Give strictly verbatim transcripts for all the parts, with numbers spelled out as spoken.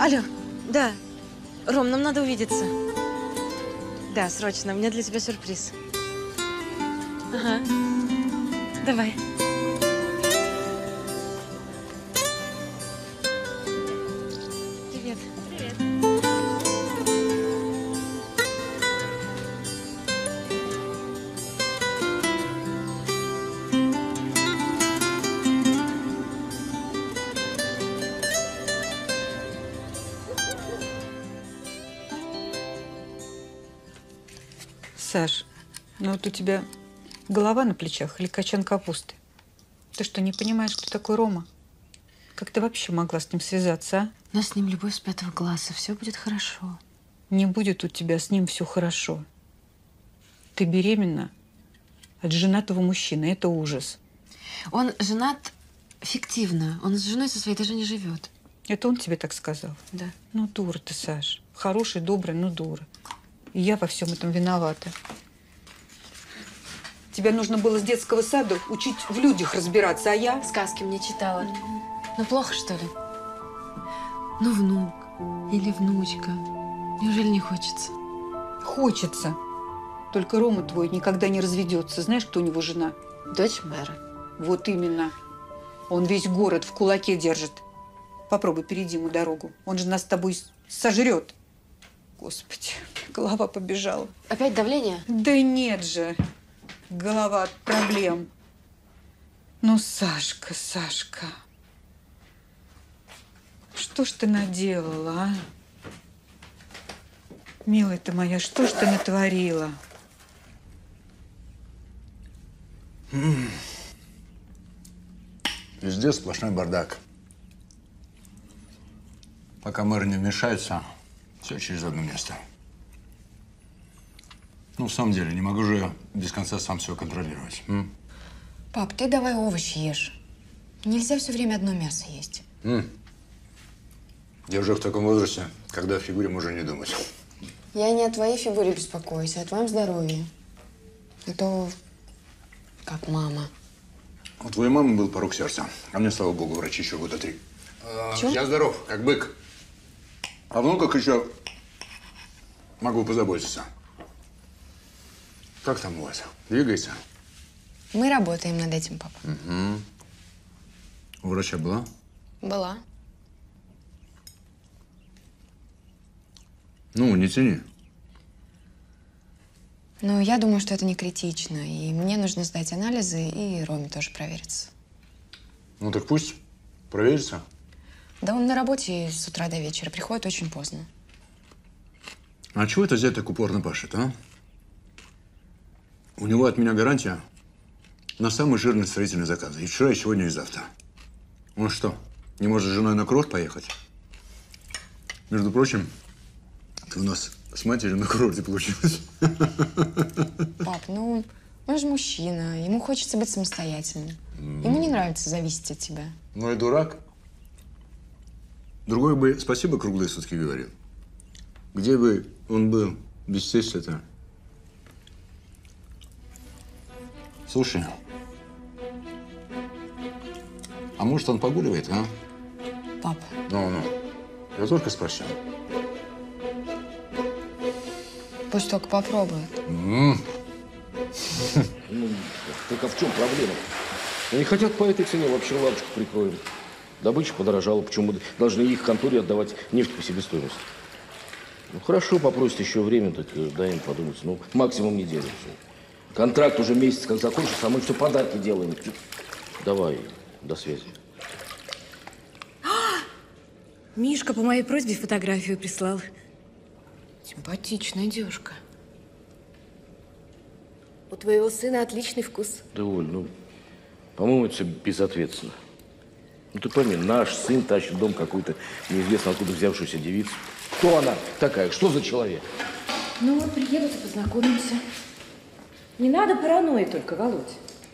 Алло, да. Ром, нам надо увидеться. Да, срочно. У меня для тебя сюрприз. Ага. Давай. Привет. Привет. Саш, ну вот у тебя голова на плечах или качан капусты? Ты что, не понимаешь, кто такой Рома? Как ты вообще могла с ним связаться, а? У нас с ним любовь с пятого класса. Все будет хорошо. Не будет у тебя с ним все хорошо. Ты беременна от женатого мужчины. Это ужас. Он женат фиктивно. Он с женой со своей даже не живет. Это он тебе так сказал? Да. Ну, дура ты, Саш. Хороший, добрый, но дура. И я во всем этом виновата. Тебе нужно было с детского сада учить в людях разбираться, а я… Сказки мне читала. Ну, плохо, что ли? Ну, внук или внучка. Неужели не хочется? Хочется. Только Рома твой никогда не разведется. Знаешь, кто у него жена? Дочь мэра. Вот именно. Он весь город в кулаке держит. Попробуй, перейди ему дорогу. Он же нас с тобой сожрет. Господи, голова побежала. Опять давление? Да нет же. Голова от проблем. Ну, Сашка, Сашка. Что ж ты наделала, а? Милая ты моя, что ж ты натворила? Везде сплошной бардак. Пока мэр не вмешается, все через одно место. Ну, в самом деле, не могу же я без конца сам все контролировать. М? Пап, ты давай овощи ешь. Нельзя все время одно мясо есть. М. Я уже в таком возрасте, когда о фигуре можно не думать. Я не о твоей фигуре беспокоюсь, а о твоем здоровье. А то как мама. У твоей мамы был порок сердца, а мне, слава богу, врачи еще года три. А, Чё? я здоров, как бык. А внуках еще могу позаботиться. Как там у вас? Двигается? Мы работаем над этим, папа. Угу. У врача была? Была. Ну, не тяни. Но я думаю, что это не критично. И мне нужно сдать анализы, и Роме тоже провериться. Ну, так пусть проверится. Да он на работе с утра до вечера. Приходит очень поздно. А чего это зять так упорно пашет, а? У него от меня гарантия на самый жирный строительный заказ. И вчера, и сегодня, и завтра. Он что, не может с женой на курорт поехать? Между прочим, ты у нас с матерью на курорте получилось. Пап, ну, он же мужчина. Ему хочется быть самостоятельным. Ему не нравится зависеть от тебя. Ну и дурак. Другой бы спасибо круглые сутки говорил. Где бы он был без тестя-то? Слушай, а может, он погуливает, а? Пап. Ну-ну, я только спросил. Пусть только попробует. М. Ну, только в чем проблема? Они хотят по этой цене, вообще лавочку прикроем. Добыча подорожала, почему мы должны их конторе отдавать нефть по себестоимости? Ну, хорошо, попросят еще время, так дай им подумать. Ну, максимум неделю. Все. Контракт уже месяц как закончился, а мы все подарки делаем. Давай, до связи. Мишка по моей просьбе фотографию прислал. Симпатичная девушка. У твоего сына отличный вкус. Да, Оль, ну, по-моему, это все безответственно. Ну, ты пойми, наш сын тащит в дом какую-то неизвестно откуда взявшуюся девицу. Кто она такая? Что за человек? Ну вот, приедут и познакомимся. Не надо паранойи только, Володь.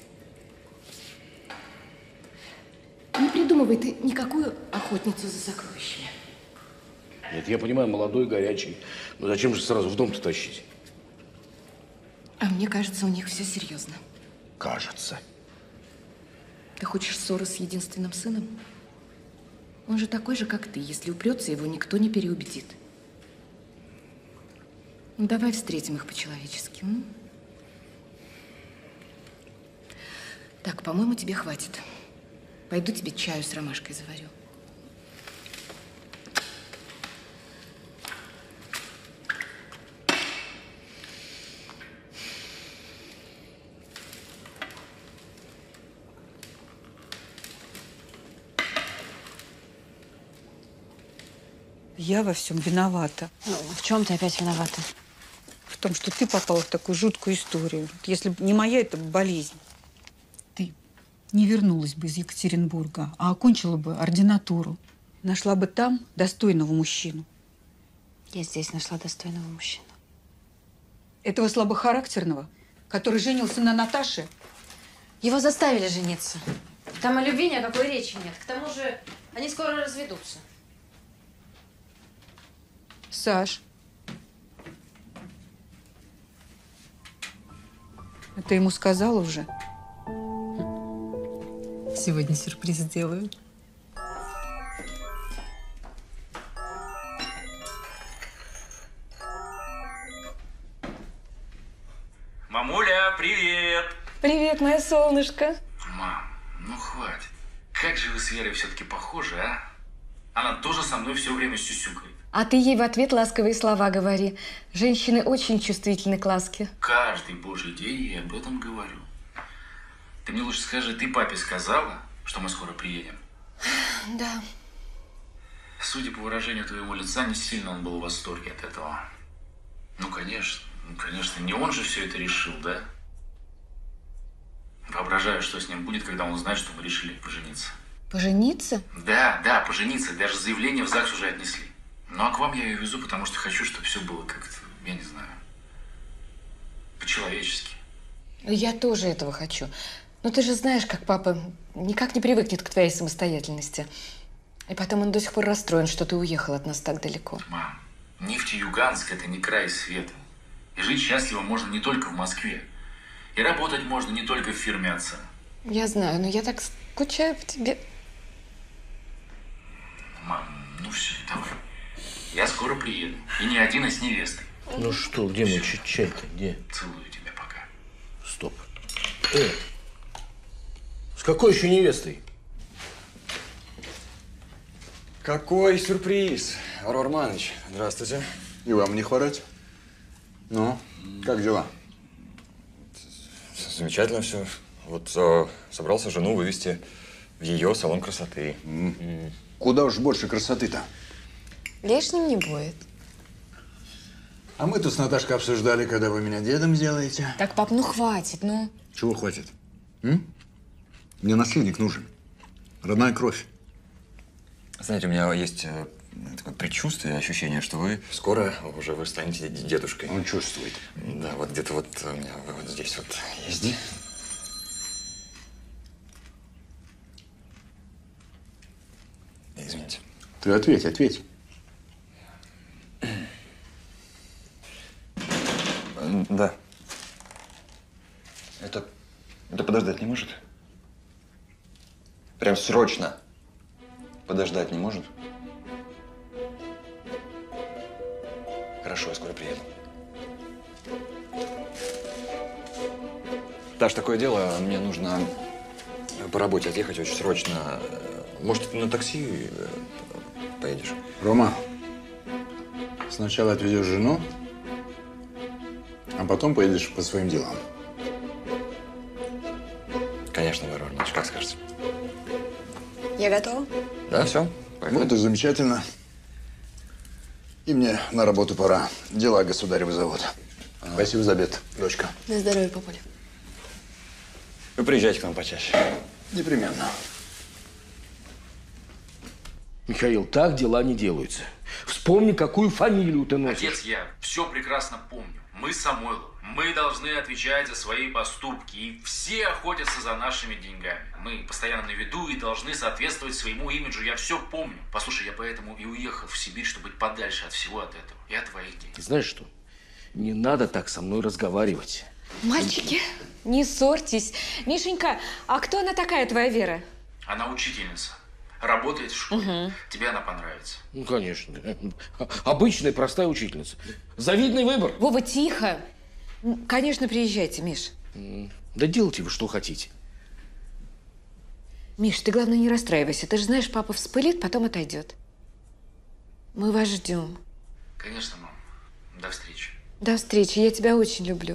Не придумывай ты никакую охотницу за сокровищами. Нет, я понимаю, молодой, горячий. Но зачем же сразу в дом-то тащить? А мне кажется, у них все серьезно. Кажется. Ты хочешь ссоры с единственным сыном? Он же такой же, как ты. Если упрется, его никто не переубедит. Ну, давай встретим их по-человечески. м? Так, по-моему, тебе хватит. Пойду тебе чаю с ромашкой заварю. Я во всем виновата. Ну, в чем ты опять виновата? В том, что ты попала в такую жуткую историю. Если бы не моя эта болезнь, ты не вернулась бы из Екатеринбурга, а окончила бы ординатуру. Нашла бы там достойного мужчину. Я здесь нашла достойного мужчину. Этого слабохарактерного, который женился на Наташе. Его заставили жениться. Там о любви ни о какой речи нет. К тому же они скоро разведутся. Саш, а ты ему сказала уже? Сегодня сюрприз сделаю. Мамуля, привет! Привет, моя солнышко. Мам, ну хватит. Как же вы с Верой все-таки похожи, а? Она тоже со мной все время сюсюкает. А ты ей в ответ ласковые слова говори. Женщины очень чувствительны к ласке. Каждый божий день я об этом говорю. Ты мне лучше скажи, ты папе сказала, что мы скоро приедем? Да. Судя по выражению твоего лица, не сильно он был в восторге от этого. Ну, конечно, ну, конечно, не он же все это решил, да? Воображаю, что с ним будет, когда он узнает, что мы решили пожениться. Пожениться? Да, да, пожениться. Даже заявление в ЗАГС уже отнесли. Ну, а к вам я ее везу, потому что хочу, чтобы все было как-то, я не знаю, по-человечески. Я тоже этого хочу. Но ты же знаешь, как папа никак не привыкнет к твоей самостоятельности. И потом он до сих пор расстроен, что ты уехал от нас так далеко. Мам, Нефтеюганск – это не край света. И жить счастливо можно не только в Москве. И работать можно не только в фирме отца. Я знаю, но я так скучаю по тебе. Мам, ну все, давай. Я скоро приеду. И не один, а с невестой. Ну что, где мой чай- чай-то? Где? Целую тебя пока. Стоп. Э, с какой еще невестой? Какой сюрприз! Варвар Романович, здравствуйте. И вам не хворать? Ну, как дела? Замечательно все. Вот э, собрался жену вывести в ее салон красоты. М. Куда уж больше красоты-то? Лишним не будет. А мы тут с Наташкой обсуждали, когда вы меня дедом сделаете. Так, пап, ну хватит, ну. Чего хватит? М? Мне наследник нужен. Родная кровь. Знаете, у меня есть э, такое предчувствие, ощущение, что вы скоро уже вы станете д- дедушкой. Он чувствует. Да, вот где-то вот у меня вы вот здесь вот есть. Извините. Ты ответь, ответь. М, Да. Это, это подождать не может? Прям срочно подождать не может? Хорошо, я скоро приеду. Даш, такое дело, мне нужно по работе отъехать очень срочно. Может, ты на такси э, поедешь? Рома, сначала отведешь жену, а потом поедешь по своим делам. Конечно, Варвара Романович, как скажете. Я готова. Да, все, поехали. Вот и замечательно. И мне на работу пора. Дела государевы зовут. Спасибо за обед, дочка. На здоровье, папуля. Вы приезжайте к нам почаще. Непременно. Михаил, так дела не делаются. Вспомни, какую фамилию ты носишь. Отец, я все прекрасно помню. Мы с Самойловым. Мы должны отвечать за свои поступки. И все охотятся за нашими деньгами. Мы постоянно на виду и должны соответствовать своему имиджу. Я все помню. Послушай, я поэтому и уехал в Сибирь, чтобы быть подальше от всего от этого. И от твоих денег. Знаешь что? Не надо так со мной разговаривать. Мальчики, не ссорьтесь. Мишенька, а кто она такая, твоя Вера? Она учительница. работает в школе. Угу. Тебе она понравится. Ну, конечно. Обычная, простая учительница. Завидный выбор. Вова, тихо. Конечно, приезжайте, Миш. Да делайте вы, что хотите. Миш, ты, главное, не расстраивайся. Ты же знаешь, папа вспылит, потом отойдет. Мы вас ждем. Конечно, мам. До встречи. До встречи. Я тебя очень люблю.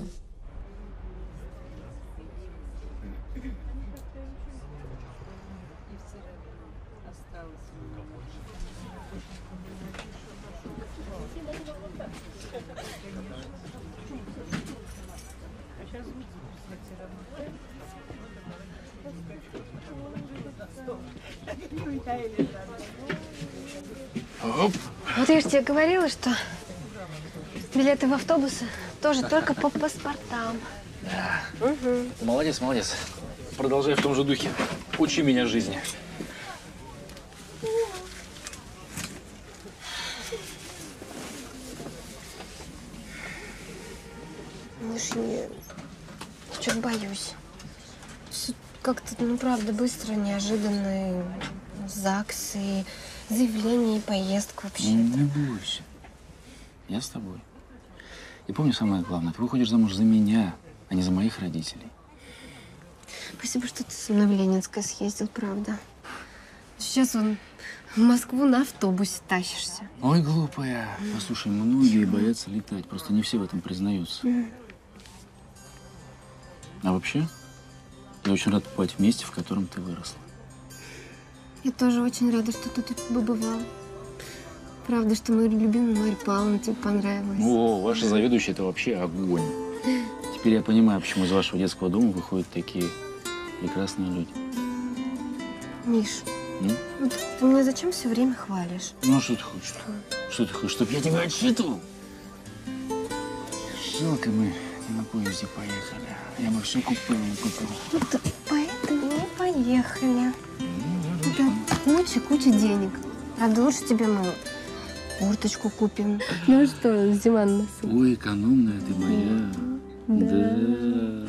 Оп. Вот я же тебе говорила, что билеты в автобусы тоже только по паспортам. Да. Угу. Молодец, молодец. Продолжай в том же духе. Учи меня жизни. Миш, я что-то боюсь. Всё как-то, ну, правда, быстро, неожиданно. И ЗАГС, и заявление, и поездка вообще. Не бойся. Я с тобой. И помни самое главное, ты выходишь замуж за меня, а не за моих родителей. Спасибо, что ты со мной в Ленинское съездил, правда. Сейчас он в Москву на автобусе тащишься. Ой, глупая. Послушай, многие боятся летать, просто не все в этом признаются. А вообще, я очень рад побывать в месте, в котором ты выросла. Я тоже очень рада, что ты тут побывал. Правда, что мой любимый Марья Павловна тебе понравилась. О, ваша заведующая – это вообще огонь. Теперь я понимаю, почему из вашего детского дома выходят такие прекрасные люди. Миш, М? вот ты меня зачем все время хвалишь? Ну, что ты хочешь? Что ты хочешь, чтобы я тебя отчитывал? Жалко, мы не на поезде поехали. Я бы все купил, купил. Вот поэтому не поехали. Это куча-куча денег. Правда, лучше тебе мы курточку купим. Ну что, зима на носу. Ой, экономная ты моя. Да.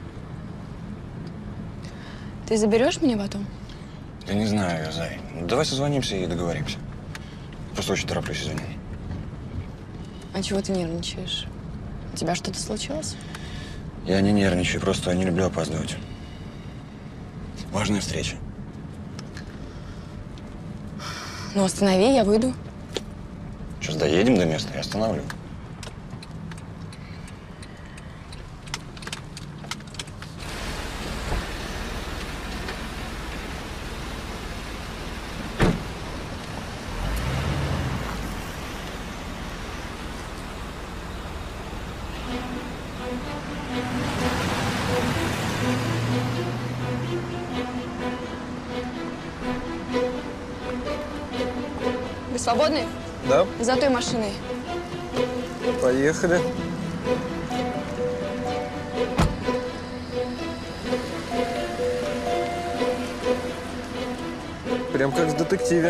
Ты заберешь меня потом? Я не знаю, Зай. Ну, давай созвонимся и договоримся. Просто очень тороплюсь, извини. А чего ты нервничаешь? У тебя что-то случилось? Я не нервничаю, просто не люблю опаздывать. Важная встреча. Ну, останови, я выйду. Сейчас доедем до места и остановлю. Вы свободны? Да, За той машиной. поехали. Прям как в детективе.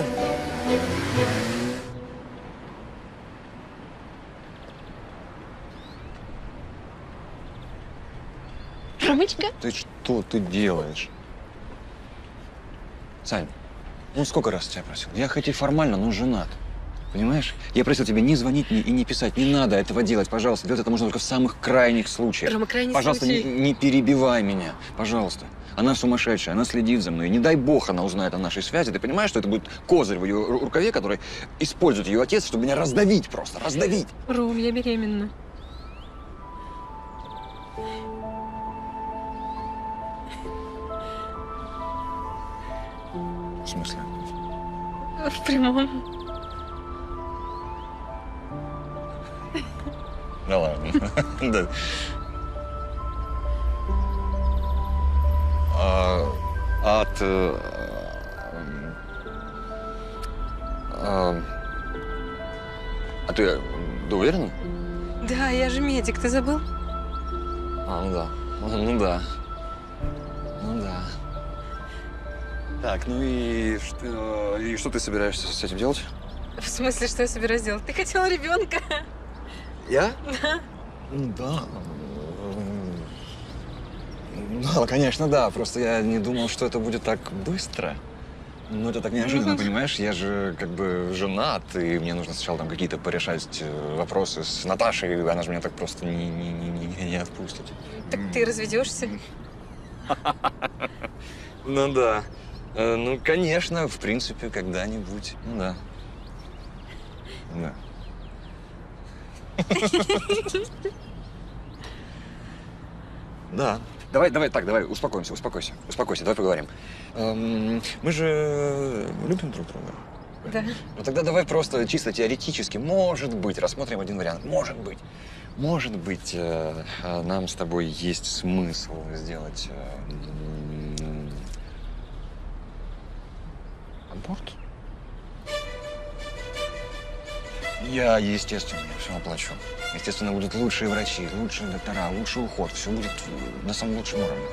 Ромочка? Ты что ты делаешь? Сань, ну сколько раз тебя просил? Я хоть и формально, но женат. Понимаешь? Я просил тебя не звонить мне и не писать. Не надо этого делать, пожалуйста. Делать это можно только в самых крайних случаях. Рома, крайний пожалуйста, случай. не, не перебивай меня. Пожалуйста. Она сумасшедшая, она следит за мной. Не дай бог она узнает о нашей связи. Ты понимаешь, что это будет козырь в ее ру- рукаве, который использует ее отец, чтобы меня раздавить просто. Раздавить. Ром, я беременна. В смысле? В прямом. Да ладно. Да. А, От... э, а, а ты, ты уверена? Да, я же медик, ты забыл? А, ну да. Ну да. Ну да. Так, ну и что, и что ты собираешься с этим делать? В смысле, что я собираюсь делать? Ты хотела ребенка? Я? Да. Ну да. Да, конечно, да. Просто я не думал, что это будет так быстро. Ну, это так неожиданно, понимаешь? Я же как бы женат, и мне нужно сначала там какие-то порешать э, вопросы с Наташей, и она же меня так просто не, не, не, не, не отпустит. Так ты разведешься? Ну да. Э, ну, конечно, в принципе, когда-нибудь. Ну да. Да. Да. Давай, давай, так, давай, успокоимся, успокойся, успокойся, давай поговорим. Эм, мы же любим друг друга. Да. Ну тогда давай просто чисто теоретически, может быть, рассмотрим один вариант. Может быть, может быть, э, э, нам с тобой есть смысл сделать э, м, аборт? Я, естественно, все оплачу. Естественно, будут лучшие врачи, лучшие доктора, лучший уход. Все будет на самом лучшем уровне.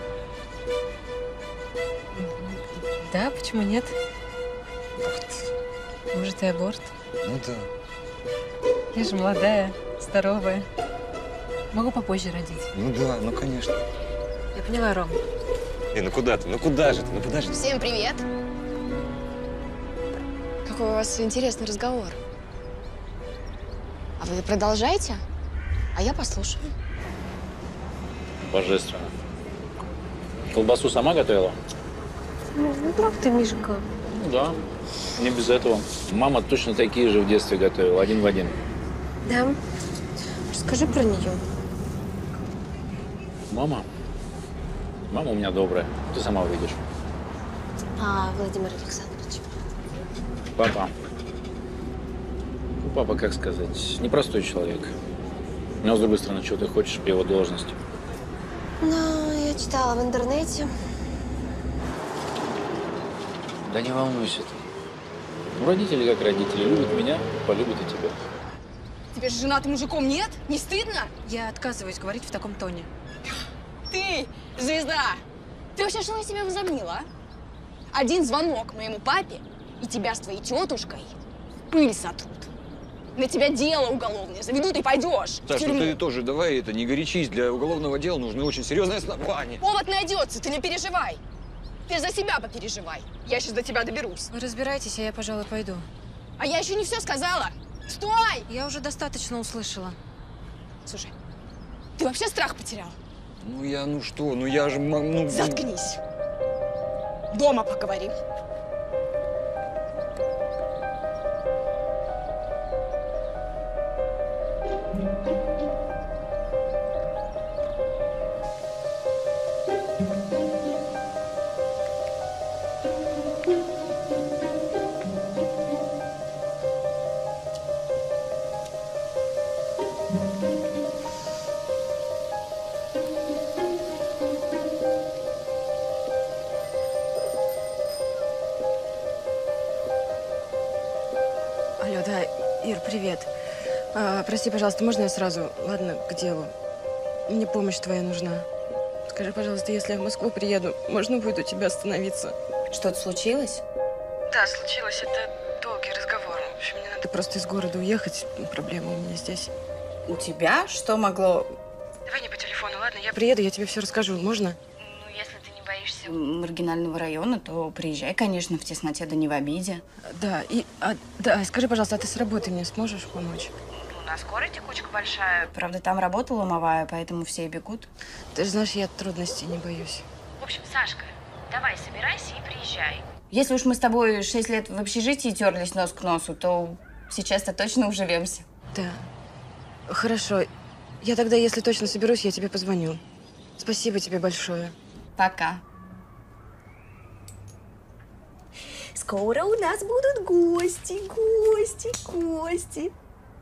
Да, почему нет? Аборт. Может, и аборт? Ну да. Я же молодая, здоровая. Могу попозже родить. Ну да, ну конечно. Я поняла, Ром. Эй, ну куда ты? Ну куда же ты? Ну куда же ты? Всем привет. Какой у вас интересный разговор. А вы продолжаете? А я послушаю. Божественно. Колбасу сама готовила? Ну, ну как ты, Мишка? Ну да, не без этого. Мама точно такие же в детстве готовила, один в один. Да. Расскажи про нее. Мама? Мама у меня добрая, ты сама увидишь. А Владимир Александрович? Папа. Ну, папа, как сказать, непростой человек. Но, с другой стороны, чего ты хочешь по его должности? Ну, я читала в интернете. Да не волнуйся ты. Ну, родители как родители. Любят меня, полюбят и тебя. Тебе же женатым мужиком нет? Не стыдно? Я отказываюсь говорить в таком тоне. Ты, звезда! Ты вообще что на себя возомнила, а? Один звонок моему папе, и тебя с твоей тетушкой в пыль сотрут. На тебя дело уголовное заведут, и пойдешь в Саш, ну тюрьму. ты тоже давай это, не горячись. Для уголовного дела нужны очень серьезные основания. Повод найдется, ты не переживай. Ты за себя попереживай. Я сейчас до тебя доберусь. Вы разбирайтесь, а я, пожалуй, пойду. А я еще не все сказала. Стой! Я уже достаточно услышала. Слушай, ты вообще страх потерял? Ну я, ну что, ну я же, м- ну… Заткнись. Дома поговорим. Алло, да, Ир, привет. А, прости, пожалуйста, можно я сразу? Ладно, к делу. Мне помощь твоя нужна. Скажи, пожалуйста, если я в Москву приеду, можно будет у тебя остановиться? Что-то случилось? Да, случилось. Это долгий разговор. В общем, мне надо просто из города уехать. Проблема у меня здесь. У тебя? Что могло… Давай не по телефону, ладно? Я приеду, я тебе все расскажу. Можно? Ну, если ты не боишься маргинального района, то приезжай, конечно, в тесноте, да не в обиде. Да, и… А, да, скажи, пожалуйста, а ты с работы мне сможешь помочь? У нас скоро текучка большая. Правда, там работа ломовая, поэтому все и бегут. Ты же знаешь, я трудностей не боюсь. В общем, Сашка, давай, собирайся и приезжай. Если уж мы с тобой шесть лет в общежитии терлись нос к носу, то сейчас-то точно уживемся. Да. Хорошо. Я тогда, если точно соберусь, я тебе позвоню. Спасибо тебе большое. Пока. Скоро у нас будут гости, гости, гости.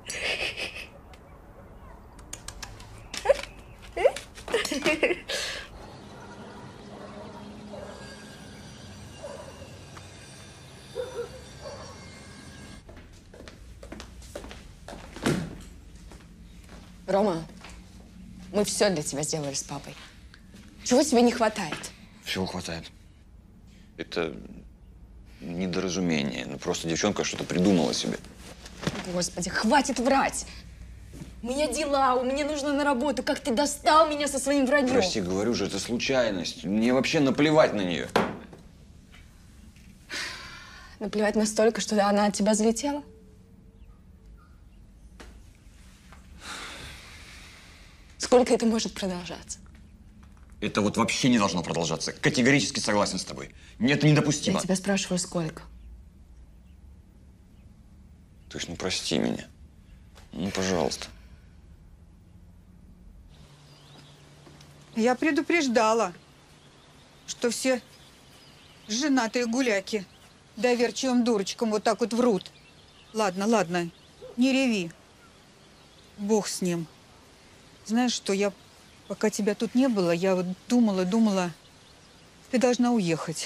Рома, мы все для тебя сделали с папой. Чего тебе не хватает? Всего хватает. Это недоразумение. Ну просто девчонка что-то придумала себе. Господи, хватит врать! У меня дела, у меня нужно на работу. Как ты достал меня со своим враньем? Прости, говорю же, это случайность. Мне вообще наплевать на нее. Наплевать настолько, что она от тебя залетела? Сколько это может продолжаться? Это вот вообще не должно продолжаться. Категорически согласен с тобой. Это недопустимо. Я тебя спрашиваю, сколько? То есть, ну прости меня. Ну, пожалуйста. Я предупреждала, что все женатые гуляки доверчивым дурочкам вот так вот врут. Ладно, ладно, не реви. Бог с ним. Знаешь что, я, пока тебя тут не было, я вот думала, думала, ты должна уехать.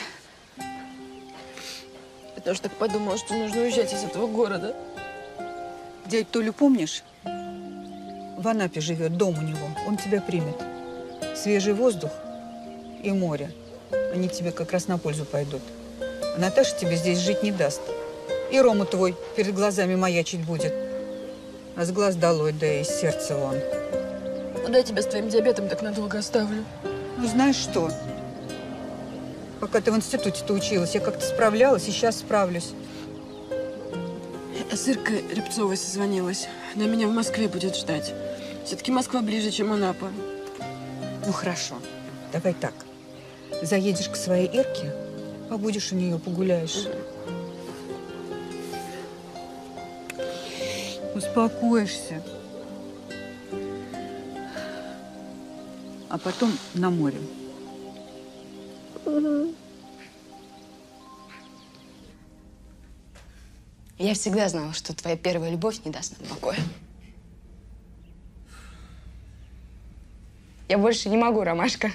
Я тоже так подумала, что нужно уезжать из этого города. Дядь Толю помнишь? В Анапе живет, дом у него. Он тебя примет. Свежий воздух и море. Они тебе как раз на пользу пойдут. А Наташа тебе здесь жить не даст. И Рома твой перед глазами маячить будет. А с глаз долой, да и из сердца вон. Куда я тебя с твоим диабетом так надолго оставлю? Ну, знаешь что? Пока ты в институте-то училась, я как-то справлялась и сейчас справлюсь. С Иркой Рябцовой созвонилась. Она меня в Москве будет ждать. Все-таки Москва ближе, чем Анапа. Ну, хорошо. Давай так. Заедешь к своей Ирке, побудешь у нее, погуляешь. Успокоишься. А потом на море. Я всегда знала, что твоя первая любовь не даст нам покоя. Я больше не могу, Ромашка.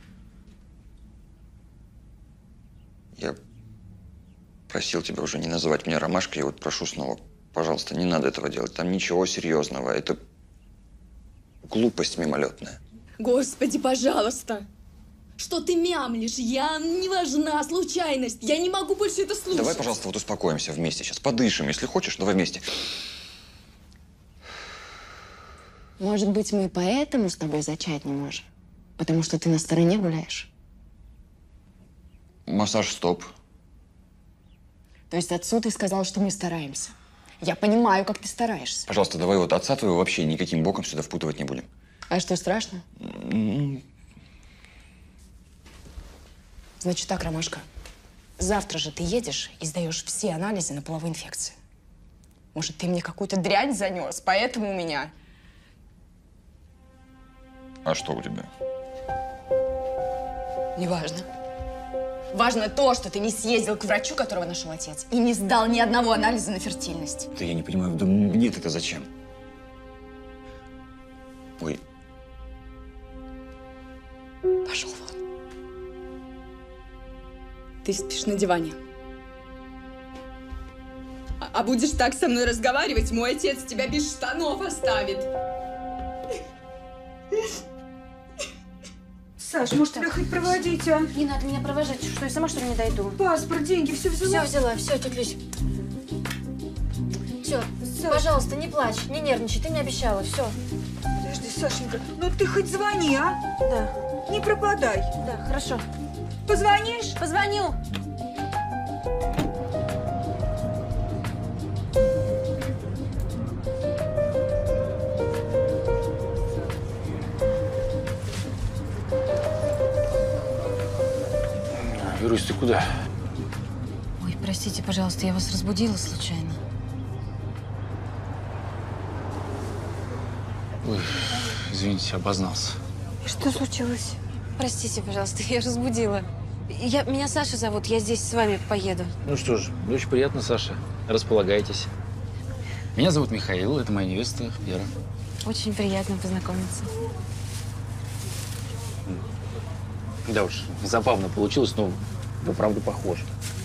Я просил тебя уже не называть меня Ромашкой, я вот прошу снова, пожалуйста, не надо этого делать. Там ничего серьезного, это глупость мимолетная. Господи, пожалуйста! Что ты мямлишь? Я не важна, случайность. Я не могу больше это слушать. Давай, пожалуйста, вот успокоимся вместе сейчас. Подышим, если хочешь, давай вместе. Может быть, мы поэтому с тобой зачать не можем? Потому что ты на стороне гуляешь? Массаж стоп. То есть отцу ты сказал, что мы стараемся. Я понимаю, как ты стараешься. Пожалуйста, давай вот отца твоего вообще никаким боком сюда впутывать не будем. А что, страшно? Значит так, Ромашка. Завтра же ты едешь и сдаешь все анализы на половые инфекции. Может, ты мне какую-то дрянь занес, поэтому у меня... А что у тебя? Неважно. Важно то, что ты не съездил к врачу, которого нашел отец, и не сдал ни одного анализа на фертильность. Да я не понимаю, да мне это зачем? Ой. Пошел вон. Ты спишь на диване. А, а будешь так со мной разговаривать, мой отец тебя без штанов оставит. Саш, может, тебя хоть проводить, а? Не надо меня провожать. Что, я сама, что ли, не дойду? Паспорт, деньги, все взяла? Все взяла, все, тетя Люсь. Все, Саш. пожалуйста, не плачь, не нервничай, ты мне обещала, все. Подожди, Сашенька, ну ты хоть звони, а? Да, Не пропадай. да, хорошо. Позвонишь? Позвоню. Верусь, ты куда? Ой, простите, пожалуйста, я вас разбудила случайно. Ой, извините, обознался. Что случилось? Простите, пожалуйста, я разбудила. Я, меня Саша зовут, я здесь с вами поеду. Ну что ж, очень приятно, Саша. Располагайтесь. Меня зовут Михаил, это моя невеста Вера. Очень приятно познакомиться. Да уж, забавно получилось, но вы правда похожи.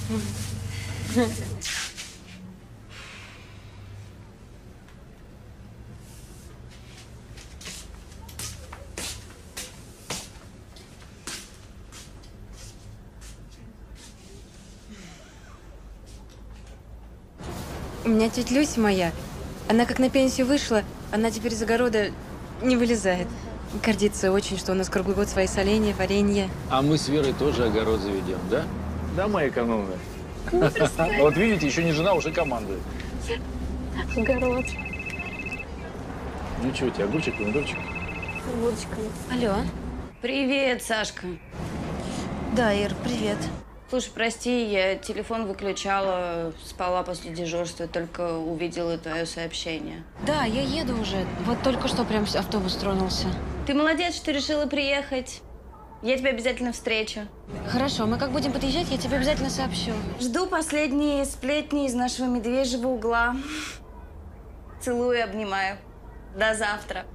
У меня тетя Люся моя, она как на пенсию вышла, она теперь из огорода не вылезает. Гордится очень, что у нас круглый год свои соленья, варенье. А мы с Верой тоже огород заведем, да? Да, моя экономная. Вот видите, еще не жена, уже командует. Огород. Ну что, у тебя огурчик, помидорчик? Водочками. Алло. Привет, Сашка. Да, Ир, привет. Слушай, прости, я телефон выключала, спала после дежурства, только увидела твое сообщение. Да, я еду уже. Вот только что прям автобус тронулся. Ты молодец, что решила приехать. Я тебя обязательно встречу. Хорошо, мы как будем подъезжать, я тебе обязательно сообщу. Жду последние сплетни из нашего медвежьего угла. Целую и обнимаю. До завтра.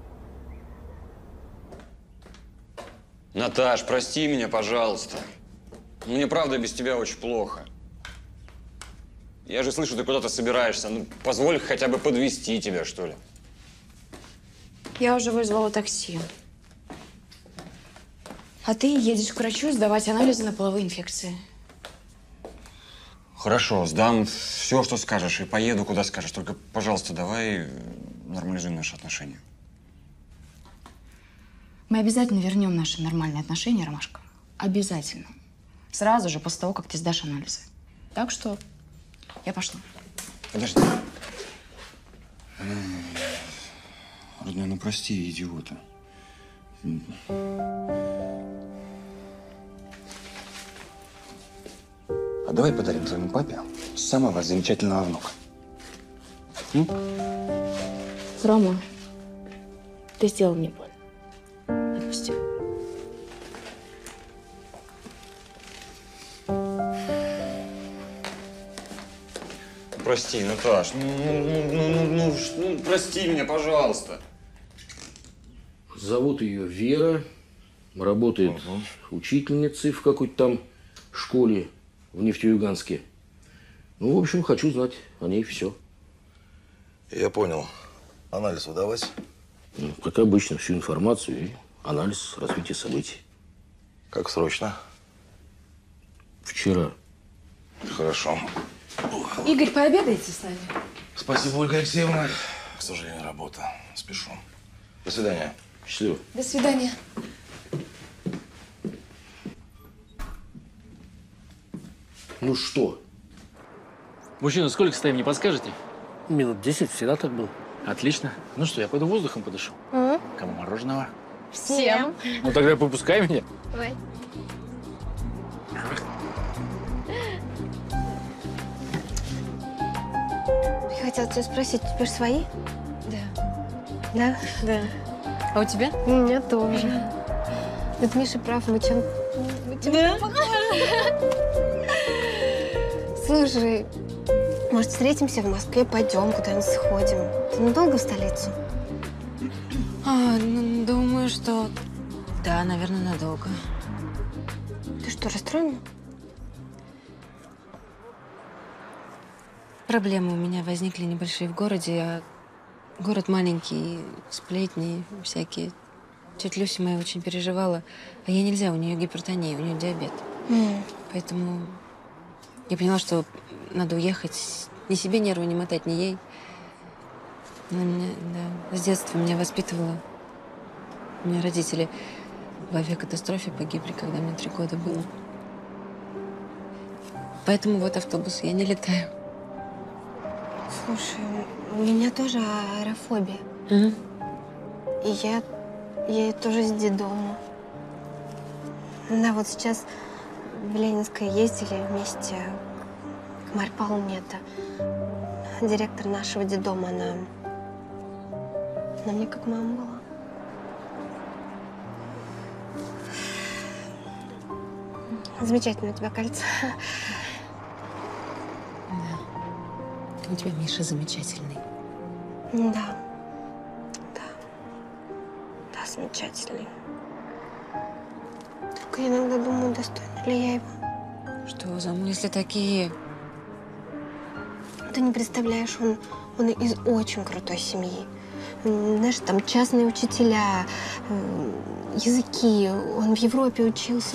Наташ, прости меня, пожалуйста. Мне правда без тебя очень плохо. Я же слышу, ты куда-то собираешься. Ну, позволь хотя бы подвезти тебя, что ли. Я уже вызвала такси. А ты едешь к врачу сдавать анализы на половые инфекции. Хорошо, сдам все, что скажешь, и поеду, куда скажешь. Только, пожалуйста, давай нормализуем наши отношения. Мы обязательно вернем наши нормальные отношения, Ромашка. Обязательно. Сразу же после того, как ты сдашь анализы. Так что я пошла. Подожди. Родной, ну прости, идиота. А давай подарим твоему папе самого замечательного внука. М? Рома, ты сделал мне больно. Отпусти. Прости, Наташ, ну, ну, ну, ну, ну, ну, прости меня, пожалуйста. Зовут ее Вера, работает угу. учительницей в какой-то там школе в Нефтеюганске. Ну, в общем, хочу знать о ней все. Я понял. Анализ выдавать? Ну, как обычно, всю информацию и анализ развития событий. Как срочно? Вчера. Хорошо. Игорь, пообедаете с нами? Спасибо, Ольга Алексеевна. К сожалению, работа. Спешу. До свидания. Счастливо. До свидания. Ну что? Мужчина, сколько стоим, не подскажете? Минут десять, всегда так был. Отлично. Ну что, я пойду воздухом подышу. Mm. Кому мороженого? Всем. Ну тогда попускай меня. Давай. Я хотела тебя спросить, у тебя же свои? Да. Да? Да. А у тебя? У меня тоже. Вот Миша прав, мы чем... Мы чем Да? Слушай, может, встретимся в Москве, пойдем куда-нибудь сходим? Ты надолго в столицу? А, ну, думаю, что... Да, наверное, надолго. Ты что, расстроена? Проблемы у меня возникли небольшие в городе, а город маленький, сплетни всякие. Тетя Люся моя очень переживала, а ей нельзя, у нее гипертония, у нее диабет. Mm. Поэтому я поняла, что надо уехать, ни себе нервы не мотать, ни ей. Она меня, да, с детства меня воспитывала. У меня родители в авиакатастрофе погибли, когда мне три года было. Поэтому вот автобус, я не летаю. Слушай, у меня тоже аэрофобия. Угу. И я, я тоже с детдома. Да, вот сейчас в Ленинское ездили вместе к Марье Павловне. Это директор нашего детдома. Она, она мне как мама была. Замечательное у тебя кольцо. У тебя Миша замечательный. Да. Да. Да, замечательный. Только я иногда думаю, достойна ли я его. Что за мысли такие? Ты не представляешь, он, он из очень крутой семьи. Знаешь, там частные учителя, языки. Он в Европе учился.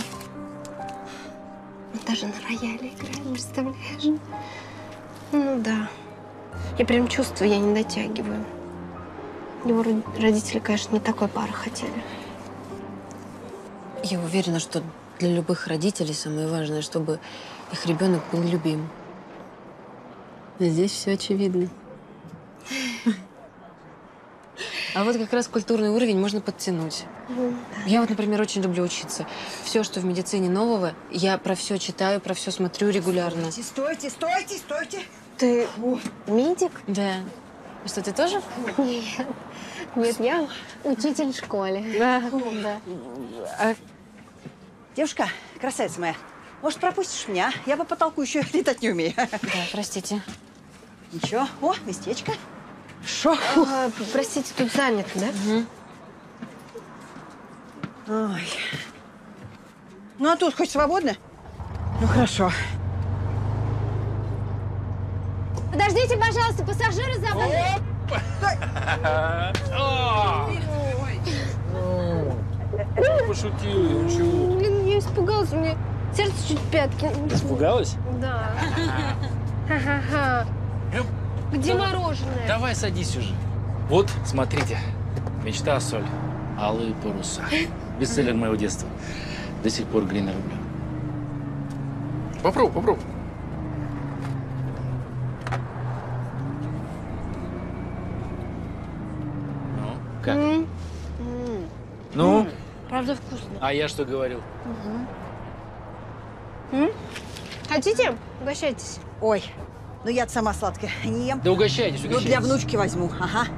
Он даже на рояле играет, представляешь? Ну да. Я прям чувствую, я не дотягиваю. Его родители, конечно, не такой пары хотели. Я уверена, что для любых родителей самое важное, чтобы их ребенок был любим. Здесь все очевидно. А вот как раз культурный уровень можно подтянуть. Я вот, например, очень люблю учиться. Все, что в медицине нового, я про все читаю, про все смотрю регулярно. Стойте, стойте, стойте. Ты медик? Да. А что, ты тоже? Нет. Нет, я учитель в школе. Да. Да. А... Девушка, красавица моя, может, пропустишь меня? Я по потолку еще летать не умею. Да, простите. Ничего. О, местечко. Шо? А, простите, тут занято, да? Угу. Ой. Ну, а тут хоть свободно? Ну, хорошо. Подождите, пожалуйста, пассажиры забыли. Пошутил, ничего. Блин, я испугалась, у меня сердце чуть в пятки. Испугалась? Да. Ха-ха-ха. Где мороженое? Давай садись уже. Вот, смотрите. Мечта о соль. Алые паруса. Бестселлер моего детства. До сих пор грей на рубле. Попробуй, попробуй. Ну, как? М. Ну? М. Правда вкусно. А я что говорил? Угу. М? Хотите? Угощайтесь. Ой, ну я-то сама сладкая не ем. Да угощайтесь, Ну, угощайтесь. для внучки возьму, ага.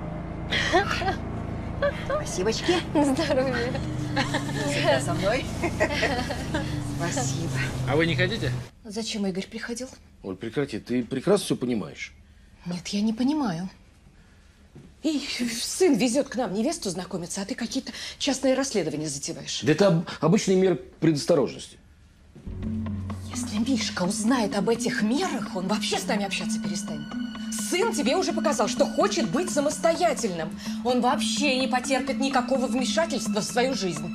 Спасибочки. Здоровья. Всегда со мной. Спасибо. А вы не хотите? Зачем Игорь приходил? Оль, прекрати, ты прекрасно все понимаешь. Нет, я не понимаю. И сын везет к нам невесту знакомиться, а ты какие-то частные расследования затеваешь. Да это об- обычные меры предосторожности. Если Мишка узнает об этих мерах, он вообще с нами общаться перестанет. Сын тебе уже показал, что хочет быть самостоятельным. Он вообще не потерпит никакого вмешательства в свою жизнь.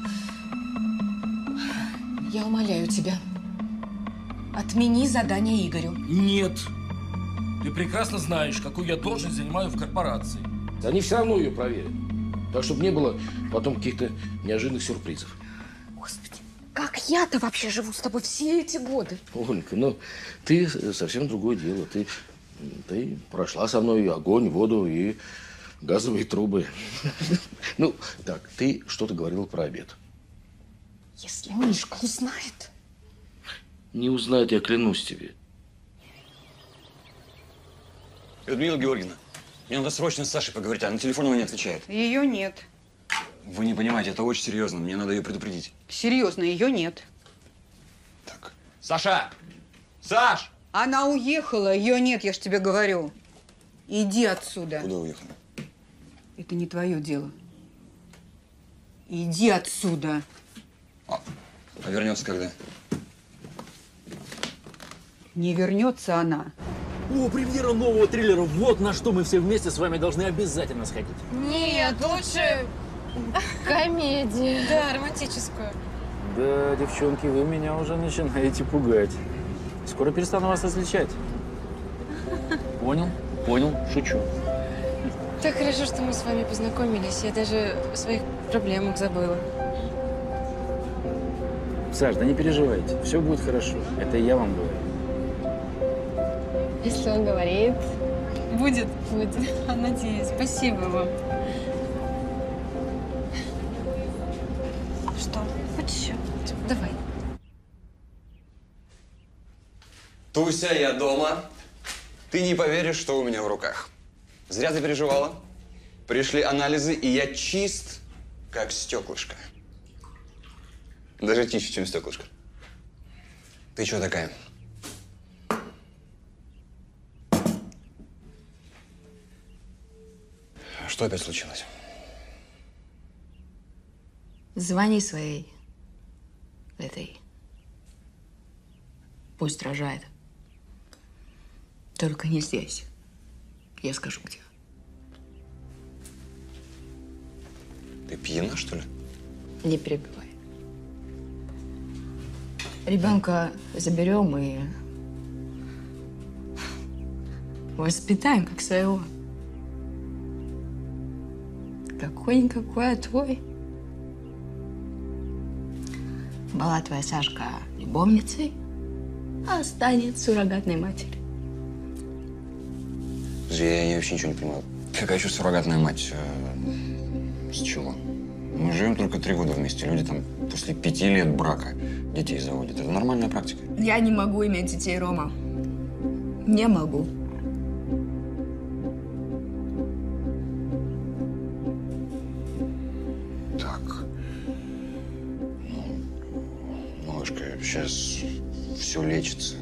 Я умоляю тебя, отмени задание Игорю. Нет. Ты прекрасно знаешь, какую я должность занимаю в корпорации. Они все равно ее проверят. Так, чтобы не было потом каких-то неожиданных сюрпризов. Господи, как я-то вообще живу с тобой все эти годы? Оленька, ну, ты совсем другое дело. Ты, ты прошла со мной и огонь, воду и газовые трубы. Ну, так, ты что-то говорила про обед. Если Мишка узнает... Не узнает, я клянусь тебе. Людмила Георгиевна, мне надо срочно с Сашей поговорить, а на телефон она не отвечает. Ее нет. Вы не понимаете, это очень серьезно, мне надо ее предупредить. Серьезно, ее нет. Саша! Саш! Она уехала, ее нет, я ж тебе говорю. Иди отсюда. Куда уехала? Это не твое дело. Иди отсюда. А, а вернется когда? Не вернется она. О, премьера нового триллера. Вот на что мы все вместе с вами должны обязательно сходить. Нет, лучше комедию. Да, романтическую. Да, девчонки, вы меня уже начинаете пугать. Скоро перестану вас различать. Понял? Понял. Шучу. Так хорошо, что мы с вами познакомились. Я даже о своих проблемах забыла. Саш, да не переживайте. Все будет хорошо. Это я вам говорю. Если он говорит, будет, будет. Надеюсь. Спасибо вам. Что? Хочешь еще? Давай. Туся, я дома. Ты не поверишь, что у меня в руках. Зря ты переживала. Пришли анализы, и я чист, как стеклышко. Даже чище, чем стеклышко. Ты чего такая? Что опять случилось? Звони своей этой. Пусть рожает. Только не здесь. Я скажу, где. Ты пьяна, что ли? Не перебивай. Ребенка заберем и воспитаем как своего. Какой-никакой, а твой. была твоя Сашка любовницей, а станет суррогатной матерью. Я, я вообще ничего не понимаю. Какая еще суррогатная мать? Э, с чего? Мы живем только три года вместе. Люди там после пяти лет брака детей заводят. Это нормальная практика. Я не могу иметь детей, Рома. Не могу. Так. Ну, малышка, сейчас все лечится.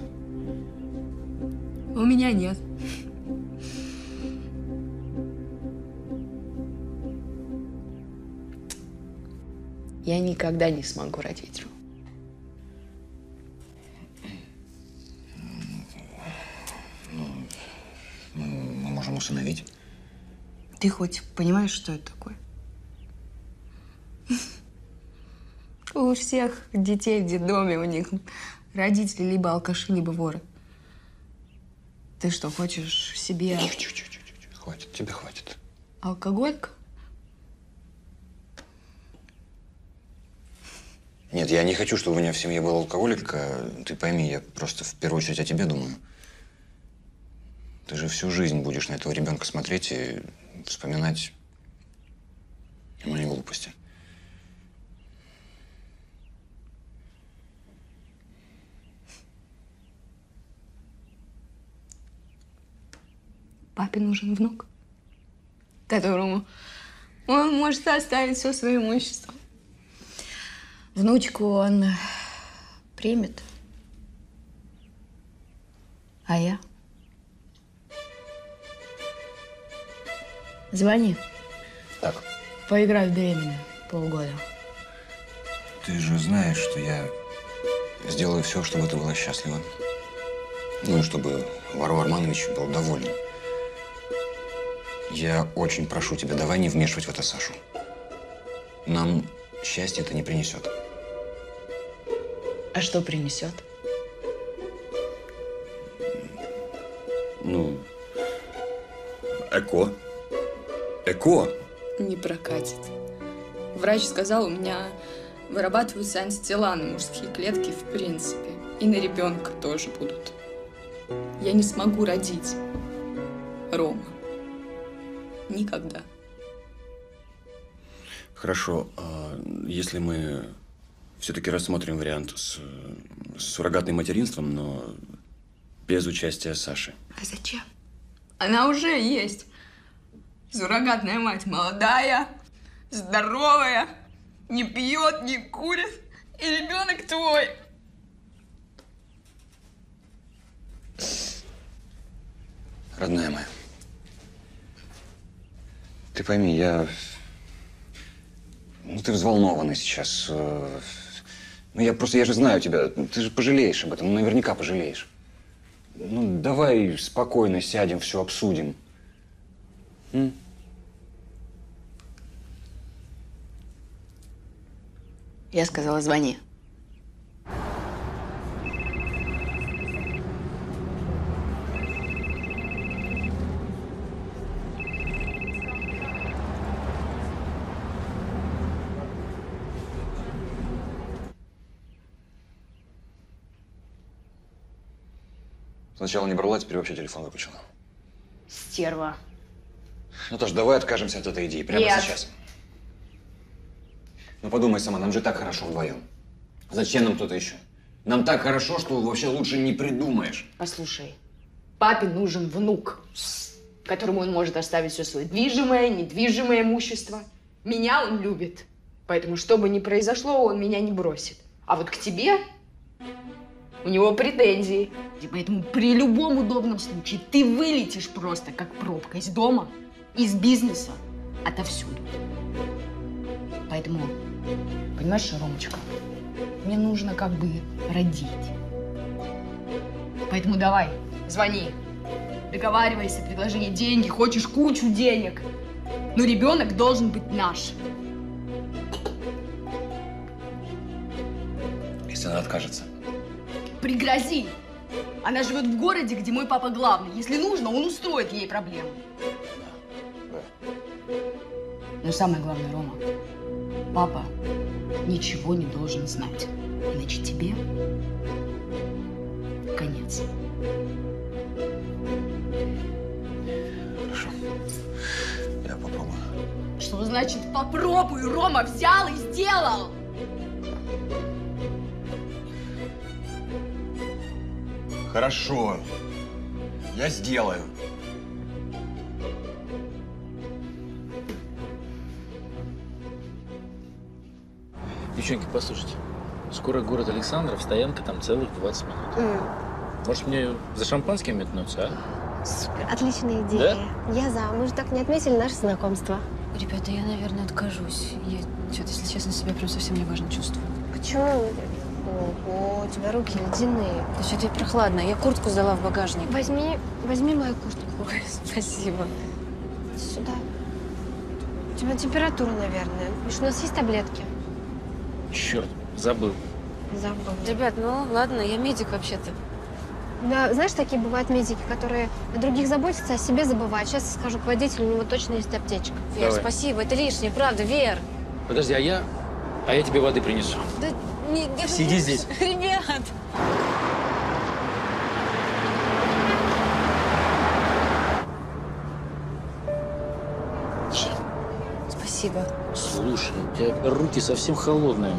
У меня нет. Я никогда не смогу родить. Ну, мы можем усыновить. Ты хоть понимаешь, что это такое? У всех детей в детдоме у них родители либо алкаши, либо воры. Ты что, хочешь себе... Тихо-тихо-тихо. Хватит, тебе хватит. Алкоголька? Нет, я не хочу, чтобы у меня в семье был алкоголик. Ты пойми, я просто в первую очередь о тебе думаю. Ты же всю жизнь будешь на этого ребенка смотреть и вспоминать мои глупости. Папе нужен внук, которому он может оставить все свое имущество. Внучку он примет, а я? Звони. Так. Поиграй в беременную полгода. Ты же знаешь, что я сделаю все, чтобы ты была счастлива. Ну и чтобы Варвар Арманович был доволен. Я очень прошу тебя, давай не вмешивать в это Сашу. Нам счастье это не принесет. А что принесет? Ну, эко. Эко. Не прокатит. Врач сказал, у меня вырабатываются антитела на мужские клетки в принципе. И на ребенка тоже будут. Я не смогу родить. Рома. Никогда. Хорошо. А если мы все-таки рассмотрим вариант с, с суррогатным материнством, но без участия Саши? А зачем? Она уже есть. Суррогатная мать молодая, здоровая, не пьет, не курит, и ребенок твой. Родная моя, ты пойми, я... Ну, ты взволнована сейчас. Ну, я просто, я же знаю тебя. Ты же пожалеешь об этом, ну, наверняка пожалеешь. Ну, давай спокойно сядем, все обсудим. М? Я сказала, звони. Сначала не брала, теперь вообще телефон выключила. Стерва. Наташ, давай откажемся от этой идеи прямо Нет. сейчас. Ну подумай сама, нам же так хорошо вдвоем. Зачем нам кто-то еще? Нам так хорошо, что вообще лучше не придумаешь. Послушай, папе нужен внук, которому он может оставить все свое движимое, недвижимое имущество. Меня он любит, поэтому что бы ни произошло, он меня не бросит. А вот к тебе у него претензии. И поэтому при любом удобном случае ты вылетишь просто как пробка из дома, из бизнеса, отовсюду. Поэтому, понимаешь, Ромочка, мне нужно как бы родить. Поэтому давай, звони, договаривайся, предложи ей деньги, хочешь кучу денег. Но ребенок должен быть наш. Если она откажется. Пригрози. Она живет в городе, где мой папа главный. Если нужно, он устроит ей проблему. Но самое главное, Рома, папа ничего не должен знать. Иначе тебе конец. Хорошо. Я попробую. Что значит попробуй? Рома взял и сделал. Хорошо. Я сделаю. Девчонки, послушайте. Скоро город Александров, стоянка там целых двадцать минут. Mm. Может, мне за шампанским метнуться, а? Супер, отличная идея. Да? Я за. Мы же так не отметили наше знакомство. Ребята, я, наверное, откажусь. Я что-то, если честно, себя прям совсем неважно чувствую. Почему? Ого, у тебя руки ледяные. Да что-то прохладно. Я куртку сдала в багажник. Возьми, возьми мою куртку. Ой, спасибо. Сюда. У тебя температура, наверное. Миш, у нас есть таблетки? Черт, забыл. Забыл. Ребят, ну ладно, я медик вообще-то. Да, знаешь, такие бывают медики, которые о других заботятся, о себе забывают. Сейчас я скажу к водителю, у него точно есть аптечка. Вер, Давай. спасибо, это лишнее, правда, Вер. Подожди, а я... А я тебе воды принесу. Да не, не- Сиди здесь. Ребят. Спасибо. Слушай, у тебя руки совсем холодные.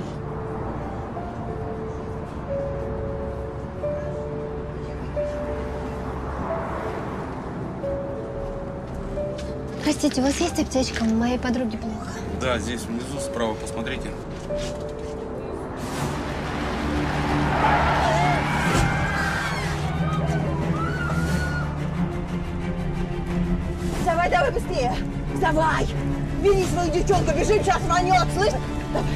Простите, у вас есть аптечка? У моей подруги плохо. Да, здесь внизу справа, посмотрите. Давай, давай быстрее! Давай! Бери свою девчонку, бежим, сейчас рванет, слышь? Давай.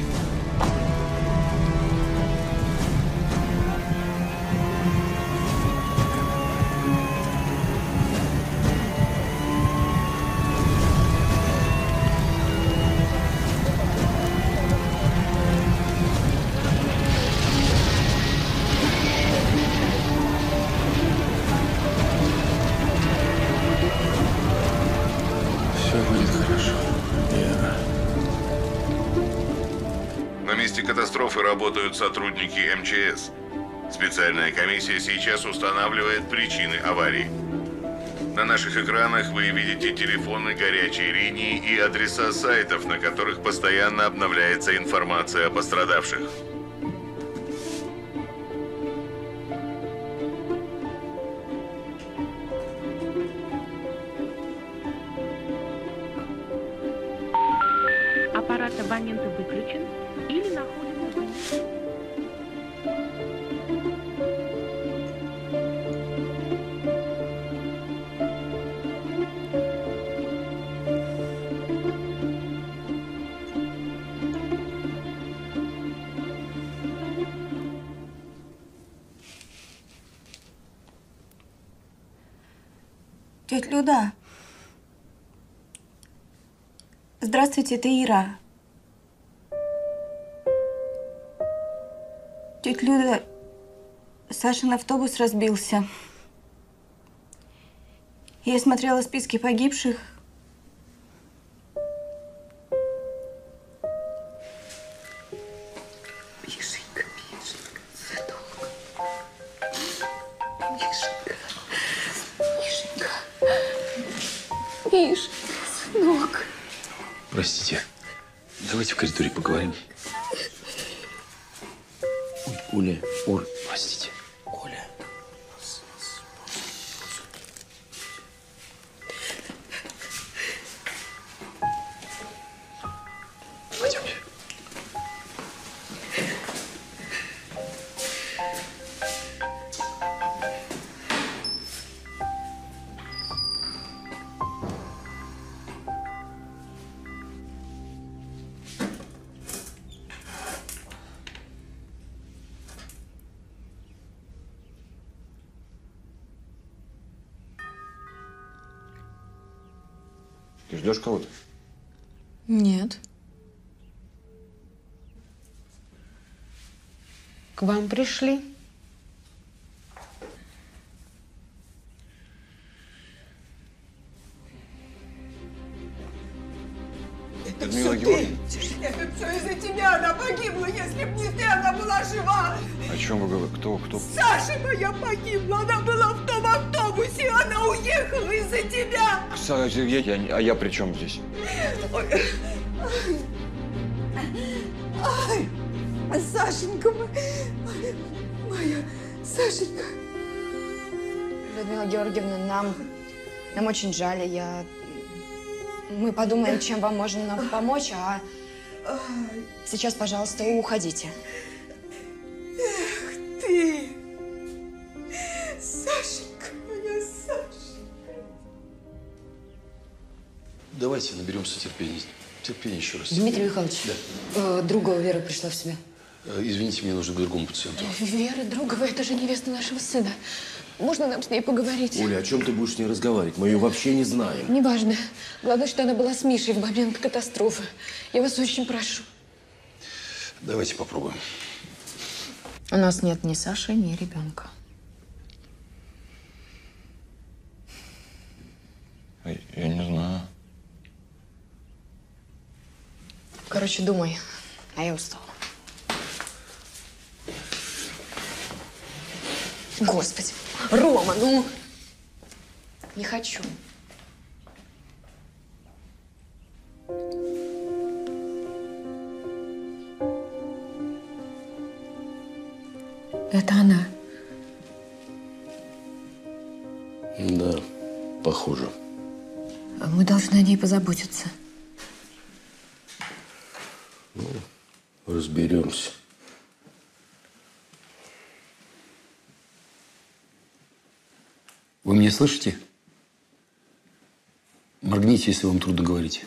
Все будет хорошо, Вера. На месте катастрофы работают сотрудники эм че эс. Специальная комиссия сейчас устанавливает причины аварии. На наших экранах вы видите телефоны горячей линии и адреса сайтов, на которых постоянно обновляется информация о пострадавших. Аппарат абонента выключен или находится в... Тетя Люда. Здравствуйте, это Ира. Тетя Люда, Сашин автобус разбился. Я смотрела списки погибших. Мишенька, Мишенька, сынок. Мишенька, Мишенька, Мишенька, сынок. Простите. Давайте в коридоре поговорим. Ой, Оля, Оль, простите. Оля. Пойдемте. Ты ждешь кого-то? Нет. К вам пришли. Это все ты! Это все из-за тебя она погибла! Если б не ты, она была жива! чем вы говорите? Кто, кто? Саша моя погибла, она была в том автобусе, она уехала из-за тебя. Саша, я, я, а я при чем здесь? Ой. Ай, Сашенька, моя, моя Сашенька. Людмила Георгиевна, нам, нам очень жаль. Я... Мы подумаем, чем вам можно нам помочь, а сейчас, пожалуйста, уходите. Эх ты, Сашенька, моя Сашенька. Давайте наберемся терпения. Терпения еще раз. Дмитрий Михайлович, Да. э, Другова Вера пришла в себя. Э, Извините, мне нужно к другому пациенту. Вера Другова, это же невеста нашего сына. Можно нам с ней поговорить? Оля, о чем ты будешь с ней разговаривать? Мы ее вообще не знаем. Неважно. Главное, что она была с Мишей в момент катастрофы. Я вас очень прошу. Давайте попробуем. У нас нет ни Саши, ни ребенка. Я не знаю. Короче, думай, а я устала. Господи, Рома, ну... Не хочу. Это она. Да, похоже. Мы должны о ней позаботиться. Ну, разберемся. Вы меня слышите? Моргните, если вам трудно говорить.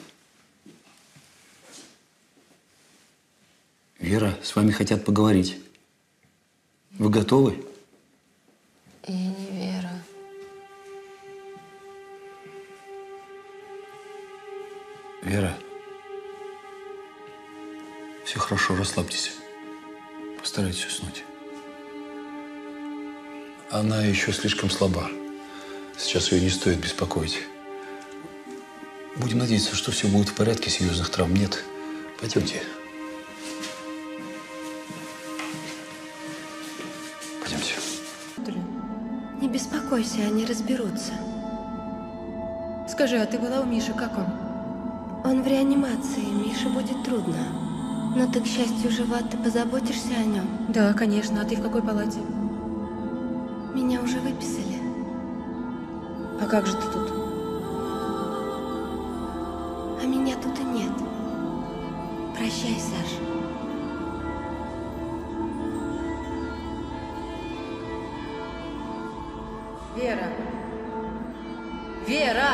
Вера, с вами хотят поговорить. Вы готовы? Я не Вера. Вера. Все хорошо, расслабьтесь. Постарайтесь уснуть. Она еще слишком слаба. Сейчас ее не стоит беспокоить. Будем надеяться, что все будет в порядке, серьезных травм нет. Пойдемте. Пойдемте. Не беспокойся, они разберутся. Скажи, а ты была у Миши, как он? Он в реанимации, Мише будет трудно. Но ты, к счастью, жива, ты позаботишься о нем? Да, конечно. А ты в какой палате? Меня уже выписали. А как же ты тут? А меня тут и нет. Прощай, Саш. Вера! Вера!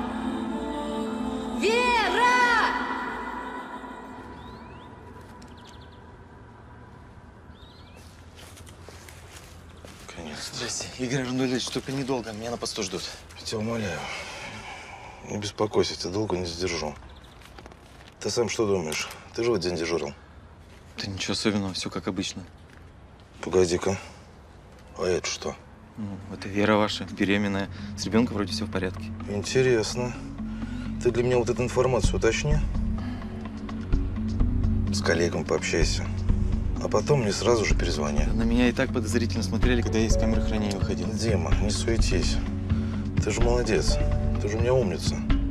Вера! Здрасте. Игорь Арнольдович, только недолго. Меня на посту ждут. Я тебя умоляю. Не беспокойся, тебя долго не задержу. Ты сам что думаешь? Ты же в этот день дежурил? Да ничего особенного, все как обычно. Погоди-ка. А это что? Ну, это Вера ваша, беременная. С ребенком вроде все в порядке. Интересно. Ты для меня вот эту информацию уточни. С коллегом пообщайся. А потом мне сразу же перезвони. На меня и так подозрительно смотрели, когда я из камеры хранения выходил. Дима, не суетись. Ты же молодец. Ты же у меня умница.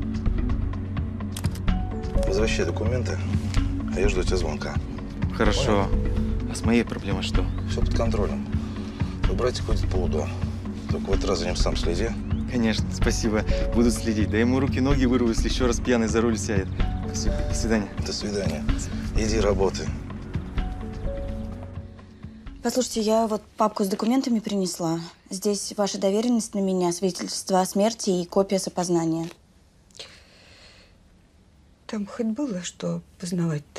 Возвращай документы, а я жду тебя звонка. Хорошо. Понял? А с моей проблемой что? Все под контролем. Твой братик ходит по УДО. Только в этот раз за ним сам следи. Конечно, спасибо. Буду следить. Да ему руки-ноги вырву, если еще раз пьяный за руль сядет. Спасибо. До свидания. До свидания. Иди работай. Послушайте, я вот папку с документами принесла. Здесь ваша доверенность на меня, свидетельство о смерти и копия с опознания. Там хоть было что познавать-то?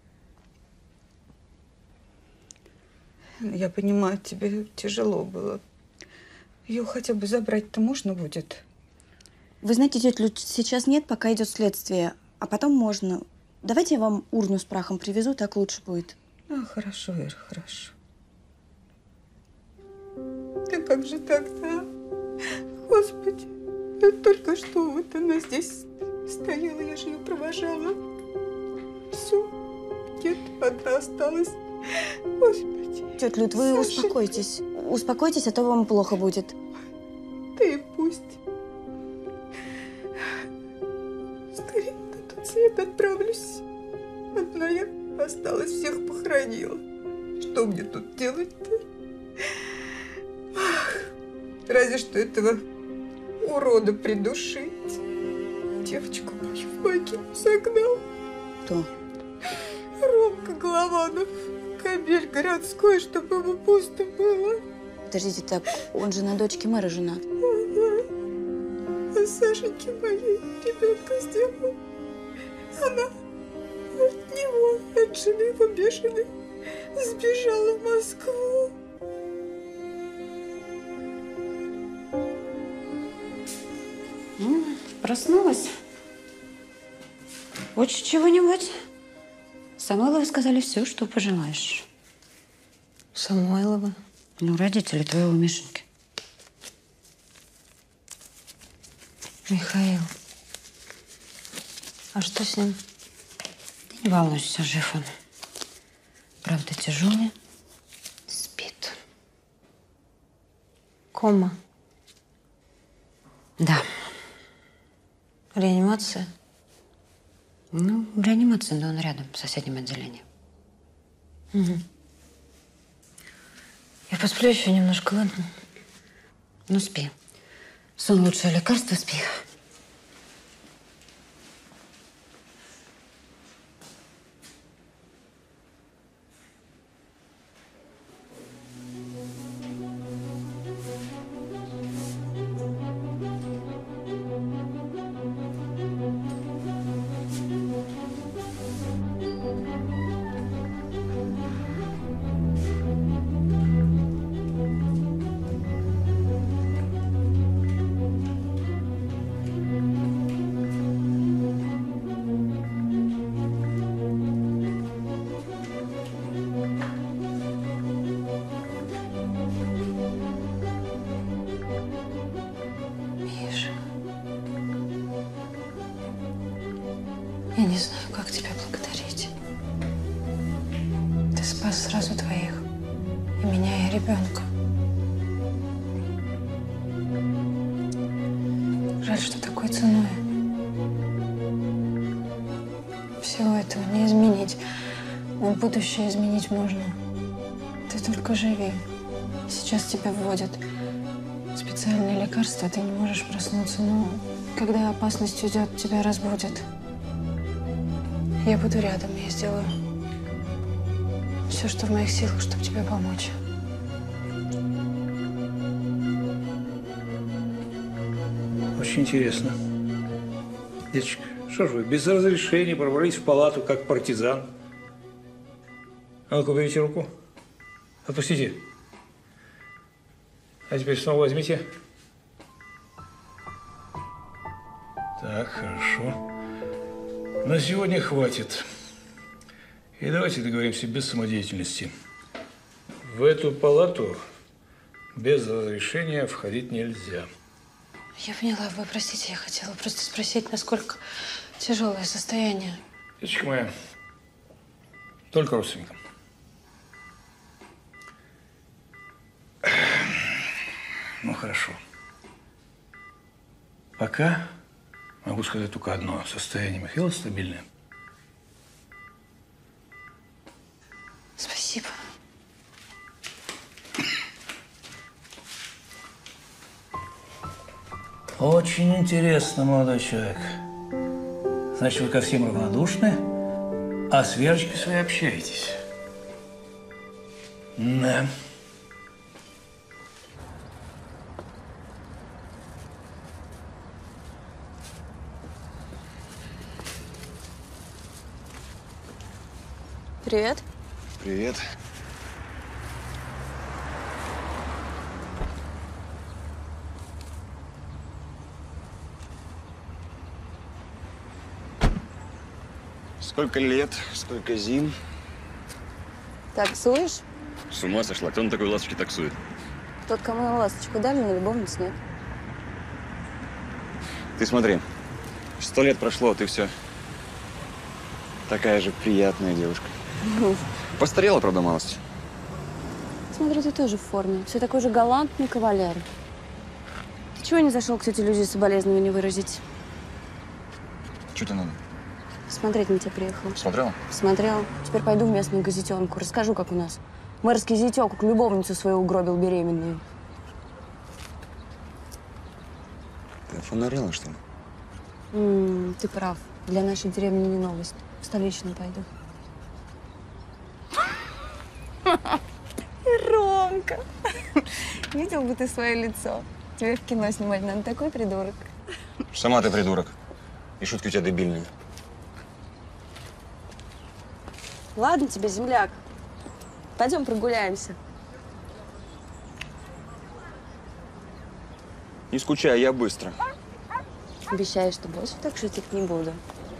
Я понимаю, тебе тяжело было. Ее хотя бы забрать-то можно будет? Вы знаете, тетя Люд, сейчас нет, пока идет следствие. А потом можно. Давайте я вам урну с прахом привезу, так лучше будет. А, хорошо, Ира, хорошо. Да как же так-то, а? Господи, только что вот она здесь стояла, я же ее провожала. Все, нет, одна осталась. Господи. Тетя Люд, вы Сашенька. успокойтесь. Успокойтесь, а то вам плохо будет. Ты пусть. Скорее на тот свет отправлюсь. Одна я осталась, всех похоронила. Что мне тут делать-то? Ах, разве что этого урода придушить. Девочку мою в могилу согнал. Кто? Ромка Голованов. Кабель городской, чтобы ему пусто было. Подождите, так он же на дочке мэра женат. А Сашеньке моей ребенка сделал. Она от него, от жены его бешеной, сбежала в Москву. М, Проснулась. Хочешь чего-нибудь? Самойловы сказали все, что пожелаешь. Самойлова? Ну, родители твоего Мишеньки. Михаил. А что с ним? Ты не волнуйся, жив он. Правда, тяжелый. Спит. Кома? Да. Реанимация? Ну, в реанимации, да он рядом, в соседнем отделении. Угу. Я посплю еще немножко, ладно? Ну, спи. Сон лучшее лекарство, спи. Я не знаю, как тебя благодарить. Ты спас сразу двоих. И меня, и ребенка. Жаль, что такой ценой. Всего этого не изменить. Но будущее изменить можно. Ты только живи. Сейчас тебя вводят специальные лекарства, ты не можешь проснуться, но когда опасность уйдет, тебя разбудят. Я буду рядом, я сделаю все, что в моих силах, чтобы тебе помочь. Очень интересно. Деточка, что ж вы без разрешения пробрались в палату, как партизан? А ну-ка, уберите руку. Отпустите. А теперь снова возьмите. Так, хорошо. На сегодня хватит. И давайте договоримся без самодеятельности. В эту палату без разрешения входить нельзя. Я поняла, вы простите, я хотела просто спросить, насколько тяжелое состояние. Деточка моя, только родственникам. Ну, хорошо. Пока могу сказать только одно. Состояние Михаила стабильное. Спасибо. Очень интересно, молодой человек. Значит, вы ко всем равнодушны, а с Верочкой своей общаетесь. Да. Привет. Привет. Сколько лет, сколько зим. Таксуешь? С ума сошла. Кто на такой ласточке таксует? Тот, кому ласточку дали, на любовниц нет. Ты смотри, сто лет прошло, а ты все такая же приятная девушка. Постарела, правда, малость. Смотрю, ты тоже в форме. Все такой же галантный кавалер. Ты чего не зашел к тете Люзе соболезнования выразить? Что тебе надо? Смотреть на тебя приехал. Смотрела? Смотрел. Теперь пойду в местную газетенку. Расскажу, как у нас. Мэрский зятёк любовницу свою угробил беременную. Ты фонарила, что ли? М-м, ты прав. Для нашей деревни не новость. В столичную пойду. Ромка, видел бы ты свое лицо. Тебе в кино снимать надо, такой придурок. Сама ты придурок. И шутки у тебя дебильные. Ладно тебе, земляк. Пойдем прогуляемся. Не скучай, я быстро. Обещаю, что больше так шутить не буду.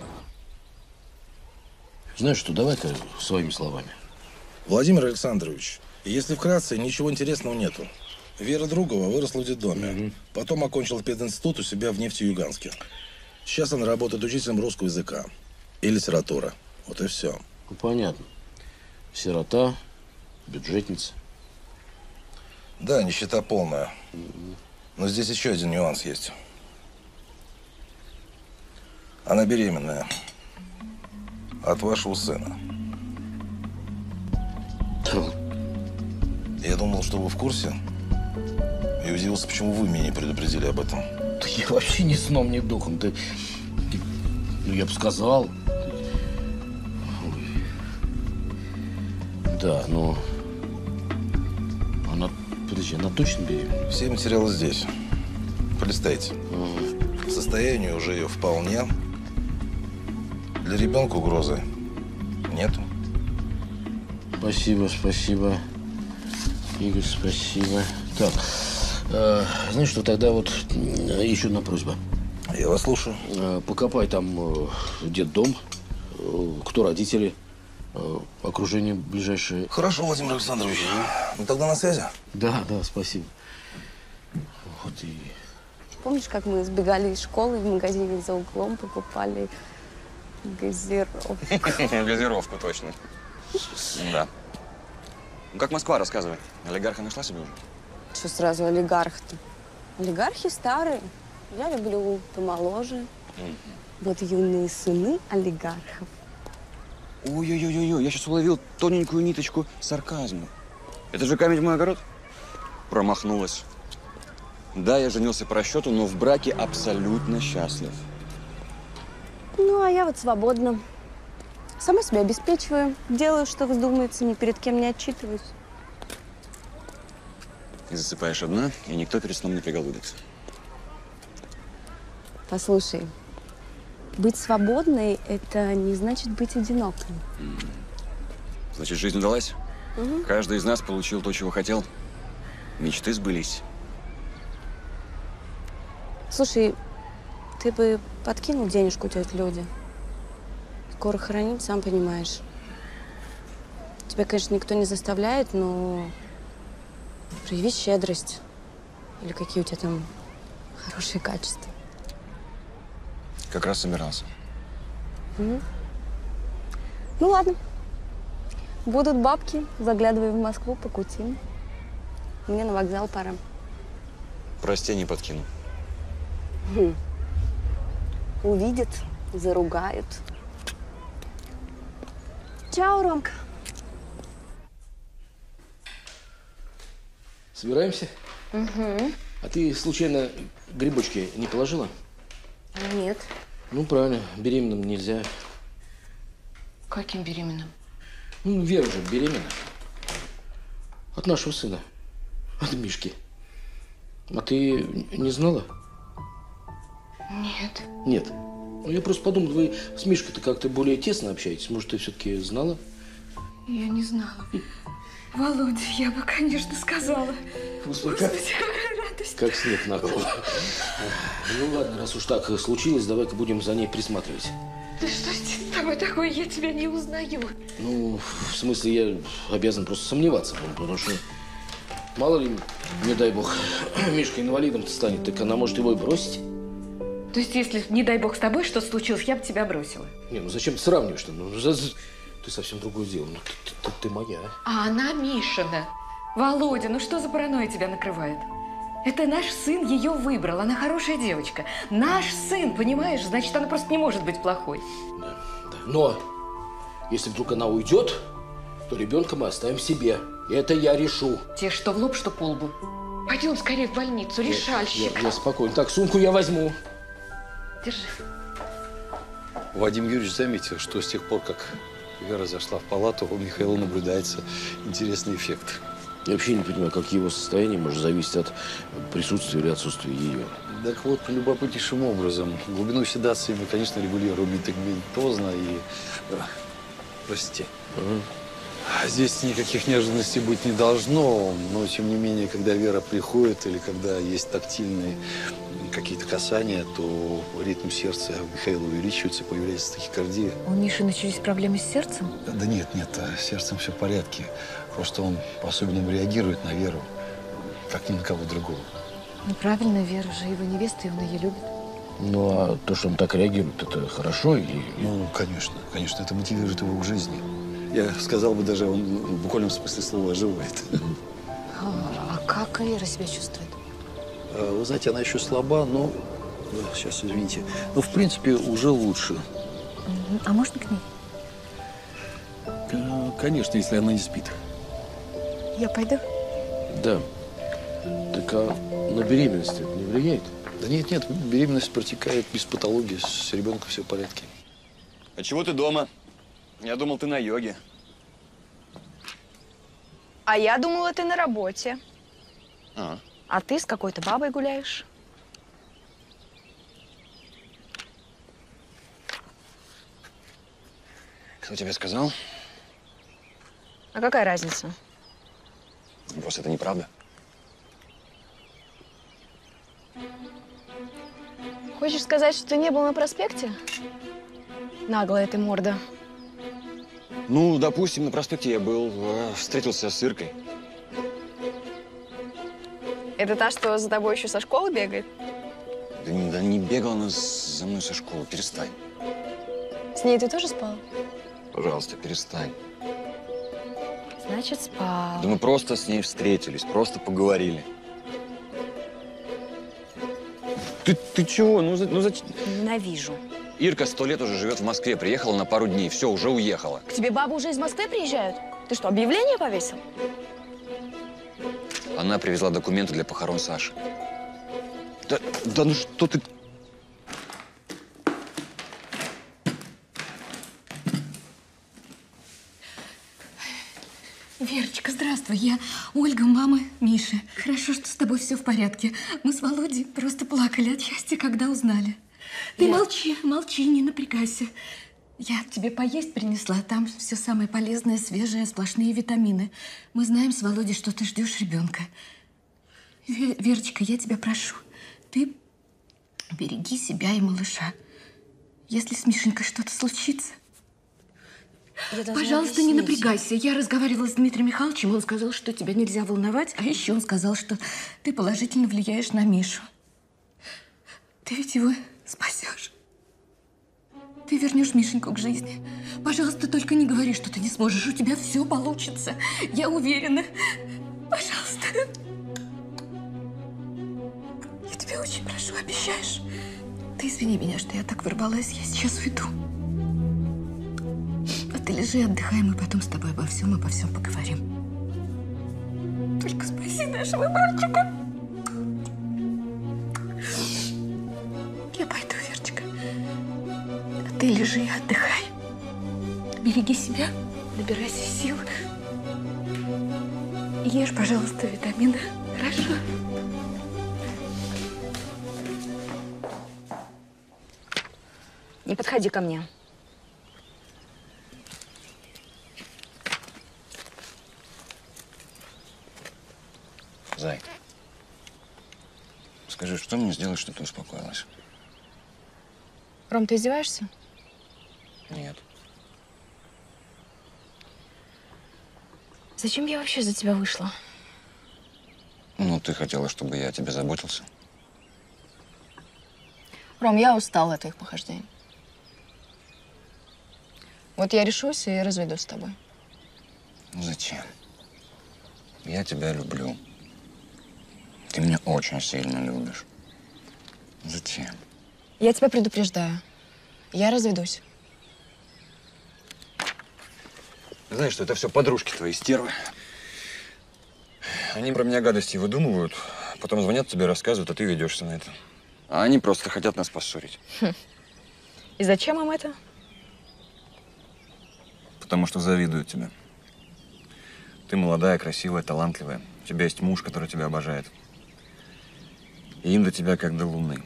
Знаешь что, давай-ка своими словами. Владимир Александрович, если вкратце, ничего интересного нету. Вера Другова выросла в детдоме. Mm-hmm. Потом окончила пединститут у себя в Нефтеюганске. Сейчас она работает учителем русского языка и литературы. Вот и все. Ну, понятно. Сирота, бюджетница. Да, нищета полная. Но здесь еще один нюанс есть. Она беременная. От вашего сына. Я думал, что вы в курсе. И удивился, почему вы меня не предупредили об этом. Да я вообще ни сном, ни духом. Ты, ты, ну, я бы сказал. Ой. Да, но... Она, подожди, она точно беременна? Все материалы здесь. Полистайте. Ага. Состояние уже ее вполне. Для ребенка угрозы нету. Спасибо, спасибо. Игорь, спасибо. Так, э, знаешь что, тогда вот э, еще одна просьба. Я вас слушаю. Э, покопай там э, детдом, э, кто родители, э, окружение ближайшее. Хорошо, Владимир Александрович. Ну тогда на связи? Да, да, спасибо. Вот и... Помнишь, как мы сбегали из школы в магазине за углом, покупали газировку? Газировку, точно. Да. Ну, как Москва, рассказывай. Олигарха нашла себе уже? Что сразу олигарх-то? Олигархи старые. Я люблю помоложе. Mm-hmm. Вот юные сыны олигархов. Ой-ой-ой-ой, я сейчас уловил тоненькую ниточку сарказма. Это же камень в мой огород? Промахнулась. Да, я женился по расчету, но в браке абсолютно счастлив. Ну, а я вот свободна. Сама себя обеспечиваю, делаю, что вздумается, ни перед кем не отчитываюсь. И засыпаешь одна, и никто перед сном не приголубится. Послушай, быть свободной – это не значит быть одинокой. Значит, жизнь удалась? Угу. Каждый из нас получил то, чего хотел. Мечты сбылись. Слушай, ты бы подкинул денежку тете Люде? Скоро хоронить, сам понимаешь. Тебя, конечно, никто не заставляет, но прояви щедрость. Или какие у тебя там хорошие качества. Как раз собирался. Угу. Ну ладно. Будут бабки, заглядывай в Москву, покутим. Мне на вокзал пора. Прости, не подкину. Хм. Увидят, заругают. Чао, Ромка. Собираемся? Угу. А ты, случайно, грибочки не положила? Нет. Ну, правильно, беременным нельзя. Каким беременным? Ну, Вера же беременна. От нашего сына. От Мишки. А ты не знала? Нет. Нет. Ну, я просто подумал, вы с Мишкой-то как-то более тесно общаетесь. Может, ты все-таки знала? Я не знала. Володя, я бы, конечно, сказала. Господи, как, радость. как снег на голову. Ну ладно, раз уж так случилось, давай-ка будем за ней присматривать. Да что с тобой такое? Я тебя не узнаю. Ну, в смысле, я обязан просто сомневаться, потому что мало ли, не дай бог, Мишка инвалидом-то станет, так она может его и бросить. То есть, если, не дай бог, с тобой что-то случилось, я бы тебя бросила? Не, ну зачем ты сравниваешь-то? Ну, за, ты ты совсем другое дело. Ну, ты, ты, ты, ты моя. А она Мишина. Володя, ну что за паранойя тебя накрывает? Это наш сын ее выбрал, она хорошая девочка. Наш сын, понимаешь? Значит, она просто не может быть плохой. Да, да. Но если вдруг она уйдет, то ребенка мы оставим себе. И это я решу. Тебе что в лоб, что по лбу? Пойдем скорее в больницу, решальщик. Я, я спокойно. Так, сумку я возьму. Держи. Вадим Юрьевич заметил, что с тех пор, как Вера зашла в палату, у Михаила наблюдается интересный эффект. Я вообще не понимаю, как его состояние может зависеть от присутствия или отсутствия ее. Так вот, любопытнейшим образом. Глубину седации мы, конечно, регулируем медикаментозно и… Простите. Угу. Здесь никаких неожиданностей быть не должно, но, тем не менее, когда Вера приходит или когда есть тактильные какие-то касания, то ритм сердца Михаила увеличивается, появляется тахикардия. У Миши начались проблемы с сердцем? Да нет, нет, с сердцем все в порядке. Просто он по-особенному реагирует на Веру, как ни на кого другого. Ну, правильно, Вера же его невеста, и он ее любит. Ну, а то, что он так реагирует, это хорошо? И… Ну, конечно, конечно, это мотивирует его в жизни. Я сказал бы, даже он в буквальном смысле слова оживает. А, а как Вера себя чувствует? Вы знаете, она еще слаба, но… Сейчас, извините. Но, в принципе, уже лучше. А можно к ней? Конечно, если она не спит. Я пойду? Да. Так а на беременность это не влияет? Да нет, нет, беременность протекает без патологии, с ребенком все в порядке. А чего ты дома? Я думал, ты на йоге. А я думала, ты на работе. А. А ты с какой-то бабой гуляешь. Кто тебе сказал? А какая разница? Просто это неправда. Хочешь сказать, что ты не был на проспекте? Наглая ты морда. Ну, допустим, на проспекте я был, встретился с Иркой. Это та, что за тобой еще со школы бегает? Да не, да не бегала она за мной со школы, перестань. С ней ты тоже спал? Пожалуйста, перестань. Значит, спал. Да мы просто с ней встретились, просто поговорили. Ты, ты чего? Ну, за, ну зачем? Ненавижу. Ирка сто лет уже живет в Москве, приехала на пару дней, все, уже уехала. К тебе бабы уже из Москвы приезжают? Ты что, объявление повесил? Она привезла документы для похорон Саши. Да, да ну что ты… Верочка, здравствуй. Я Ольга, мама Миши. Хорошо, что с тобой все в порядке. Мы с Володей просто плакали от счастья, когда узнали. Ты Я... молчи, молчи, не напрягайся. Я тебе поесть принесла. Там все самое полезное, свежее, сплошные витамины. Мы знаем с Володей, что ты ждешь ребенка. Верочка, я тебя прошу, ты береги себя и малыша. Если с Мишенькой что-то случится, пожалуйста, не напрягайся. Я разговаривала с Дмитрием Михайловичем, он сказал, что тебя нельзя волновать, а еще он сказал, что ты положительно влияешь на Мишу. Ты ведь его спасешь. Ты вернешь Мишеньку к жизни. Пожалуйста, только не говори, что ты не сможешь. У тебя все получится. Я уверена. Пожалуйста. Я тебя очень прошу, обещаешь? Ты извини меня, что я так ворвалась. Я сейчас уйду. А ты лежи, отдыхай, мы потом с тобой обо всем, обо всем поговорим. Только спаси нашего мальчика. Я пойду, Верочка. А ты лежи и отдыхай. Береги себя, набирайся сил. Ешь, пожалуйста, витамины. Хорошо? Не подходи ко мне. Зай, скажи, что мне сделать, чтобы ты успокоилась? Ром, ты издеваешься? Нет. Зачем я вообще за тебя вышла? Ну, ты хотела, чтобы я о тебе заботился? Ром, я устала от твоих похождений. Вот я решусь и разведусь с тобой. Зачем? Я тебя люблю. Ты меня очень сильно любишь. Зачем? Я тебя предупреждаю. Я разведусь. Знаешь, что это все подружки твои, стервы. Они про меня гадости выдумывают, потом звонят тебе, рассказывают, а ты ведешься на это. А они просто хотят нас поссорить. Хм. И зачем им это? Потому что завидуют тебе. Ты молодая, красивая, талантливая. У тебя есть муж, который тебя обожает. И им до тебя как до луны.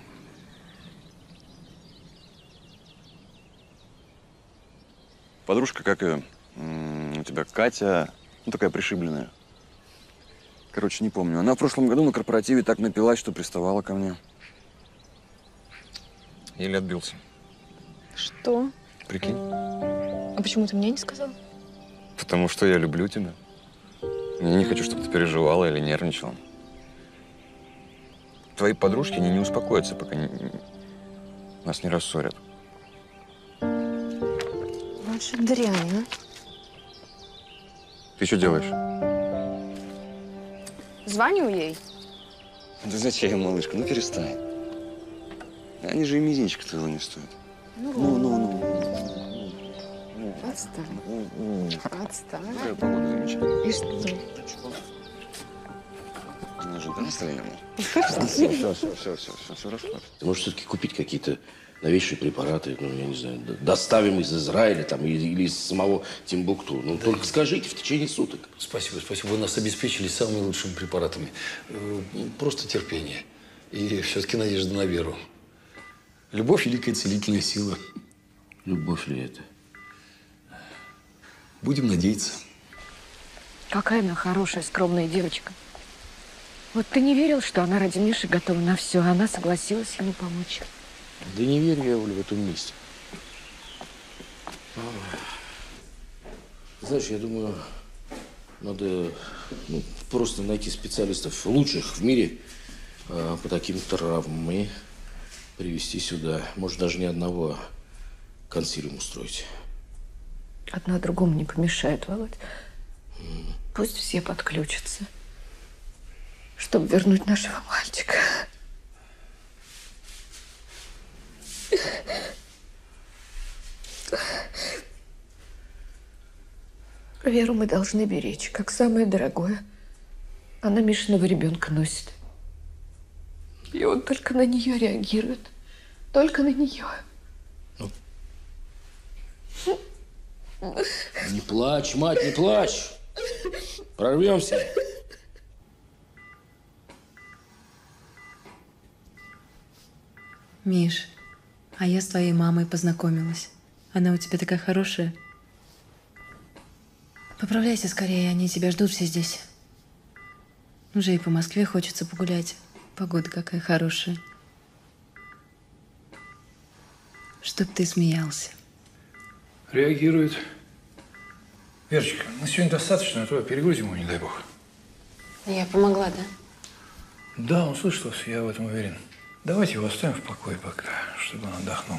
Подружка, как ее? У тебя Катя, ну такая пришибленная. Короче, не помню. Она в прошлом году на корпоративе так напилась, что приставала ко мне. Еле отбился. Что? Прикинь. А почему ты мне не сказал? Потому что я люблю тебя. Я не хочу, чтобы ты переживала или нервничала. Твои подружки, они не успокоятся, пока не, нас не рассорят. Вот же дрянь, а? Ты что делаешь? Звоню ей. Да зачем, малышка? Ну перестань. Они же и мизинчика твоего не стоят. Ну, ну, ну, ну. Отстань. Отстань. Какая погода замечательная. И что? Неожиданно настроение. Все, все, все, все, все, все, все расслабься. Ты можешь все-таки купить какие-то новейшие препараты, ну, я не знаю, доставим из Израиля там, или, или из самого Тимбукту. Ну, да, только скажите в течение суток. Спасибо, спасибо. Вы нас обеспечили самыми лучшими препаратами. Просто терпение. И все-таки надежда на веру. Любовь – великая целительная сила. Любовь ли это? Будем надеяться. Какая она хорошая, скромная девочка. Вот ты не верил, что она ради Миши готова на все, а она согласилась ему помочь. Да не верю я, Оля, в этом месте. Знаешь, я думаю, надо ну, просто найти специалистов лучших в мире а, по таким травмам и привести сюда. Может, даже не одного консилиум устроить. Одно другому не помешает, Володь. Пусть все подключатся, чтобы вернуть нашего мальчика. Веру мы должны беречь, как самое дорогое. Она Мишиного ребенка носит. И он только на нее реагирует. Только на нее. Не плачь, мать, не плачь. Прорвемся. Миш, а я с твоей мамой познакомилась. Она у тебя такая хорошая. Поправляйся скорее, они тебя ждут все здесь. Уже и по Москве хочется погулять. Погода какая хорошая. Чтоб ты смеялся. Реагирует. Верочка, на сегодня достаточно, а то перегрузим его, не дай бог. Я помогла, да? Да, он слышит вас, я в этом уверен. Давайте его оставим в покое пока, чтобы он отдохнул.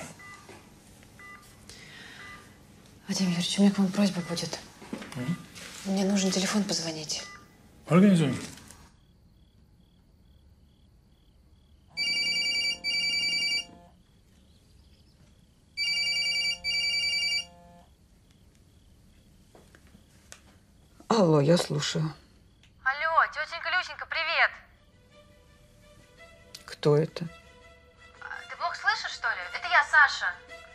Вадим Юрьевич, у меня к вам просьба будет. Угу. Мне нужен телефон позвонить. Организуем. Алло, я слушаю. Алло, тетенька Люсенька, привет! Кто это? Ты плохо слышишь, что ли? Это я, Саша.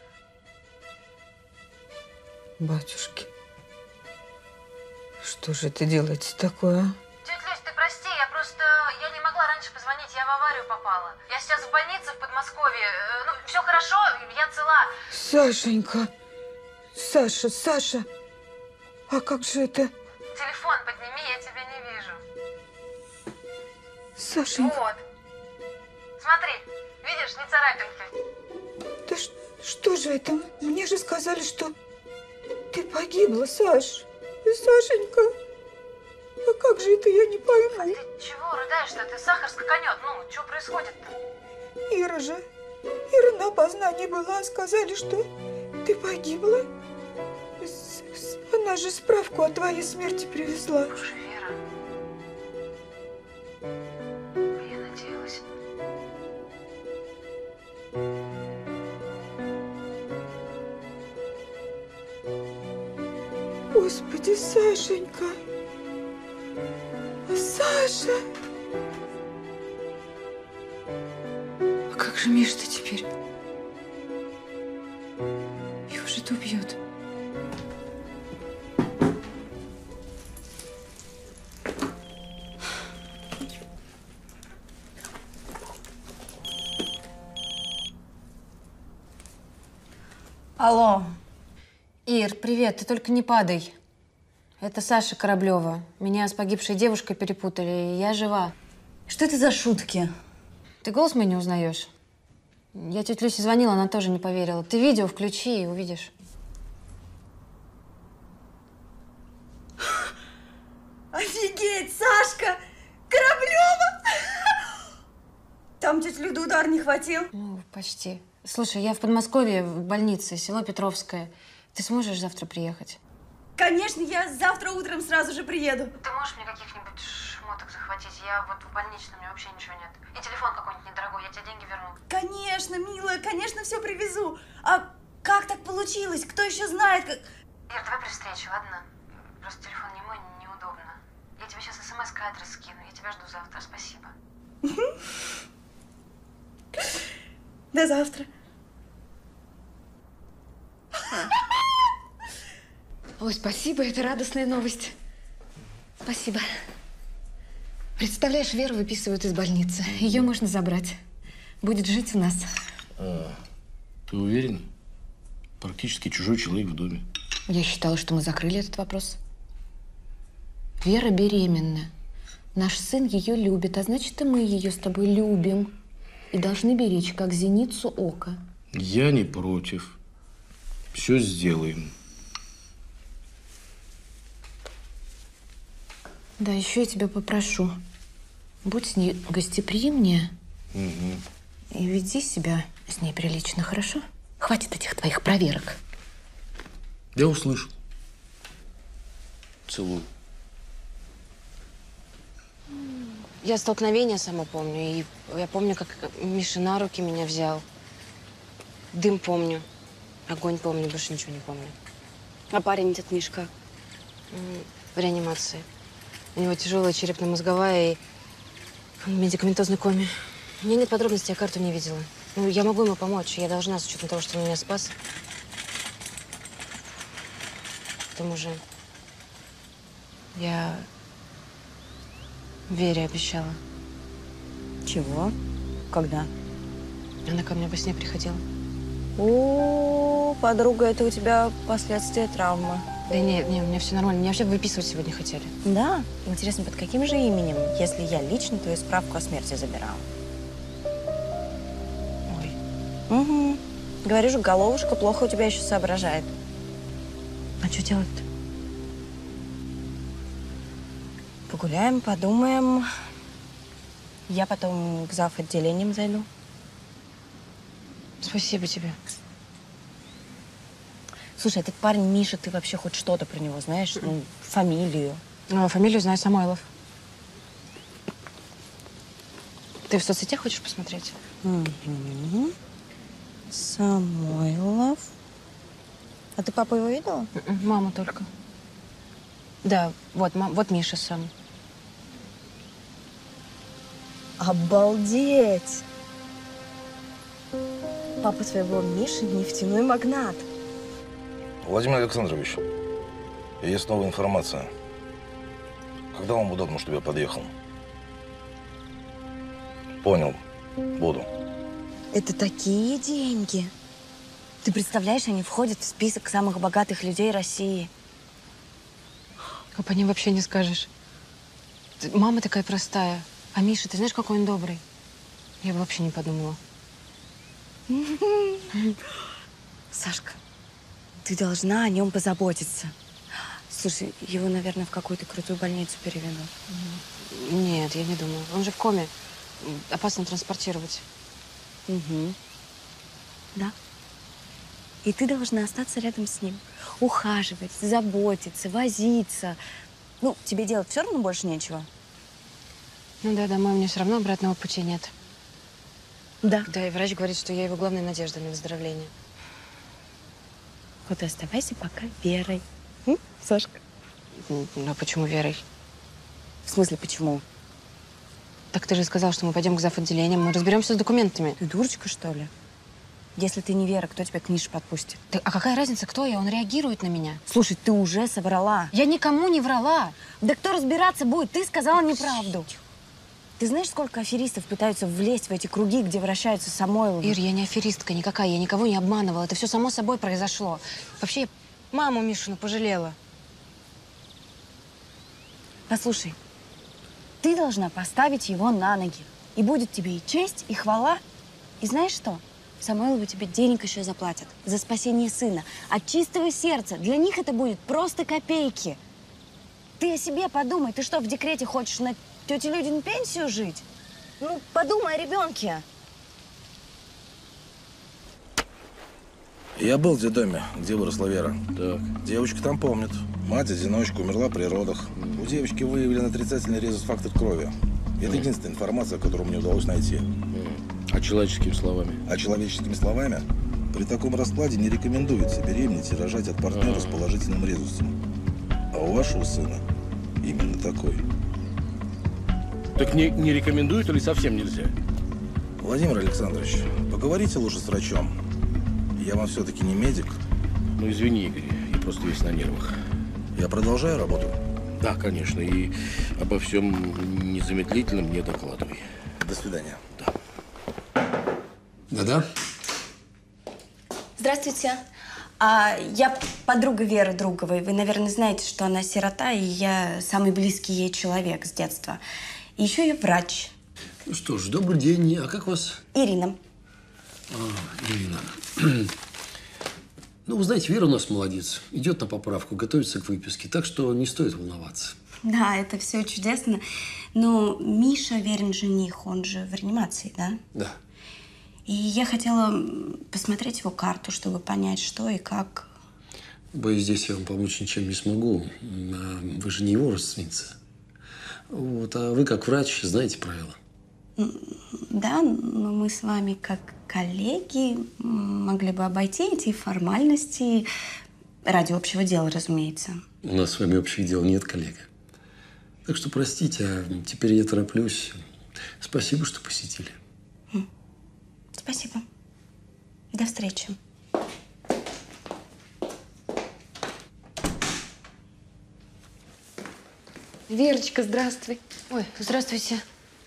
Батюшки. Что же это делаете такое? Тетя Люсь, ты прости, я просто... Я не могла раньше позвонить, я в аварию попала. Я сейчас в больнице в Подмосковье. Ну, все хорошо, я цела. Сашенька. Саша, Саша. А как же это? Телефон подними, я тебя не вижу. Сашенька. Вот. Смотри, видишь, не царапинки. Да ш- что же это? Мне же сказали, что ты погибла, Саш. Сашенька. А как же это, я не пойму. А ты чего рыдаешь-то? Ты сахар скаканет. Ну, что происходит-то? Ира же. Ира на опознании была, сказали, что ты погибла. Она же справку о твоей смерти привезла. Боже, Вера. А я надеялась. Господи, Сашенька. Саша. А как же Миша-то теперь? Его же-то убьет. Алло. Ир, привет, ты только не падай. Это Саша Кораблева. Меня с погибшей девушкой перепутали, и я жива. Что это за шутки? Ты голос мой не узнаешь? Я тете Люсе звонила, она тоже не поверила. Ты видео включи и увидишь. Офигеть, Сашка! Кораблева! Там тетя Люда удар не хватил? Ну, почти. Слушай, я в Подмосковье, в больнице, село Петровское. Ты сможешь завтра приехать? Конечно, я завтра утром сразу же приеду. Ты можешь мне каких-нибудь шмоток захватить? Я вот в больничном, у меня вообще ничего нет. И телефон какой-нибудь недорогой, я тебе деньги верну. Конечно, милая, конечно, все привезу. А как так получилось? Кто еще знает, как... Ир, давай при встрече, ладно? Просто телефон не мой, неудобно. Я тебе сейчас смс-кой адрес скину. Я тебя жду завтра. Спасибо. До завтра. Ой, спасибо, это радостная новость. Спасибо. Представляешь, Веру выписывают из больницы. Ее можно забрать. Будет жить у нас. А, ты уверен? Практически чужой человек в доме. Я считала, что мы закрыли этот вопрос. Вера беременна. Наш сын ее любит, а значит, и мы ее с тобой любим. И должны беречь, как зеницу ока. Я не против. Все сделаем. Да, еще я тебя попрошу. Будь с ней гостеприимнее. Угу. И веди себя с ней прилично, хорошо? Хватит этих твоих проверок. Я услышал. Целую. Я столкновение само помню. И я помню, как Миша на руки меня взял. Дым помню. Огонь помню, больше ничего не помню. А парень этот Мишка? В реанимации. У него тяжелая черепно-мозговая и в медикаментозной коме. У меня нет подробностей, я карту не видела. Ну, я могу ему помочь. Я должна, с учетом того, что он меня спас. К тому же я Вере обещала. Чего? Когда? Она ко мне во сне приходила. О, подруга, это у тебя последствия травмы. Да нет, нет, у меня все нормально. Меня вообще выписывать сегодня хотели. Да? Интересно, под каким же именем? Если я лично, то и справку о смерти забирала. Ой. Угу. Говорю же, головушка плохо у тебя еще соображает. А что делать-то? Погуляем, подумаем. Я потом к зав. Отделениям зайду. Спасибо тебе. Слушай, этот парень Миша, ты вообще хоть что-то про него знаешь? Ну, фамилию. А, фамилию знаю, Самойлов. Ты в соцсетях хочешь посмотреть? Угу. Самойлов. А ты папу его видела? Маму только. Да, вот, мам, вот Миша сам. Обалдеть! Папа твоего Миши нефтяной магнат. Владимир Александрович, есть новая информация. Когда вам удобно, чтобы я подъехал? Понял. Буду. Это такие деньги. Ты представляешь, они входят в список самых богатых людей России. А по ним вообще не скажешь. Ты- Мама такая простая. А Миша, ты знаешь, какой он добрый? Я бы вообще не подумала. Сашка, ты должна о нем позаботиться. Слушай, его, наверное, в какую-то крутую больницу переведут. Нет, я не думаю. Он же в коме. Опасно транспортировать. Угу. Да. И ты должна остаться рядом с ним. Ухаживать, заботиться, возиться. Ну, тебе делать все равно больше нечего. Ну да, домой мне все равно обратного пути нет. Да. Да, и врач говорит, что я его главная надежда на выздоровление. Вот и оставайся пока Верой. М, Сашка? Ну, а почему Верой? В смысле, почему? Так ты же сказал, что мы пойдем к зав.отделению, мы разберемся с документами. Ты дурочка, что ли? Если ты не Вера, кто тебя к Мише подпустит? Да, а какая разница, кто я? Он реагирует на меня. Слушай, ты уже соврала. Я никому не врала. Да кто разбираться будет? Ты сказала неправду. Ты знаешь, сколько аферистов пытаются влезть в эти круги, где вращаются Самойловы? Ир, я не аферистка никакая, я никого не обманывала. Это все само собой произошло. Вообще, я маму Мишину пожалела. Послушай, ты должна поставить его на ноги. И будет тебе и честь, и хвала. И знаешь что? Самойловы тебе денег еще заплатят за спасение сына. От чистого сердца. Для них это будет просто копейки. Ты о себе подумай. Ты что, в декрете хочешь на тете Людину пенсию жить? Ну, подумай о ребенке. Я был в детдоме, где выросла Вера. Так. Девочка там помнит. Мать-одиночка умерла при родах. У девочки выявлен отрицательный резус-фактор крови. Это единственная информация, которую мне удалось найти. А человеческими словами? А человеческими словами? При таком раскладе не рекомендуется беременеть и рожать от партнера а -а -а. с положительным резусом. А у вашего сына именно такой. Так не, не рекомендуют или совсем нельзя? Владимир Александрович, поговорите лучше с врачом. Я вам все-таки не медик. Ну, извини, Игорь, я просто весь на нервах. Я продолжаю работу? Да, конечно, и обо всем незамедлительно мне докладывай. До свидания. Да. Да-да. Здравствуйте. А, я подруга Веры Друговой. Вы, наверное, знаете, что она сирота, и я самый близкий ей человек с детства. И еще я врач. Ну что ж, добрый день. А как вас? Ирина. А, Ирина. Ну, вы знаете, Вера у нас молодец. Идет на поправку, готовится к выписке. Так что не стоит волноваться. Да, это все чудесно. Но Миша Верин жених, он же в реанимации, да? Да. И я хотела посмотреть его карту, чтобы понять, что и как. Боюсь, здесь я вам помочь ничем не смогу. Вы же не его родственница. Вот, а вы, как врач, знаете правила. Да, но мы с вами, как коллеги, могли бы обойти эти формальности ради общего дела, разумеется. У нас с вами общих дел нет, коллега. Так что простите, а теперь я тороплюсь. Спасибо, что посетили. Спасибо. До встречи. Верочка, здравствуй. Ой, здравствуйте.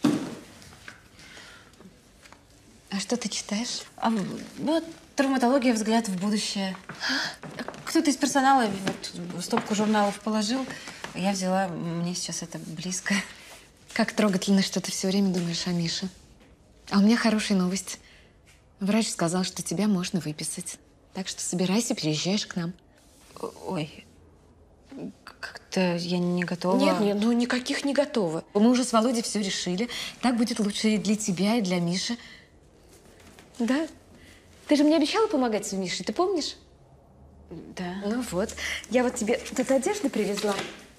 А что ты читаешь? А, вот травматология, взгляд в будущее. Кто-то из персонала вот стопку журналов положил. Я взяла, мне сейчас это близко. Как трогательно, что ты все время думаешь о Мише. А у меня хорошая новость. Врач сказал, что тебя можно выписать. Так что собирайся, переезжаешь к нам. Ой, как-то я не готова. Нет, нет, ну никаких не готова. Мы уже с Володей все решили. Так будет лучше и для тебя, и для Миши. Да? Ты же мне обещала помогать с Мишей, ты помнишь? Да. Ну вот, я вот тебе тут одежды привезла.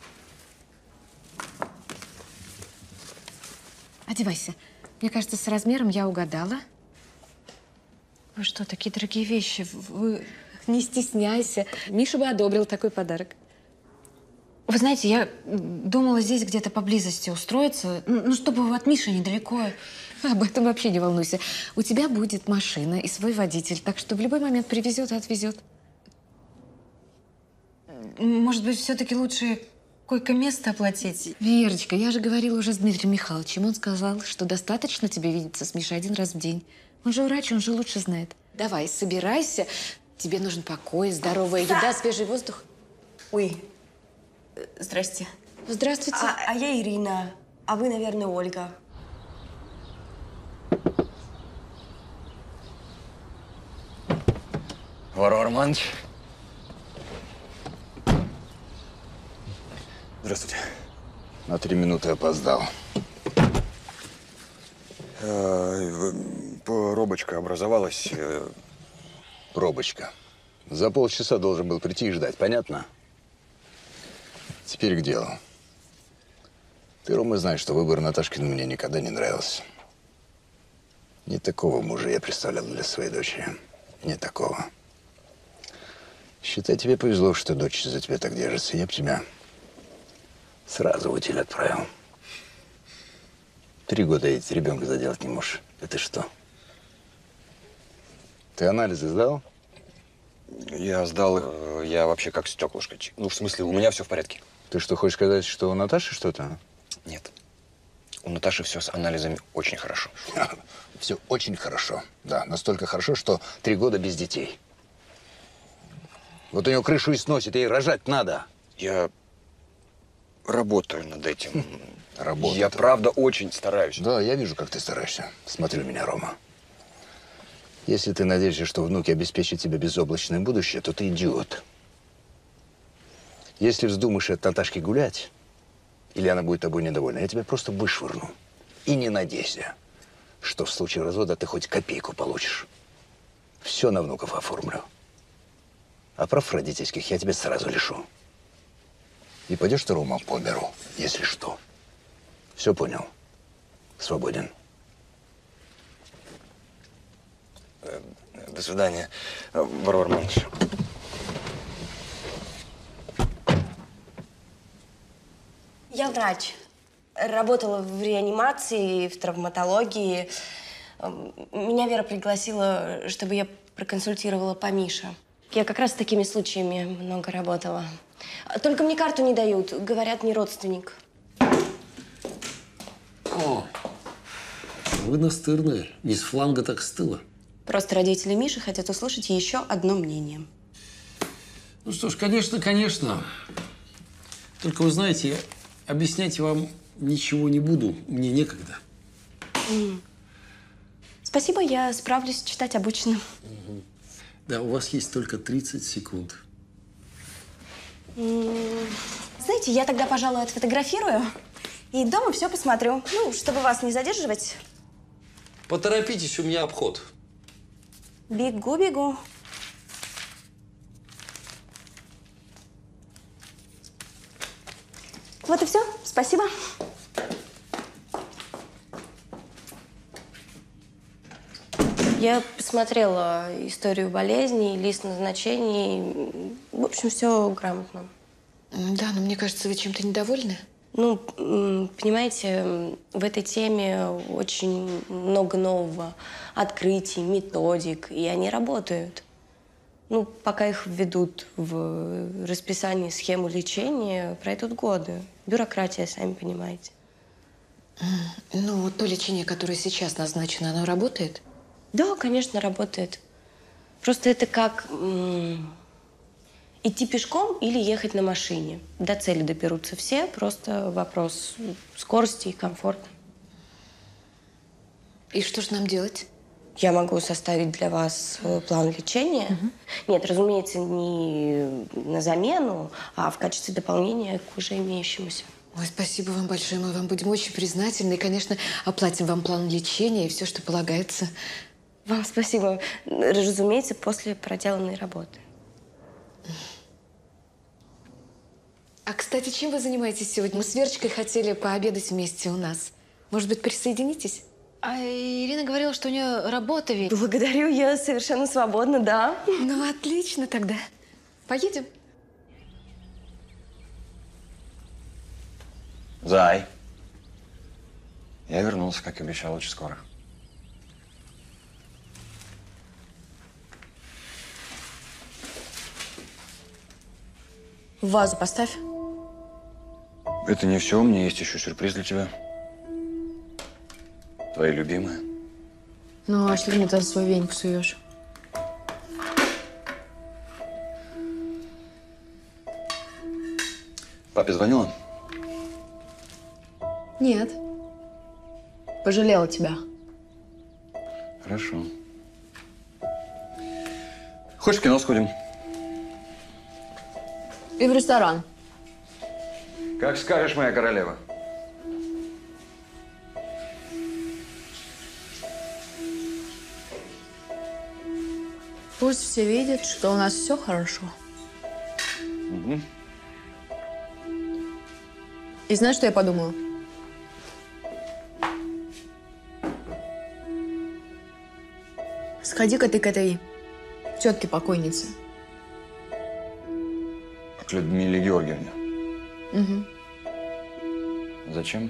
Одевайся. Мне кажется, с размером я угадала. Вы что, такие дорогие вещи? Вы не стесняйся. Миша бы одобрил такой подарок. Вы знаете, я думала здесь где-то поблизости устроиться, ну, чтобы от Миши недалеко. Об этом вообще не волнуйся. У тебя будет машина и свой водитель, так что в любой момент привезет и отвезет. Может быть, все-таки лучше койко-место оплатить? Верочка, я же говорила уже с Дмитрием Михайловичем. Он сказал, что достаточно тебе видеться с Мишей один раз в день. Он же врач, он же лучше знает. Давай, собирайся. Тебе нужен покой, здоровая еда, свежий воздух. Ой, здрасте. Здравствуйте. А, а я Ирина, а вы, наверное, Ольга. Варвар Романович. Здравствуйте. На три минуты опоздал. Пробочка образовалась. Пробочка. За полчаса должен был прийти и ждать, понятно? Теперь к делу. Ты, Рома, знаешь, что выбор Наташкина мне никогда не нравился. Не такого мужа я представлял для своей дочери. Не такого. Считай, тебе повезло, что дочь за тебя так держится. Я бы тебя сразу в утиль отправил. Три года эти ребенка заделать не можешь. Это что? Ты анализы сдал? Я сдал их. Я вообще как стеклышко. Ну, в смысле, у меня все в порядке. Ты что, хочешь сказать, что у Наташи что-то? Нет. У Наташи все с анализами очень хорошо. Все очень хорошо. Да, настолько хорошо, что три года без детей. Вот у него крышу и сносит, ей рожать надо. Я работаю над этим. Работаю. Я правда очень стараюсь. Да, я вижу, как ты стараешься. Смотри у меня, Рома. Если ты надеешься, что внуки обеспечат тебе безоблачное будущее, то ты идиот. Если вздумаешь от Наташки гулять, или она будет тобой недовольна, я тебя просто вышвырну. И не надейся, что в случае развода ты хоть копейку получишь. Все на внуков оформлю. А прав родительских я тебя сразу лишу. И пойдешь ты, Рома, по миру, если что. Все понял? Свободен. До свидания, Варвара Романович. Я врач. Работала в реанимации, в травматологии. Меня Вера пригласила, чтобы я проконсультировала по Мише. Я как раз с такими случаями много работала. Только мне карту не дают. Говорят, не родственник. О, вы настырные. Не с фланга, так с тыла. Просто родители Миши хотят услышать еще одно мнение. Ну что ж, конечно, конечно. Только вы знаете, я объяснять вам ничего не буду. Мне некогда. Mm. Спасибо, я справлюсь читать обычно. Угу. Да, у вас есть только тридцать секунд. Mm. Знаете, я тогда, пожалуй, отфотографирую и дома все посмотрю. Ну, чтобы вас не задерживать. Поторопитесь, у меня обход. Бегу, бегу. Вот и все. Спасибо. Я посмотрела историю болезни, лист назначений. В общем, все грамотно. Да, но мне кажется, вы чем-то недовольны? Ну, понимаете, в этой теме очень много нового. Открытий, методик, и они работают. Ну, пока их введут в расписание, схему лечения, пройдут годы. Бюрократия, сами понимаете. Ну, то лечение, которое сейчас назначено, оно работает? Да, конечно, работает. Просто это как м- идти пешком или ехать на машине. До цели доберутся все, просто вопрос скорости и комфорта. И что же нам делать? Я могу составить для вас план лечения. Угу. Нет, разумеется, не на замену, а в качестве дополнения к уже имеющемуся. Ой, спасибо вам большое. Мы вам будем очень признательны. И, конечно, оплатим вам план лечения и все, что полагается. Вам спасибо. Разумеется, после проделанной работы. А, кстати, чем вы занимаетесь сегодня? Мы с Верочкой хотели пообедать вместе у нас. Может быть, присоединитесь? А Ирина говорила, что у нее работа ведь. Благодарю, я совершенно свободна, да. Ну, отлично тогда. Поедем? Зай. Я вернулся, как и обещал, очень скоро. В вазу поставь. Это не все, у меня есть еще сюрприз для тебя. Твои любимые. Ну, а что ты мне туда свой веник суешь? Папе звонила? Нет. Пожалела тебя. Хорошо. Хочешь, в кино сходим? И в ресторан. Как скажешь, моя королева. Пусть все видят, что у нас все хорошо. Угу. И знаешь, что я подумала? Сходи-ка ты к этой тетке покойнице. К Людмиле Георгиевне. Угу. Зачем?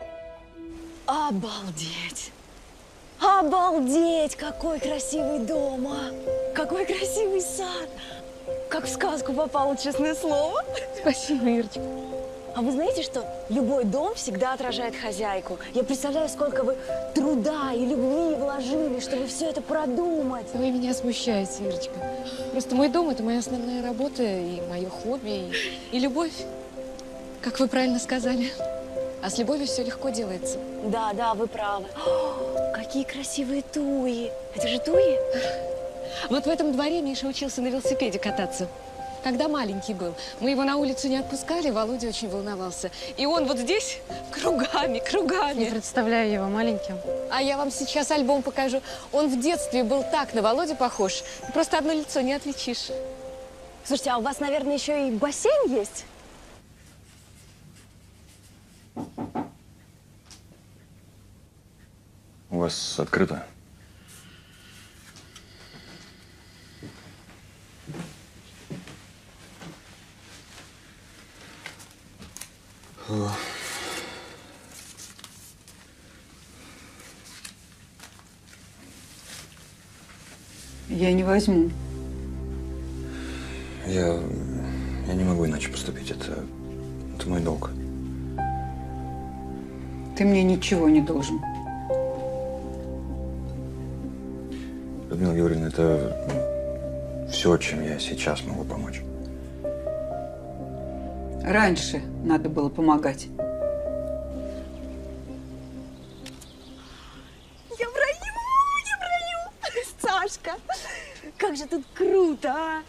Обалдеть! Обалдеть! Какой красивый дом, а! Какой красивый сад! Как в сказку попало, честное слово. Спасибо, Ирочка. А вы знаете, что любой дом всегда отражает хозяйку? Я представляю, сколько вы труда и любви вложили, чтобы все это продумать. Вы меня смущаете, Ирочка. Просто мой дом – это моя основная работа, и мое хобби, и, и любовь. Как вы правильно сказали. А с любовью все легко делается. Да, да, вы правы. О, какие красивые туи. Это же туи? Вот в этом дворе Миша учился на велосипеде кататься. Когда маленький был, мы его на улицу не отпускали, Володя очень волновался. И он вот здесь кругами, кругами. Не представляю его маленьким. А я вам сейчас альбом покажу. Он в детстве был так на Володю похож. Просто одно лицо не отличишь. Слушайте, а у вас, наверное, еще и бассейн есть? У вас открыто? Я не возьму. Я, я не могу иначе поступить. Это, это мой долг. Ты мне ничего не должен. Людмила Георгиевна, это все, чем я сейчас могу помочь. Раньше надо было помогать. Я в раю, я в раю. Сашка, как же тут круто, а?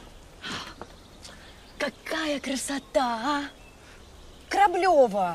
Какая красота, а? Кораблева.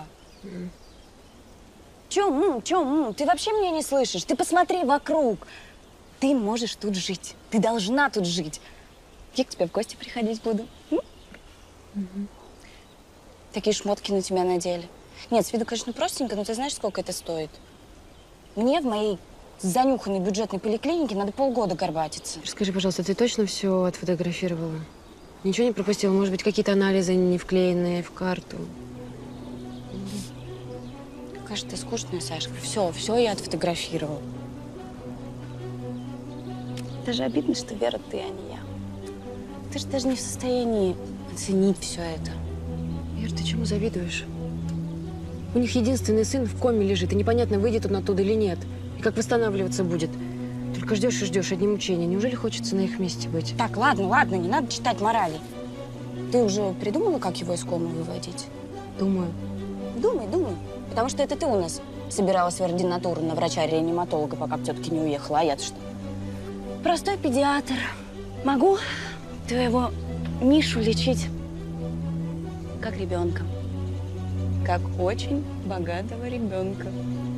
Чё, м, чё, м? Ты вообще меня не слышишь? Ты посмотри вокруг. Ты можешь тут жить. Ты должна тут жить. Я к тебе в гости приходить буду. М? Угу. Такие шмотки на тебя надели. Нет, с виду, конечно, простенько, но ты знаешь, сколько это стоит? Мне в моей занюханной бюджетной поликлинике надо полгода горбатиться. Скажи, пожалуйста, ты точно все отфотографировала? Ничего не пропустила? Может быть, какие-то анализы не вклеенные в карту? Какая же ты скучная, Сашка. Все, все я отфотографировала. Даже обидно, что Вера ты, а не я. Ты же даже не в состоянии оценить все это. Вер, ты чему завидуешь? У них единственный сын в коме лежит, и непонятно, выйдет он оттуда или нет. И как восстанавливаться будет. Только ждешь и ждешь, одни мучения. Неужели хочется на их месте быть? Так, ладно, ладно, не надо читать морали. Ты уже придумала, как его из комы выводить? Думаю. Думай, думай. Потому что это ты у нас собиралась в ординатуру на врача-реаниматолога, пока к тетке не уехала. А я-то что? Простой педиатр. Могу твоего Мишу лечить как ребенка. Как очень богатого ребенка.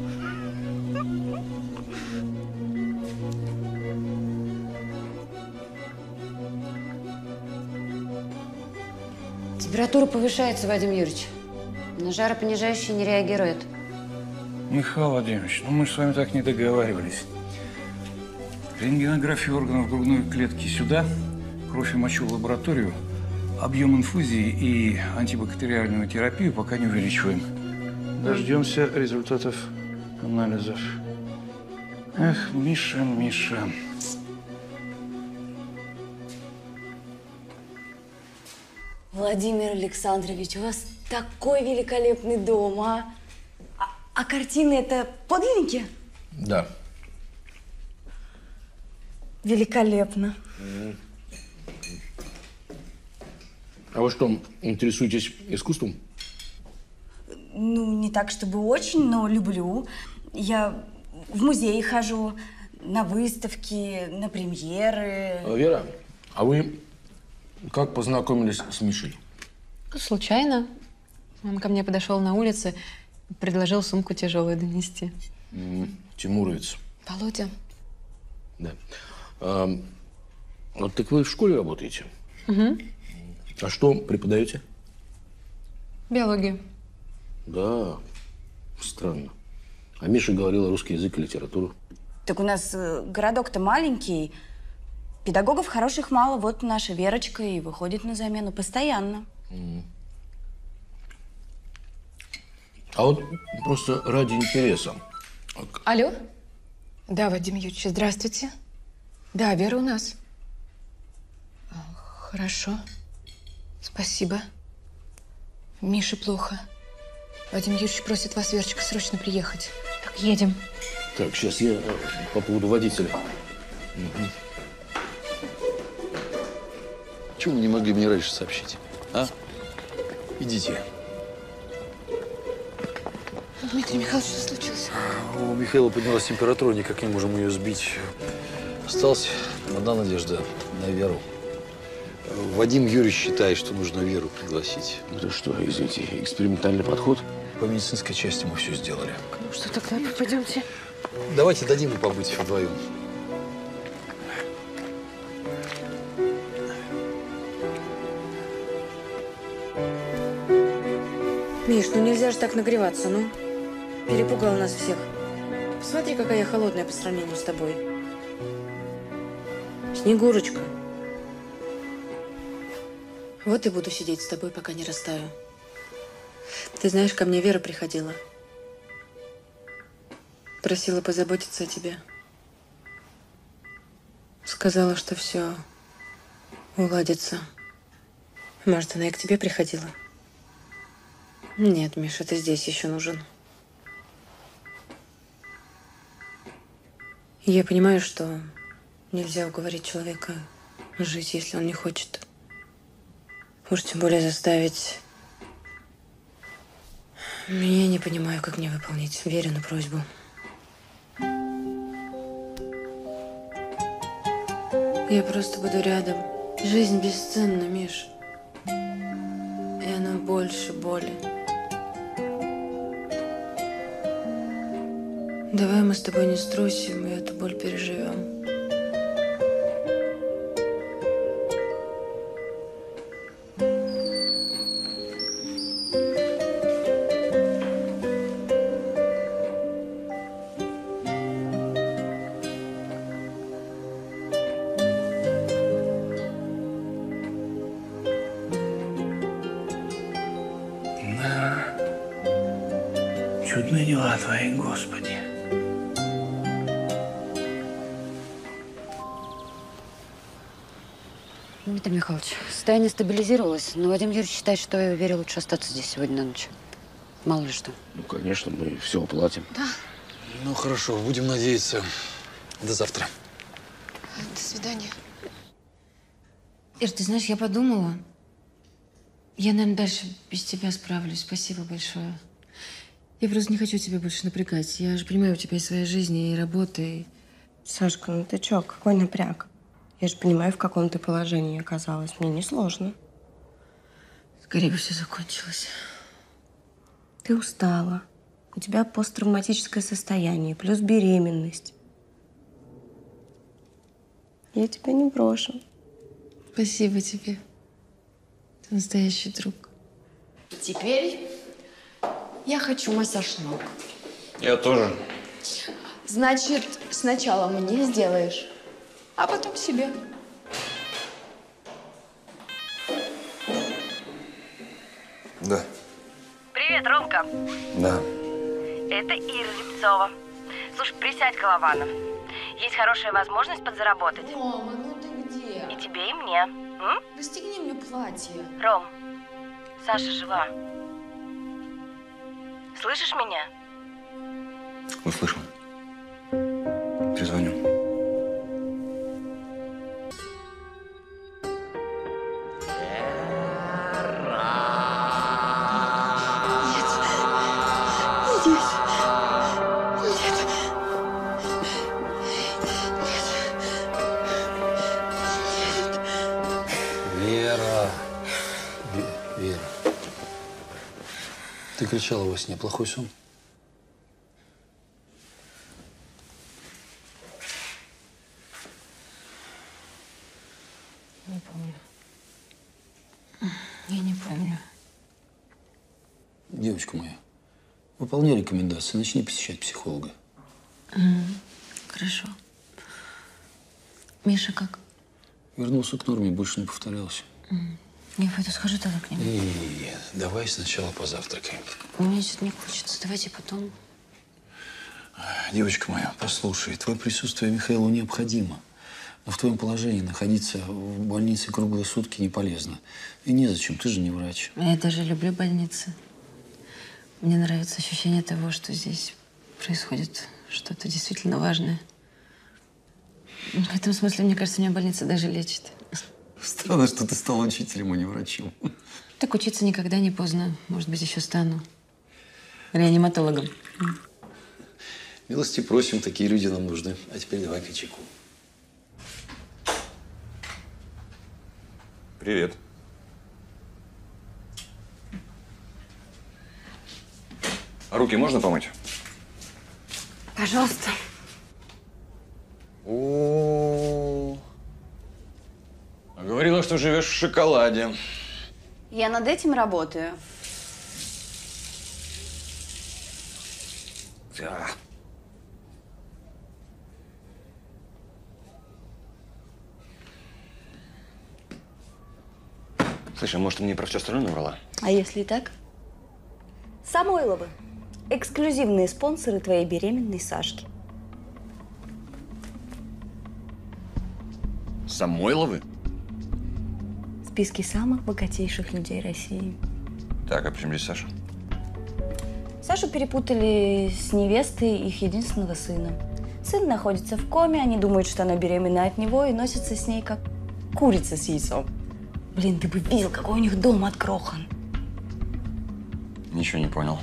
Температура повышается, Вадим Юрьевич. На жаропонижающие не реагирует. Михаил Владимирович, ну мы же с вами так не договаривались. Рентгенографию органов грудной клетки сюда, кровь и мочу в лабораторию, объем инфузии и антибактериальную терапию пока не увеличиваем. Дождемся результатов анализов. Эх, Миша, Миша. Владимир Александрович, у вас такой великолепный дом, а? А, а картины это подлинники? Да. Великолепно. А вы что, интересуетесь искусством? Ну, не так, чтобы очень, но люблю. Я в музей хожу, на выставки, на премьеры. Вера, а вы как познакомились с Мишей? Случайно. Он ко мне подошел на улице, предложил сумку тяжелую донести. М-м, Тимуровец. Володя. Да. А, Вот так вы в школе работаете? Угу. А что преподаете? Биологию. Да, странно. А Миша говорила русский язык и литературу. Так у нас э, городок-то маленький, педагогов хороших мало. Вот наша Верочка и выходит на замену постоянно. Mm. А вот просто ради интереса. Алло? Да, Вадим Юрьевич, здравствуйте. Да, Вера у нас. А, хорошо. Спасибо. Мише плохо. Вадим Юрьевич просит вас, Верочка, срочно приехать. Так, едем. Так, сейчас я по поводу водителя. Угу. Чего вы не могли мне раньше сообщить? А? Идите. Дмитрий Михайлович, что случилось? У Михаила поднялась температура, никак не можем ее сбить. Осталась одна надежда на Веру. Вадим Юрьевич считает, что нужно Веру пригласить. Это что, извините, экспериментальный подход? По медицинской части мы все сделали. Ну что, тогда пойдемте. Давайте дадим ему побыть вдвоем. Миш, ну нельзя же так нагреваться, ну. Перепугал нас всех. Посмотри, какая я холодная по сравнению с тобой. Снегурочка. Вот и буду сидеть с тобой, пока не растаю. Ты знаешь, ко мне Вера приходила. Просила позаботиться о тебе. Сказала, что все уладится. Может, она и к тебе приходила? Нет, Миша, ты здесь еще нужен. Я понимаю, что нельзя уговорить человека жить, если он не хочет. Уж тем более заставить. Я не понимаю, как мне выполнить Верину просьбу. Я просто буду рядом. Жизнь бесценна, Миш. И она больше боли. Давай мы с тобой не струсим и эту боль переживем. Чудные дела твои, Господи. Дмитрий Михайлович, состояние стабилизировалось, но Вадим Юрьевич считает, что Вере лучше остаться здесь сегодня на ночь. Мало ли что. Ну, конечно, мы все оплатим. Да. Ну, хорошо, будем надеяться. До завтра. До свидания. Ир, ты знаешь, я подумала. Я, наверное, дальше без тебя справлюсь. Спасибо большое. Я просто не хочу тебя больше напрягать. Я же понимаю, у тебя есть своя жизнь и работа. И... Сашка, ну ты чё, какой напряг? Я же понимаю, в каком ты положении оказалась. Мне несложно. Скорее бы все закончилось. Ты устала. У тебя посттравматическое состояние, плюс беременность. Я тебя не брошу. Спасибо тебе. Ты настоящий друг. Теперь я хочу массаж ног. Я тоже. Значит, сначала мне сделаешь, а потом себе. Да. Привет, Ромка. Да. Это Ира Рябцова. Слушай, присядь, Голованов. Есть хорошая возможность подзаработать. Рома, ну ты где? И тебе, и мне. М? Расстегни мне платье. Ром, Саша жива. Слышишь меня? Услышал. Перезвоню. Вера. Ве- Вера. Ты кричала во сне. Плохой сон? не помню. Я не помню. Девочка моя, выполняй рекомендации, начни посещать психолога. Mm, хорошо. Миша как? Вернулся к норме, больше не повторялся. Mm. Я пойду схожу тогда к нему. Не-не-не, давай сначала позавтракаем. Мне сейчас не хочется. Давайте потом. Девочка моя, послушай, твое присутствие Михаилу необходимо. Но в твоем положении находиться в больнице круглые сутки не полезно. И незачем, ты же не врач. Я даже люблю больницы. Мне нравится ощущение того, что здесь происходит что-то действительно важное. В этом смысле, мне кажется, меня больница даже лечит. Странно, что ты стала учителем, а не врачом. Так учиться никогда не поздно. Может быть, еще стану реаниматологом. Милости просим, такие люди нам нужны. А теперь давай-ка чайку. Привет. А руки можно помыть? Пожалуйста. О, говорила, что живешь в шоколаде. Я над этим работаю. Да. Слушай, может, ты мне про все остальное наврала? А если и так? Самойловы. Эксклюзивные спонсоры твоей беременной Сашки. Самойловы? Списки самых богатейших людей России. Так, а почему здесь Саша? Сашу перепутали с невестой их единственного сына. Сын находится в коме, они думают, что она беременна от него и носятся с ней, как курица с яйцом. Блин, ты бы видел, какой у них дом открохан. Ничего не понял.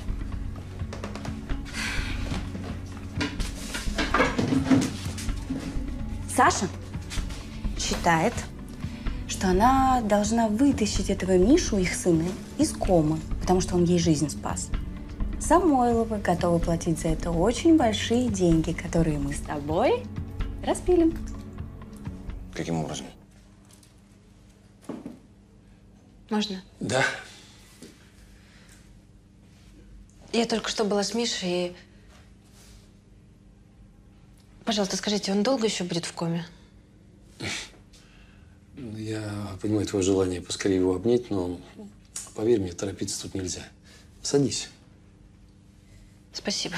Саша считает, что она должна вытащить этого Мишу, их сына, из комы, потому что он ей жизнь спас. Самойловы готовы платить за это очень большие деньги, которые мы с тобой распилим. Каким образом? Можно? Да. Я только что была с Мишей и… Пожалуйста, скажите, он долго еще будет в коме? Я понимаю твое желание поскорее его обнять, но поверь мне, торопиться тут нельзя. Садись. Спасибо.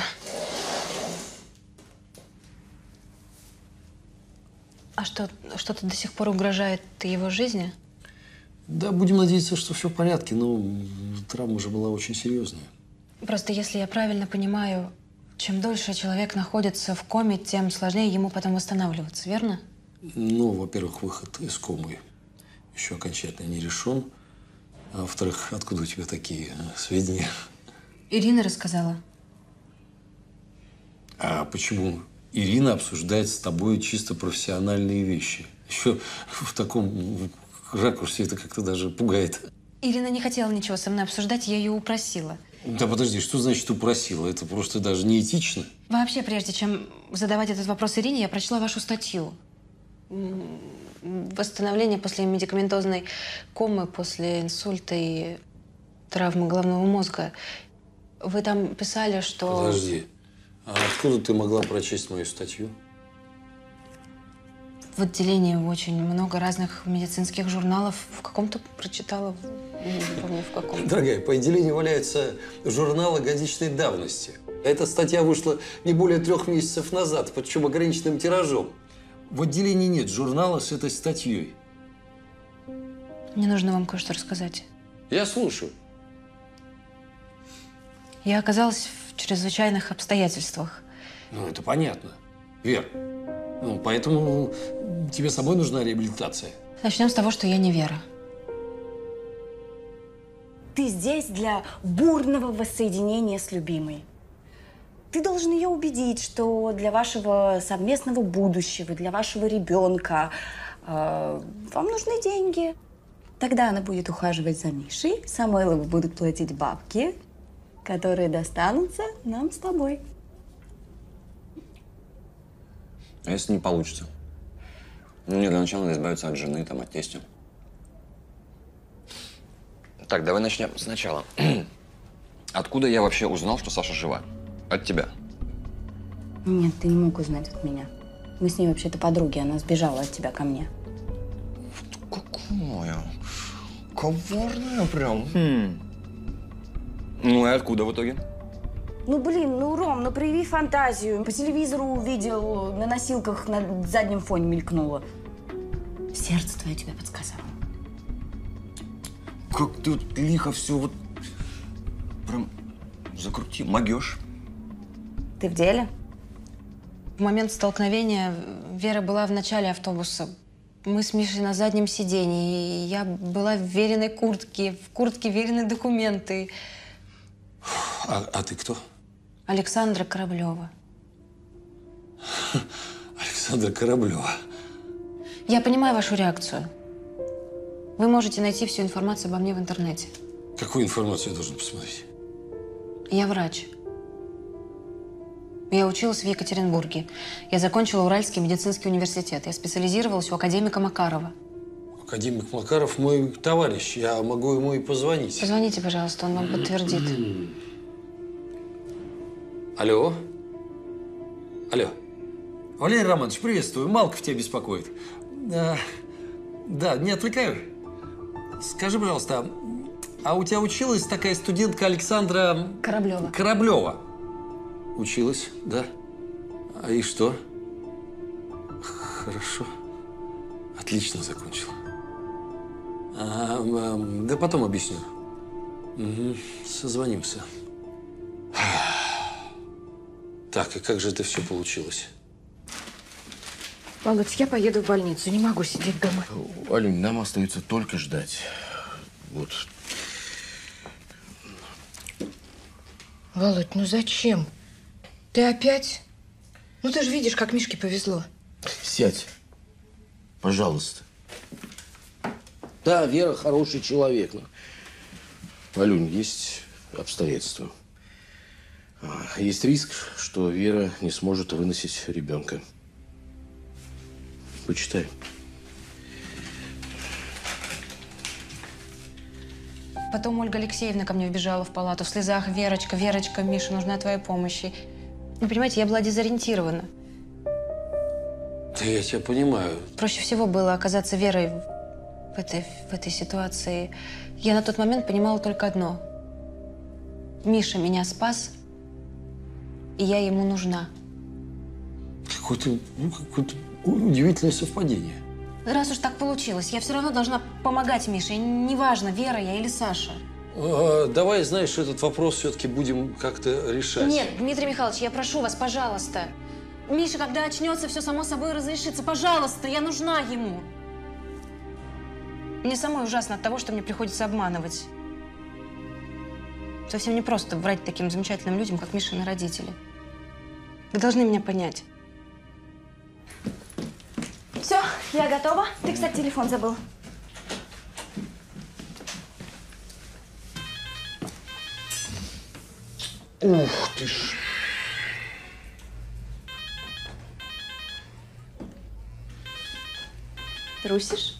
А что, что-то до сих пор угрожает его жизни? Да, будем надеяться, что все в порядке, но травма уже была очень серьезная. Просто если я правильно понимаю, чем дольше человек находится в коме, тем сложнее ему потом восстанавливаться, верно? Ну, во-первых, выход из комы еще окончательно не решен. А во-вторых, откуда у тебя такие сведения? Ирина рассказала. А почему Ирина обсуждает с тобой чисто профессиональные вещи? Еще в таком ракурсе это как-то даже пугает. Ирина не хотела ничего со мной обсуждать, я ее упросила. Да подожди, что значит упросила? Это просто даже неэтично. Вообще, прежде чем задавать этот вопрос Ирине, я прочла вашу статью. Восстановление после медикаментозной комы, после инсульта и травмы головного мозга. Вы там писали, что… Подожди. А откуда ты могла прочесть мою статью? В отделении очень много разных медицинских журналов. В каком-то прочитала, не помню в каком. Дорогая, по отделению валяются журналы годичной давности. Эта статья вышла не более трех месяцев назад, причем ограниченным тиражом. В отделении нет журнала с этой статьей. Мне нужно вам кое-что рассказать. Я слушаю. Я оказалась в чрезвычайных обстоятельствах. Ну, это понятно. Вер, ну, поэтому тебе самой нужна реабилитация. Начнем с того, что я не Вера. Ты здесь для бурного воссоединения с любимой. Ты должен ее убедить, что для вашего совместного будущего, для вашего ребенка э, вам нужны деньги. Тогда она будет ухаживать за Мишей, Самойловы будут платить бабки, которые достанутся нам с тобой. А если не получится? Ну, мне для начала надо избавиться от жены, там, от тестя. Так, давай начнем сначала. Откуда я вообще узнал, что Саша жива? От тебя. Нет, ты не мог узнать от меня. Мы с ней вообще-то подруги, она сбежала от тебя ко мне. Какое? Коварная прям. Хм. Ну и откуда в итоге? Ну, блин, ну, Ром, ну, прояви фантазию. По телевизору увидел, на носилках на заднем фоне мелькнуло. Сердце твое тебе подсказало. Как ты вот лихо все вот прям закрутил, могешь. Ты в деле? В момент столкновения Вера была в начале автобуса. Мы с Мишей на заднем сидении. И я была в Вериной куртке, в куртке Верины документы. А, а ты кто? Александра Кораблева. Александра Кораблева. Я понимаю вашу реакцию. Вы можете найти всю информацию обо мне в интернете. Какую информацию я должен посмотреть? Я врач. Я училась в Екатеринбурге. Я закончила Уральский медицинский университет. Я специализировалась у академика Макарова. Академик Макаров мой товарищ. Я могу ему и позвонить. Позвоните, пожалуйста, он вам подтвердит. Алло? Алло. Валерий Романович, приветствую. Малков тебя беспокоит. Да, да, не отвлекаю? Скажи, пожалуйста, а у тебя училась такая студентка Александра… Кораблева. Кораблева. Училась, да? А и что? Хорошо. Отлично закончила. А, а, да потом объясню. Угу. Созвонимся. Так, и как же это все получилось? Володь, я поеду в больницу. Не могу сидеть дома. Алюнь, нам остается только ждать. Вот. Володь, ну зачем? Ты опять? Ну ты же видишь, как Мишке повезло. Сядь. Пожалуйста. Да, Вера хороший человек. Но, Алюнь, есть обстоятельства. Есть риск, что Вера не сможет выносить ребенка. Почитай. Потом Ольга Алексеевна ко мне вбежала в палату в слезах. Верочка, Верочка, Миша, нужна твоя помощь. И, ну, понимаете, я была дезориентирована. Да я тебя понимаю. Проще всего было оказаться Верой в этой, в этой ситуации. Я на тот момент понимала только одно. Миша меня спас, и я ему нужна. Какое-то, ну, какое-то удивительное совпадение. Раз уж так получилось, я все равно должна помогать Мише. Неважно, Вера я или Саша. А, давай, знаешь, этот вопрос все-таки будем как-то решать. Нет, Дмитрий Михайлович, я прошу вас, пожалуйста. Миша, когда очнется, все само собой разрешится. Пожалуйста, я нужна ему. Мне самой ужасно от того, что мне приходится обманывать. Совсем не просто врать таким замечательным людям, как Мишины родители. Вы должны меня понять. Все, я готова. Ты, кстати, телефон забыл. Ух ты ж. Трусишь?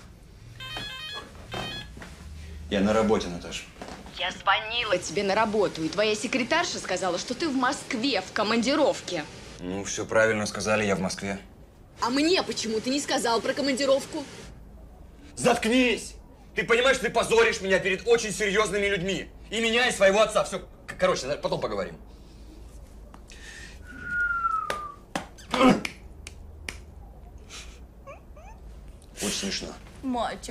Я на работе, Наташа. Я звонила тебе на работу, и твоя секретарша сказала, что ты в Москве, в командировке. Ну, все правильно сказали, я в Москве. А мне почему ты не сказал про командировку? Заткнись! Ты понимаешь, ты позоришь меня перед очень серьезными людьми. И меня, и своего отца. Все, короче, потом поговорим. Очень смешно. Мальчик.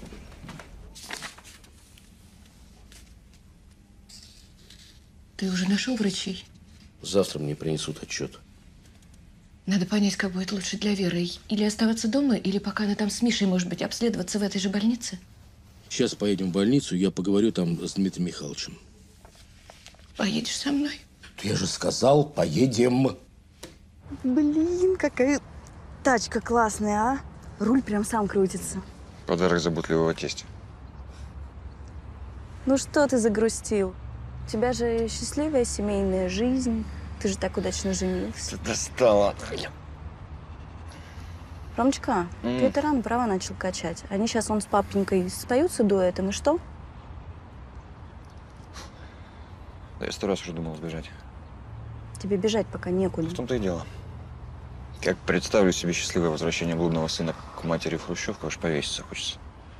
Ты уже нашел врачей? Завтра мне принесут отчет. Надо понять, как будет лучше для Веры. Или оставаться дома, или пока она там с Мишей, может быть, обследоваться в этой же больнице. Сейчас поедем в больницу, я поговорю там с Дмитрием Михайловичем. Поедешь со мной? Я же сказал, поедем. Блин, какая тачка классная, а? Руль прям сам крутится. Подарок заботливого тестя. Ну что ты загрустил? У тебя же счастливая семейная жизнь. Ты же так удачно женился. Ты достала. Ромочка, Mm. ты это рано права начал качать. Они сейчас он с папенькой споются дуэтом, и что? Да я сто раз уже думал сбежать. Тебе бежать пока некуда. В том-то и дело. Как представлю себе счастливое возвращение блудного сына к матери в Хрущевку, аж повеситься хочется.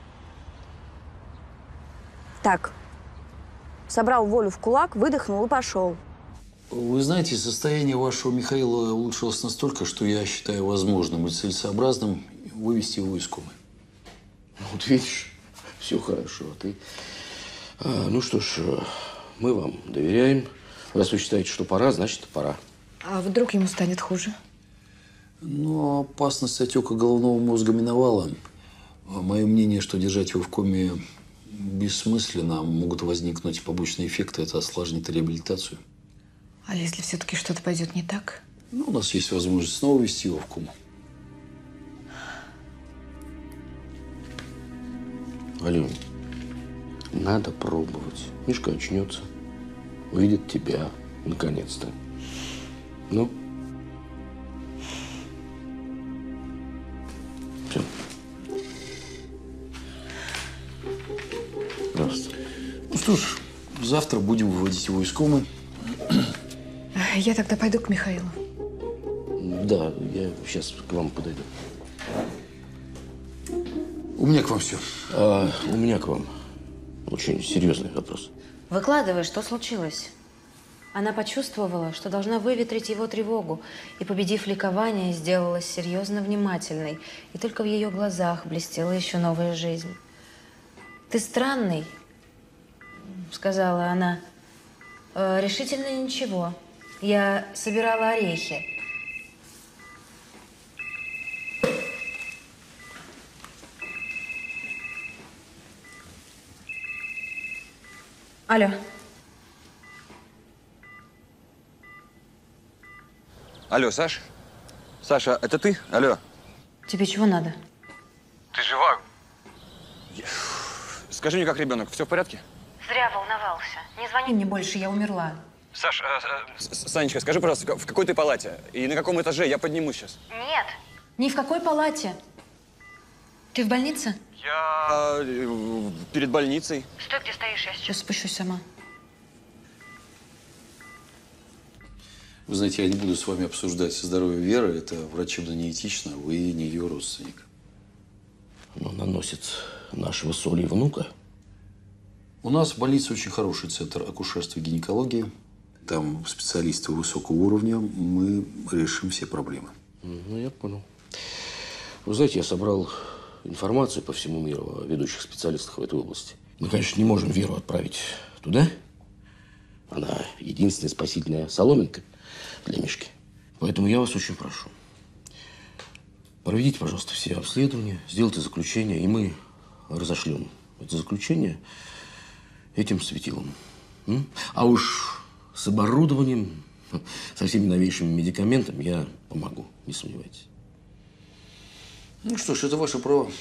Так, собрал волю в кулак, выдохнул и пошел. Вы знаете, состояние вашего Михаила улучшилось настолько, что я считаю возможным и целесообразным вывести его из комы. Вот видишь, все хорошо. Ты... А, ну что ж, мы вам доверяем. Раз вы считаете, что пора, значит, пора. А вдруг ему станет хуже? Но опасность отека головного мозга миновала. Мое мнение, что держать его в коме бессмысленно. Могут возникнуть побочные эффекты. Это осложнит реабилитацию. А если все-таки что-то пойдет не так? Ну, у нас есть возможность снова ввести его в кому. Алёнь, надо пробовать. Мишка очнется, увидит тебя, наконец-то. Ну? Все. Пожалуйста. Ну что ж, завтра будем выводить его из комы. Я тогда пойду к Михаилу. Да, я сейчас к вам подойду. У меня к вам все. А, у меня к вам очень серьезный вопрос. Выкладывай, что случилось? Она почувствовала, что должна выветрить его тревогу, и, победив ликование, сделалась серьезно внимательной, и только в ее глазах блестела еще новая жизнь. «Ты странный», — сказала она. «Э, решительно ничего. Я собирала орехи». Алло. Алло, Саш? Саша, это ты? Алло. Тебе чего надо? Ты жива? Я... Скажи мне, как ребенок, все в порядке? Зря волновался. Не звони мне больше, я умерла. Саш, а, а, Санечка, скажи, пожалуйста, в какой ты палате? И на каком этаже? Я поднимусь сейчас. Нет. Ни в какой палате. Ты в больнице? Я э, перед больницей. Стой, где стоишь, я сейчас. Сейчас спущусь сама. Вы знаете, я не буду с вами обсуждать здоровье Веры. Это врачебно неэтично. Вы не ее родственник. Но наносит нашего с Олей внука. У нас в больнице очень хороший центр акушерства и гинекологии. Там специалисты высокого уровня. Мы решим все проблемы. Ну, я понял. Вы знаете, я собрал информацию по всему миру о ведущих специалистах в этой области. Мы, конечно, не можем Веру отправить туда. Она единственная спасительная соломинка для Мишки. Поэтому я вас очень прошу. Проведите, пожалуйста, все обследования, сделайте заключение, и мы разошлем это заключение этим светилом. М? А уж с оборудованием, со всеми новейшими медикаментами я помогу, не сомневайтесь. Ну что ж, это ваше право.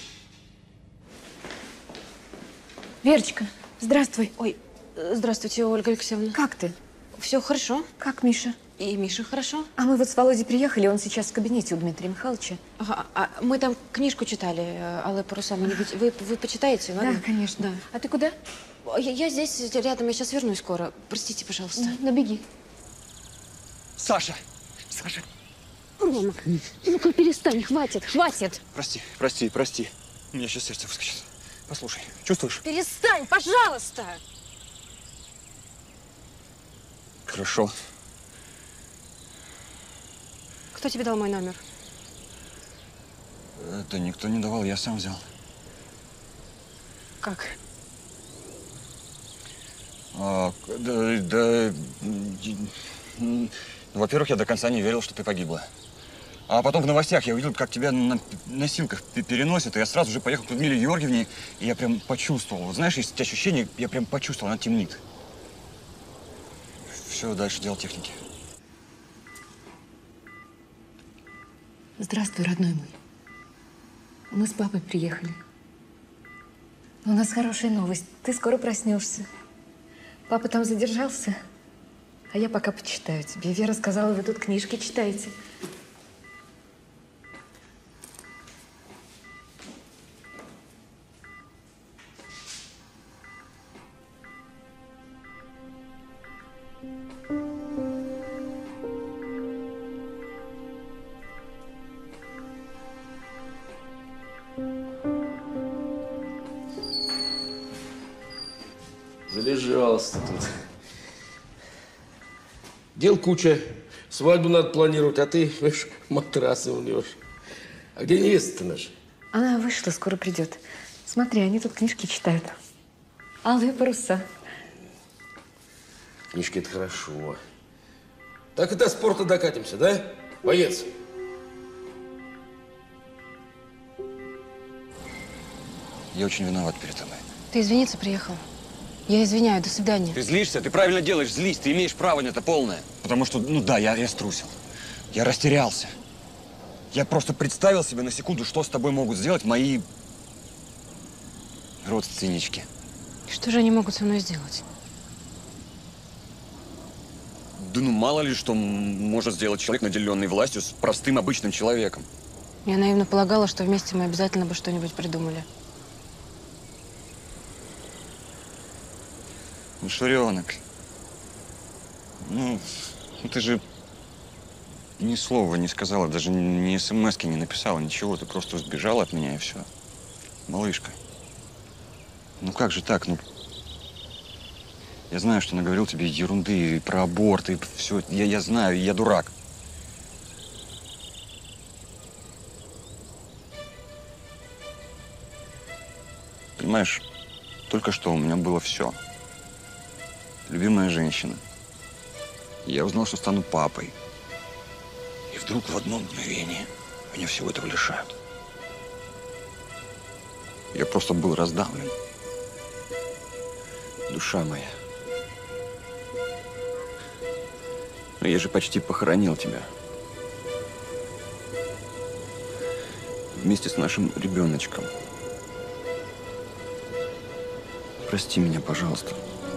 Верочка, здравствуй. Ой, здравствуйте, Ольга Алексеевна. Как ты? Все хорошо. Как Миша? И Миша хорошо. А мы вот с Володей приехали, он сейчас в кабинете у Дмитрия Михайловича. Ага, а мы там книжку читали, «Алые паруса». Вы, вы, вы почитаете, ладно? Да, конечно. Да. А ты куда? Я, я здесь рядом, я сейчас вернусь скоро. Простите, пожалуйста. Ну, беги. Саша! Саша! Рома, ну-ка перестань, хватит, хватит. Прости, прости, прости. У меня сейчас сердце выскочит. Послушай, чувствуешь? Перестань, пожалуйста. Хорошо. Кто тебе дал мой номер? Это никто не давал, я сам взял. Как? А, да, да, ну, во-первых, я до конца не верил, что ты погибла. А потом в новостях я увидел, как тебя на носилках переносят, и я сразу же поехал к Людмиле Георгиевне, и я прям почувствовал. Вот знаешь, есть ощущение, я прям почувствовал, она темнит. Все, дальше дело техники. Здравствуй, родной мой. Мы с папой приехали. У нас хорошая новость. Ты скоро проснешься. Папа там задержался, а я пока почитаю тебе. Вера сказала, вы тут книжки читаете. Залежался тут. Дел куча. Свадьбу надо планировать, а ты, видишь, матрасы умнешь. А где невеста-то наша? Она вышла, скоро придет. Смотри, они тут книжки читают. Алые паруса. Книжки – это хорошо. Так и до спорта докатимся, да, боец? Я очень виноват перед тобой. Ты извиниться приехал? Я извиняю, до свидания. Ты злишься? Ты правильно делаешь, злись. Ты имеешь право на это полное. Потому что, ну да, я, я струсил. Я растерялся. Я просто представил себе на секунду, что с тобой могут сделать мои родственнички. Что же они могут со мной сделать? Да ну мало ли, что может сделать человек, наделенный властью, с простым обычным человеком. Я наивно полагала, что вместе мы обязательно бы что-нибудь придумали. Ну, Шуренок, ну, ты же ни слова не сказала, даже ни смс-ки не написала, ничего. Ты просто сбежала от меня, и все. Малышка, ну как же так? Ну, я знаю, что наговорил тебе ерунды и про аборт, и все. Я, я знаю, я дурак. Понимаешь, только что у меня было все. Любимая женщина. Я узнал, что стану папой. И вдруг в одно мгновение меня всего этого лишают. Я просто был раздавлен. Душа моя. Но я же почти похоронил тебя. Вместе с нашим ребеночком. Прости меня, пожалуйста.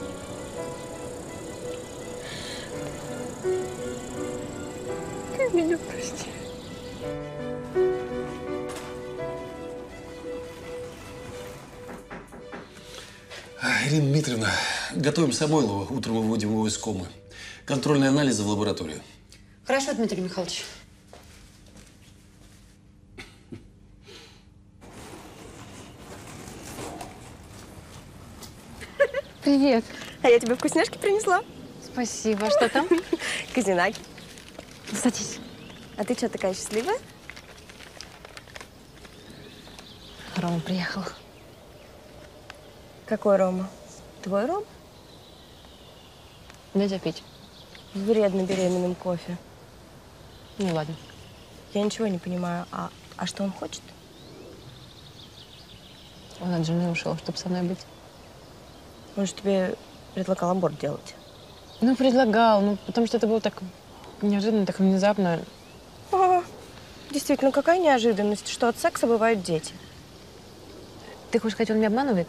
Ты меня прости. Ирина Дмитриевна, готовим Самойлова, утром выводим его из комы. Контрольные анализы в лабораторию. Хорошо, Дмитрий Михайлович. Привет. А я тебе вкусняшки принесла. Спасибо. Что там? Казинаки. Садись. А ты что, такая счастливая? Рома приехал. Какой Рома? Твой Ром? Дядя пить. С вредно беременным кофе. Ну ладно. Я ничего не понимаю. А, а что он хочет? Он от жены ушел, чтобы со мной быть. Он же тебе предлагал аборт делать. Ну, предлагал. Ну, потому что это было так неожиданно, так внезапно. Ага. Действительно, какая неожиданность, что от секса бывают дети. Ты хочешь сказать, он меня обманывает?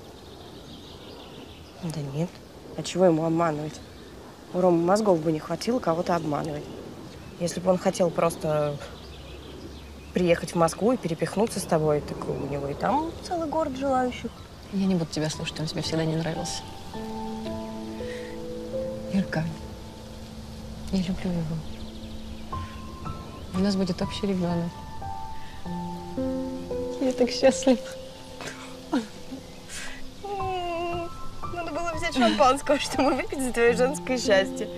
Да нет. А чего ему обманывать? У Ромы мозгов бы не хватило кого-то обманывать. Если бы он хотел просто приехать в Москву и перепихнуться с тобой, так у него и там целый город желающих. Я не буду тебя слушать, он тебе всегда не нравился. Ирка, я люблю его. У нас будет общий ребенок. Я так счастлива. Надо было взять шампанского, чтобы выпить за твое женское счастье.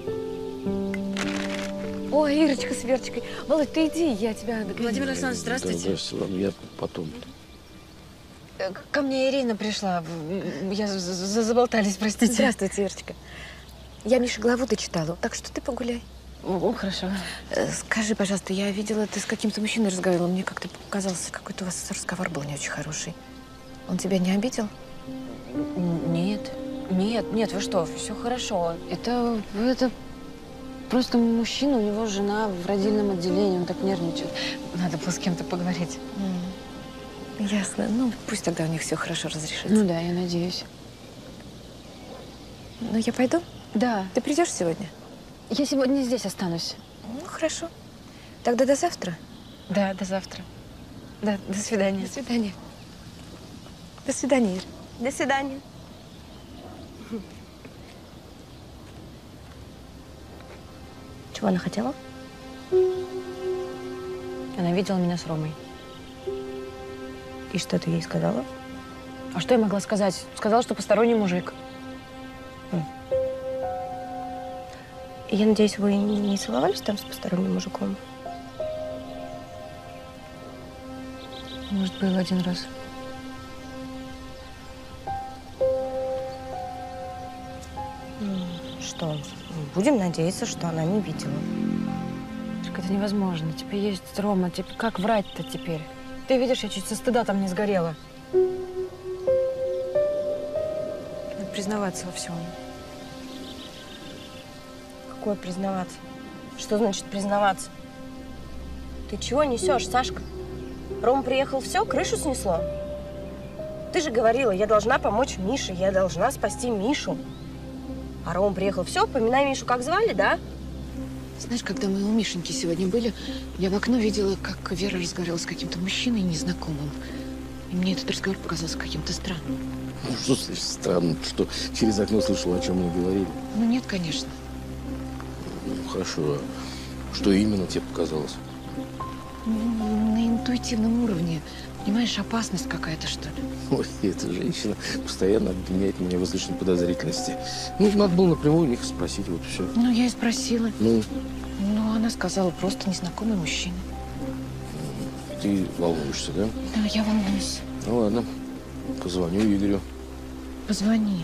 Ой, Ирочка с Верочкой. Володь, ты иди, я тебя... Владимир Александрович, здравствуйте. Здравствуйте, ладно, я потом. Ко мне Ирина пришла. Я заболтались, простите. Здравствуйте, Ирочка. Я Мише главу дочитала, так что ты погуляй. О, хорошо. Скажи, пожалуйста, я видела, ты с каким-то мужчиной разговаривала. Мне как-то показалось, какой-то у вас разговор был не очень хороший. Он тебя не обидел? Нет. Нет, нет, вы что, все хорошо. Это, это просто мужчина, у него жена в родильном отделении, он так нервничает. Надо было с кем-то поговорить. Mm. Ясно. Ну, пусть тогда у них все хорошо разрешится. Ну да, я надеюсь. Ну, я пойду? Да. Ты придешь сегодня? Я сегодня здесь останусь. Ну, хорошо. Тогда до завтра? Да, до завтра. Да, до свидания. До свидания. До свидания, Ир. До свидания. Чего она хотела? Она видела меня с Ромой. И что ты ей сказала? А что я могла сказать? Сказала, что посторонний мужик. Я надеюсь, вы не целовались там с посторонним мужиком? Может, был один раз. Что, будем надеяться, что она не видела. Так это невозможно. Тебе есть Рома. Тебе как врать-то теперь? Ты видишь, я чуть со стыда там не сгорела. Надо признаваться во всем. Какое признаваться? Что значит признаваться? Ты чего несешь, Сашка? Рома приехал, все, крышу снесло? Ты же говорила, я должна помочь Мише, я должна спасти Мишу. А Рома приехал, все, поминай Мишу, как звали, да? Знаешь, когда мы у Мишеньки сегодня были, я в окно видела, как Вера разговаривала с каким-то мужчиной незнакомым. И мне этот разговор показался каким-то странным. Ну, что значит странно? Что через окно слышал, о чем мы говорили? Ну, нет, конечно. Ну, хорошо. Что именно тебе показалось? Ну, на интуитивном уровне. Понимаешь, опасность какая-то, что ли? Ой, эта женщина постоянно обвиняет меня в излишней подозрительности. Ну, надо было напрямую у них спросить, вот все. Ну, я и спросила. Ну? Ну, она сказала, просто незнакомый мужчина. Ты волнуешься, да? Да, я волнуюсь. Ну, ладно. Позвоню Игорю. Позвони.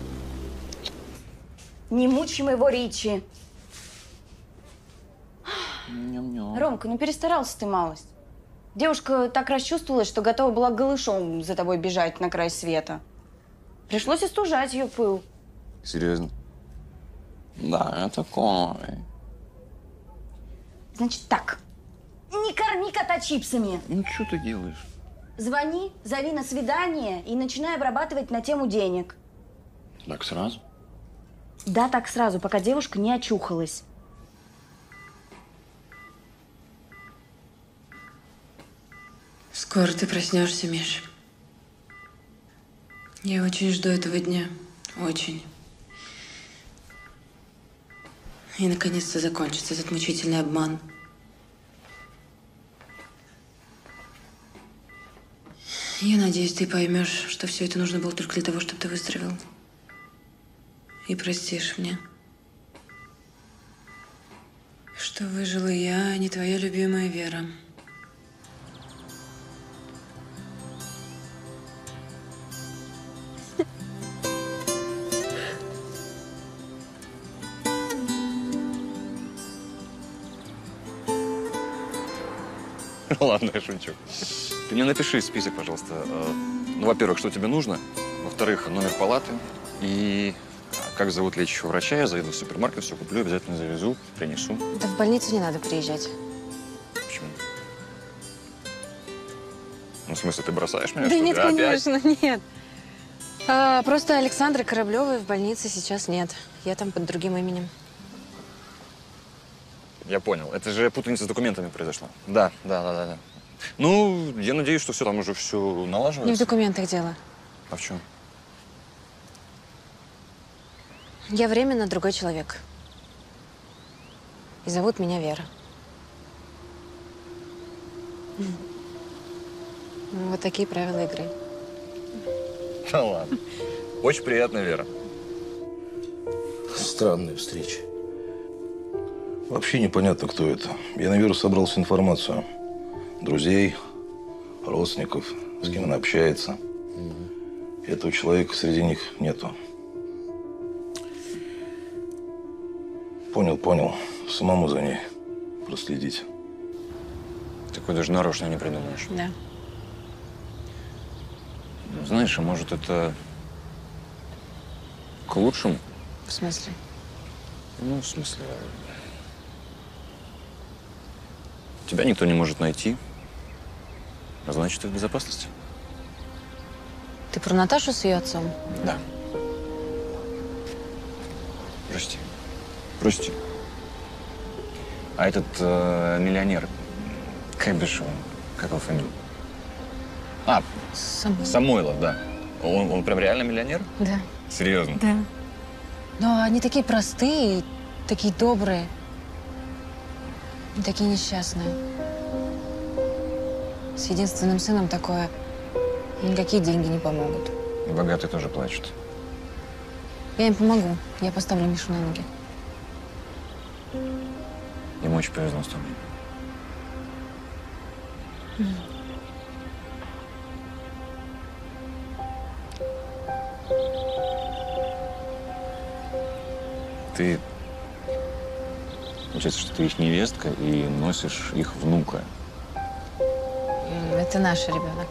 Не мучай моего Ричи. Ромка, ну перестарался ты малость. Девушка так расчувствовалась, что готова была голышом за тобой бежать на край света. Пришлось остужать ее пыл. Серьезно? Да, я такой. Значит так, не корми кота чипсами. Ну, что ты делаешь? Звони, зови на свидание и начинай обрабатывать на тему денег. Так сразу? Да, так сразу, пока девушка не очухалась. Скоро ты проснешься, Миш. Я очень жду этого дня. Очень. И наконец-то закончится этот мучительный обман. Я надеюсь, ты поймешь, что все это нужно было только для того, чтобы ты выздоровел. И простишь мне. Что выжила я, а не твоя любимая Вера. Ладно, я шучу. Ты мне напиши список, пожалуйста. Ну, во-первых, что тебе нужно. Во-вторых, номер палаты. И как зовут лечащего врача. Я заеду в супермаркет, все куплю, обязательно завезу, принесу. Да в больницу не надо приезжать. Почему? Ну, в смысле, ты бросаешь меня, Да что нет, ли? Опять? конечно, нет. А, просто Александры Кораблевой в больнице сейчас нет. Я там под другим именем. Я понял. Это же путаница с документами произошла. Да, да, да, да, да. Ну, я надеюсь, что все там уже все налаживается. Не в документах дело. А в чем? Я временно другой человек. И зовут меня Вера. Ну, вот такие правила игры. Да ладно. Очень приятно, Вера. Странная встреча. Вообще непонятно, кто это. Я на Веру собрал всю информацию. Друзей, родственников, с кем она общается. Этого человека среди них нету. Понял, понял. Самому за ней проследить. Такой даже нарочно не придумаешь. Да. Знаешь, а может, это к лучшему? В смысле? Ну, в смысле... Тебя никто не может найти. А значит, ты в безопасности. Ты про Наташу с ее отцом? Да. Прости. Прости. А этот э, миллионер, как бишь он, как его фамилия? А, Самойлов. Самойлов, да. Он, он прям реально миллионер? Да. Серьезно? Да. Но они такие простые, такие добрые. И такие несчастные. С единственным сыном такое. Никакие деньги не помогут. И богатый тоже плачет. Я им помогу. Я поставлю Мишу на ноги. Ему очень повезло с тобой. Ты, получается, что ты их невестка и носишь их внука. Это наш ребенок.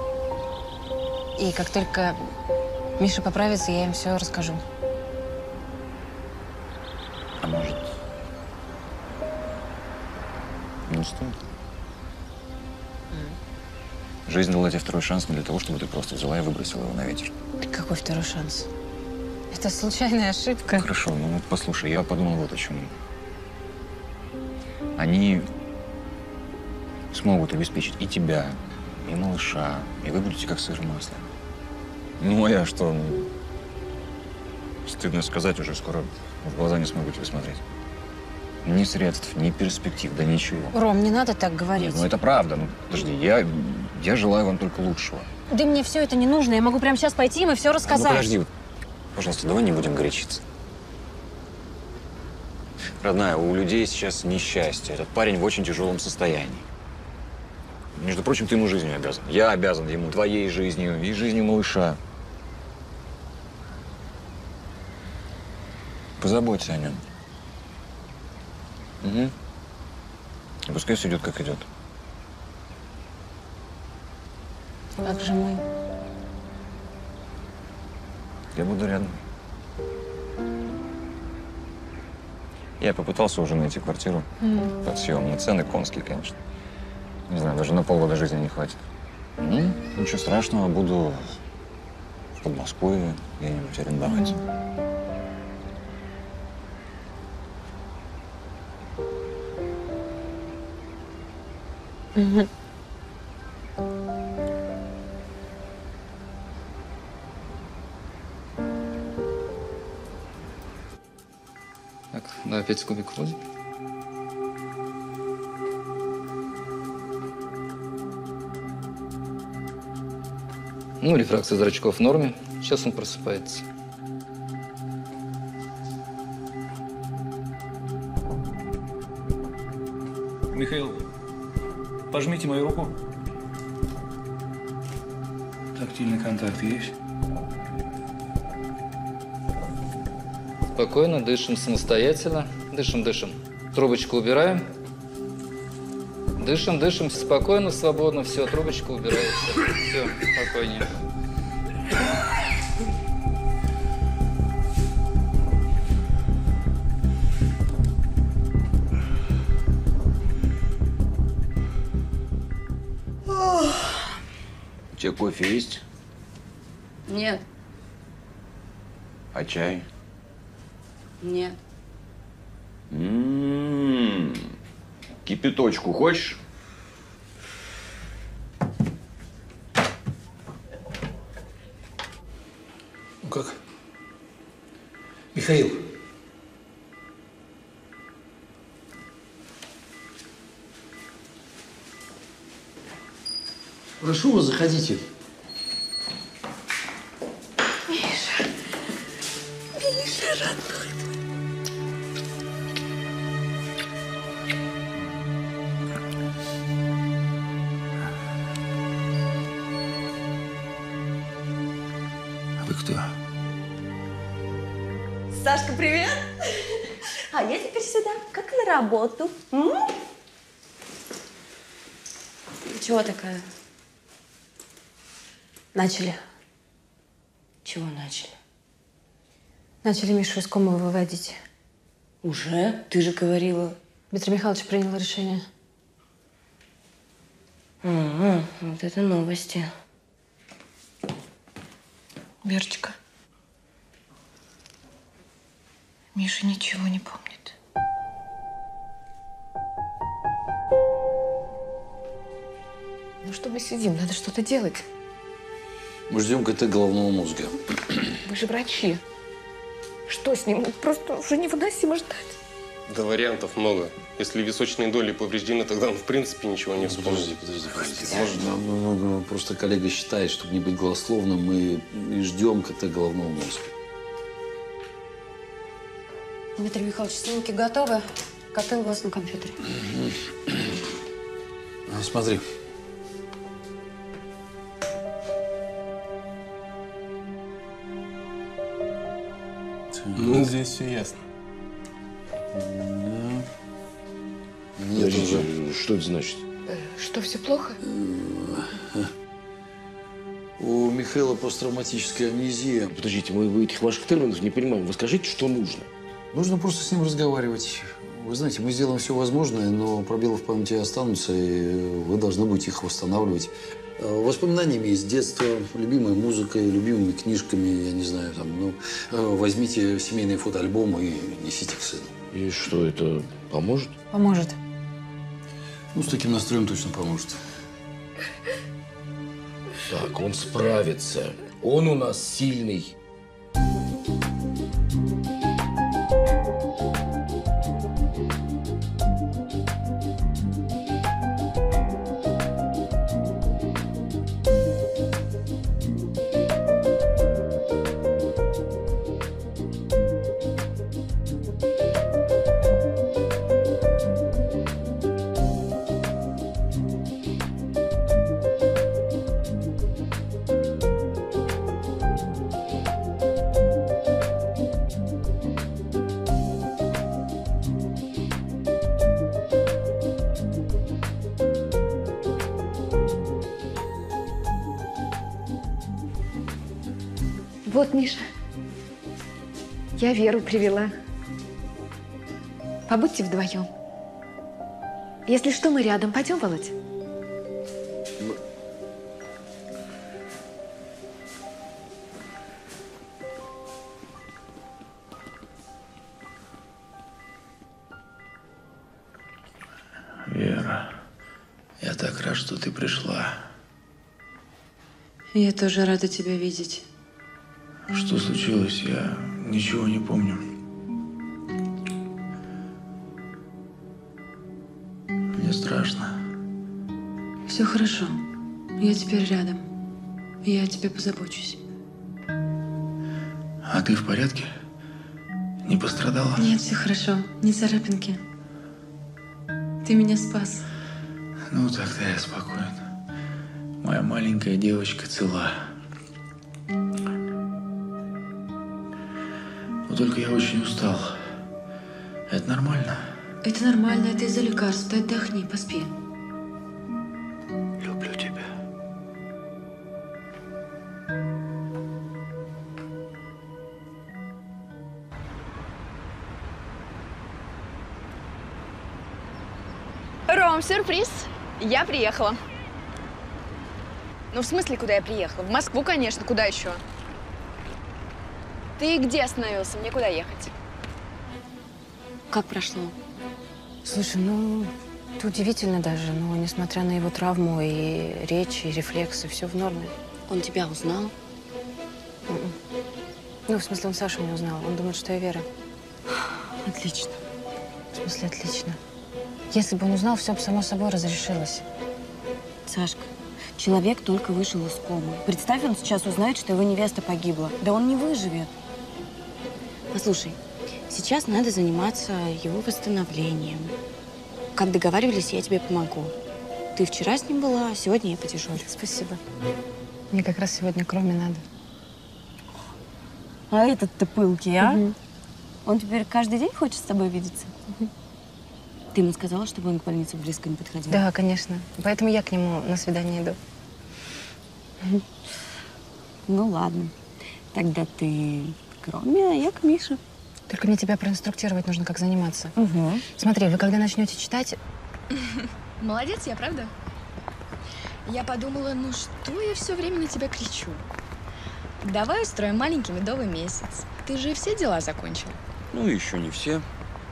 И как только Миша поправится, я им все расскажу. А может, не стоит? Жизнь дала тебе второй шанс не для того, чтобы ты просто взяла и выбросила его на ветер. Какой второй шанс? Это случайная ошибка. Хорошо, ну вот послушай, я подумал вот о чем. Они смогут обеспечить и тебя, и малыша, и вы будете как сыр в масле. Ну, а я что? Ну, стыдно сказать, уже скоро в глаза не смогу тебе смотреть. Ни средств, ни перспектив, да ничего. Ром, не надо так говорить. Нет, ну это правда. Ну, подожди, я, я желаю вам только лучшего. Да мне все это не нужно. Я могу прямо сейчас пойти им и все рассказать. А, ну, подожди, пожалуйста, давай не будем горячиться. Родная, у людей сейчас несчастье. Этот парень в очень тяжелом состоянии. Между прочим, ты ему жизнью обязан. Я обязан ему твоей жизнью и жизнью малыша. Позаботься о нем. Угу. И пускай все идет, как идет. Как же мы? Я буду рядом. Я попытался уже найти квартиру Mm. под съем. Но цены конские, конечно. Не знаю, даже на полгода жизни не хватит. Ну, ничего страшного, буду в Подмосковье где-нибудь арендовать. Угу. Так, да, опять кубик вроде. Ну, рефракция зрачков в норме. Сейчас он просыпается. Михаил, пожмите мою руку. Тактильный контакт есть? Спокойно, дышим самостоятельно. Дышим, дышим. Трубочку убираем. Дышим, дышим, спокойно, свободно. Все, трубочка убирается. Все, спокойнее. У тебя кофе есть? Нет, А чай? нет. М-м-м. Кипяточку хочешь? Ну как? Михаил. Прошу вас, заходите. Миша, Миша, родной мой. А вы кто? Сашка, привет! А я теперь сюда, как на работу. М? Чего такая? Начали. Чего начали? Начали Мишу из комы выводить. Уже? Ты же говорила. Дмитрий Михайлович принял решение. А, вот это новости. Верочка. Миша ничего не помнит. Ну что мы сидим? Надо что-то делать. Мы ждем КТ головного мозга. Вы же врачи. Что с ним? Просто уже невыносимо ждать. Да вариантов много. Если височные доли повреждены, тогда он в принципе ничего не вспомнит. Подожди, подожди, подожди. Может, ну, ну, ну, просто коллега считает, чтобы не быть голословным, мы и ждем КТ головного мозга. Дмитрий Михайлович, снимки готовы. Коты у вас на компьютере. А, смотри. Ну, здесь все ясно. Нет, уже. Что это значит? Что, все плохо? У Михаила посттравматическая амнезия. Подождите, мы вы этих ваших терминов не понимаем. Вы скажите, что нужно. Нужно просто с ним разговаривать. Вы знаете, мы сделаем все возможное, но пробелы в памяти останутся, и вы должны будете их восстанавливать. Воспоминаниями из детства, любимой музыкой, любимыми книжками, я не знаю, там, ну, возьмите семейные фотоальбомы и несите к сыну. И что, это поможет? Поможет. Ну, с таким настроем точно поможет. Так, он справится. Он у нас сильный. Вот, Миша, я Веру привела. Побудьте вдвоем. Если что, мы рядом. Пойдем, Володь? Вера, я так рад, что ты пришла. Я тоже рада тебя видеть. Что случилось, я ничего не помню. Мне страшно. Все хорошо. Я теперь рядом. Я о тебе позабочусь. А ты в порядке? Не пострадала? Нет, все хорошо. Не царапинки. Ты меня спас. Ну, тогда я спокоен. Моя маленькая девочка цела. Но только я очень устал. Это нормально? Это нормально. Это из-за лекарств. Ты отдохни, поспи. Люблю тебя. Ром, сюрприз. Я приехала. Ну, в смысле, куда я приехала? В Москву, конечно. Куда еще? Ты где остановился? Мне куда ехать? Как прошло? Слушай, ну, это удивительно даже, но несмотря на его травму и речь, и рефлексы, все в норме. Он тебя узнал? М-м. Ну, в смысле, он Сашу не узнал. Он думает, что я Вера. Отлично. В смысле, отлично. Если бы он узнал, все бы само собой разрешилось. Сашка, человек только вышел из комы. Представь, он сейчас узнает, что его невеста погибла. Да он не выживет. Послушай, сейчас надо заниматься его восстановлением. Как договаривались, я тебе помогу. Ты вчера с ним была, а сегодня я подежурю. Спасибо. Мне как раз сегодня кроме надо. А этот-то пылкий, а? Угу. Он теперь каждый день хочет с тобой видеться? Угу. Ты ему сказала, чтобы он к больнице близко не подходил? Да, конечно. Поэтому я к нему на свидание иду. Ну ладно. Тогда ты к Роме, а я к Мише. Только мне тебя проинструктировать нужно, как заниматься. Угу. Смотри, вы когда начнете читать... Молодец я, правда? Я подумала, ну что я все время на тебя кричу? Давай устроим маленький медовый месяц. Ты же все дела закончил. Ну, еще не все.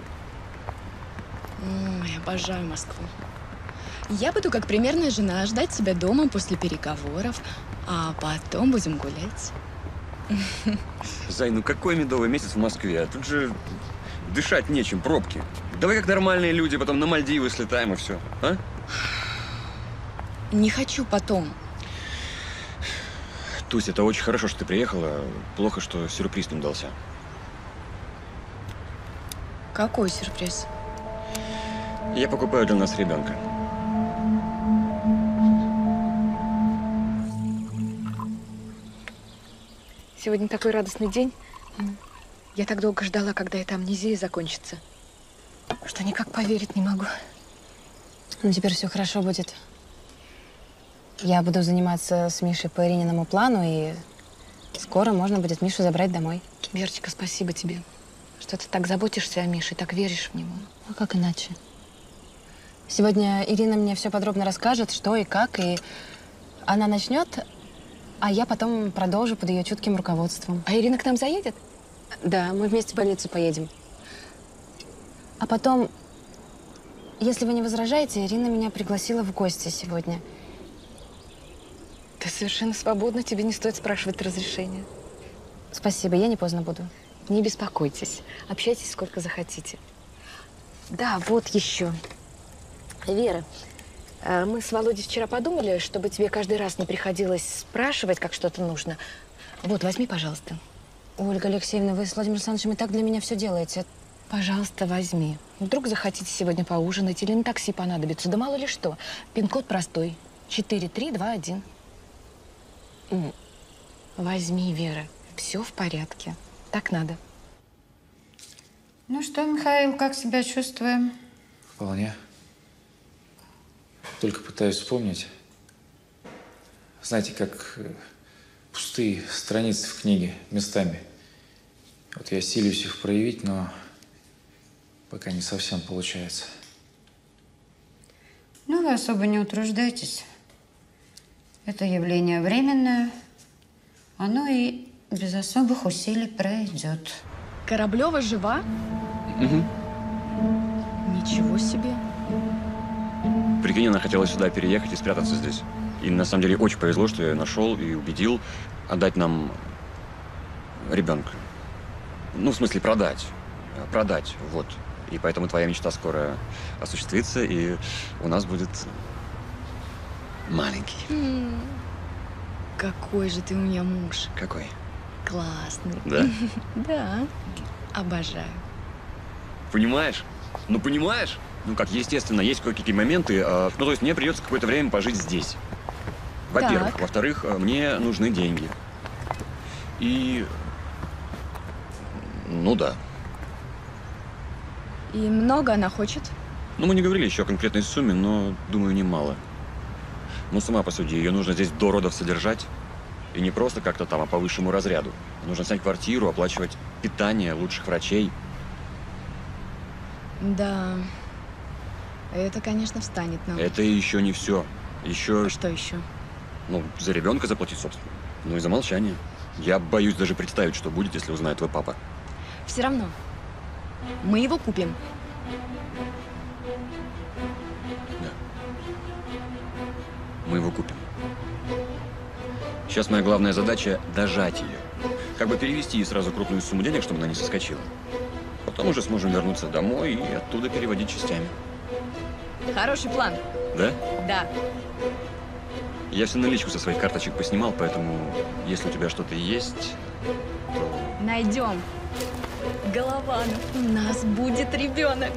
Ой, обожаю Москву. Я буду, как примерная жена, ждать тебя дома после переговоров, а потом будем гулять. Зай, ну какой медовый месяц в Москве? Тут же дышать нечем, пробки. Давай как нормальные люди, потом на Мальдивы слетаем и все, а? Не хочу потом. Тусь, это очень хорошо, что ты приехала. Плохо, что сюрприз не удался. Какой сюрприз? Я покупаю для нас ребенка. Сегодня такой радостный день. Я так долго ждала, когда эта амнезия закончится, что никак поверить не могу. Ну, теперь все хорошо будет. Я буду заниматься с Мишей по Ирининому плану, и скоро можно будет Мишу забрать домой. Верочка, спасибо тебе, что ты так заботишься о Мише, так веришь в него. А как иначе? Сегодня Ирина мне все подробно расскажет, что и как, и она начнет, а я потом продолжу под ее чутким руководством. А Ирина к нам заедет? Да, мы вместе в больницу поедем. А потом, если вы не возражаете, Ирина меня пригласила в гости сегодня. Ты совершенно свободна, тебе не стоит спрашивать разрешения. Спасибо, я не поздно буду. Не беспокойтесь, общайтесь сколько захотите. Да, вот еще. Вера, мы с Володей вчера подумали, чтобы тебе каждый раз не приходилось спрашивать, как что-то нужно. Вот, возьми, пожалуйста. Ольга Алексеевна, вы с Владимиром Александровичем и так для меня все делаете. Пожалуйста, возьми. Вдруг захотите сегодня поужинать или на такси понадобится. Да мало ли что. Пин-код простой. четыре три два один. Возьми, Вера. Все в порядке. Так надо. Ну что, Михаил, как себя чувствуем? Вполне. Только пытаюсь вспомнить. Знаете, как пустые страницы в книге местами. Вот я силюсь их проявить, но пока не совсем получается. Ну, вы особо не утруждайтесь. Это явление временное. Оно и без особых усилий пройдет. Кораблева жива? Угу. Ничего себе. Прикинь, она хотела сюда переехать и спрятаться здесь. И на самом деле очень повезло, что я ее нашел и убедил отдать нам ребенка. Ну, в смысле, продать. Продать, вот. И поэтому твоя мечта скоро осуществится, и у нас будет маленький. М-м. Какой же ты у меня муж. Какой? Классный. Да? Да. Обожаю. Понимаешь? Ну, понимаешь? Ну, как, естественно, есть кое-какие моменты. Э, ну, то есть мне придется какое-то время пожить здесь. Во-первых. Так. Во-вторых, э, мне нужны деньги. И… Ну, да. И много она хочет? Ну, мы не говорили еще о конкретной сумме, но, думаю, немало. Ну, сама посуди, ее нужно здесь до родов содержать. И не просто как-то там, а по высшему разряду. Нужно снять квартиру, оплачивать питание лучших врачей. Да. Это, конечно, встанет нам. Это еще не все. Еще… А что еще? Ну, за ребенка заплатить, собственно. Ну и за молчание. Я боюсь даже представить, что будет, если узнает твой папа. Все равно. Мы его купим. Мы его купим. Сейчас моя главная задача – дожать ее. Как бы перевести ей сразу крупную сумму денег, чтобы она не соскочила. Потом уже сможем вернуться домой и оттуда переводить частями. Хороший план. Да? Да. Я все наличку со своих карточек поснимал, поэтому если у тебя что-то есть, то… Найдем. Голованов, у нас будет ребенок.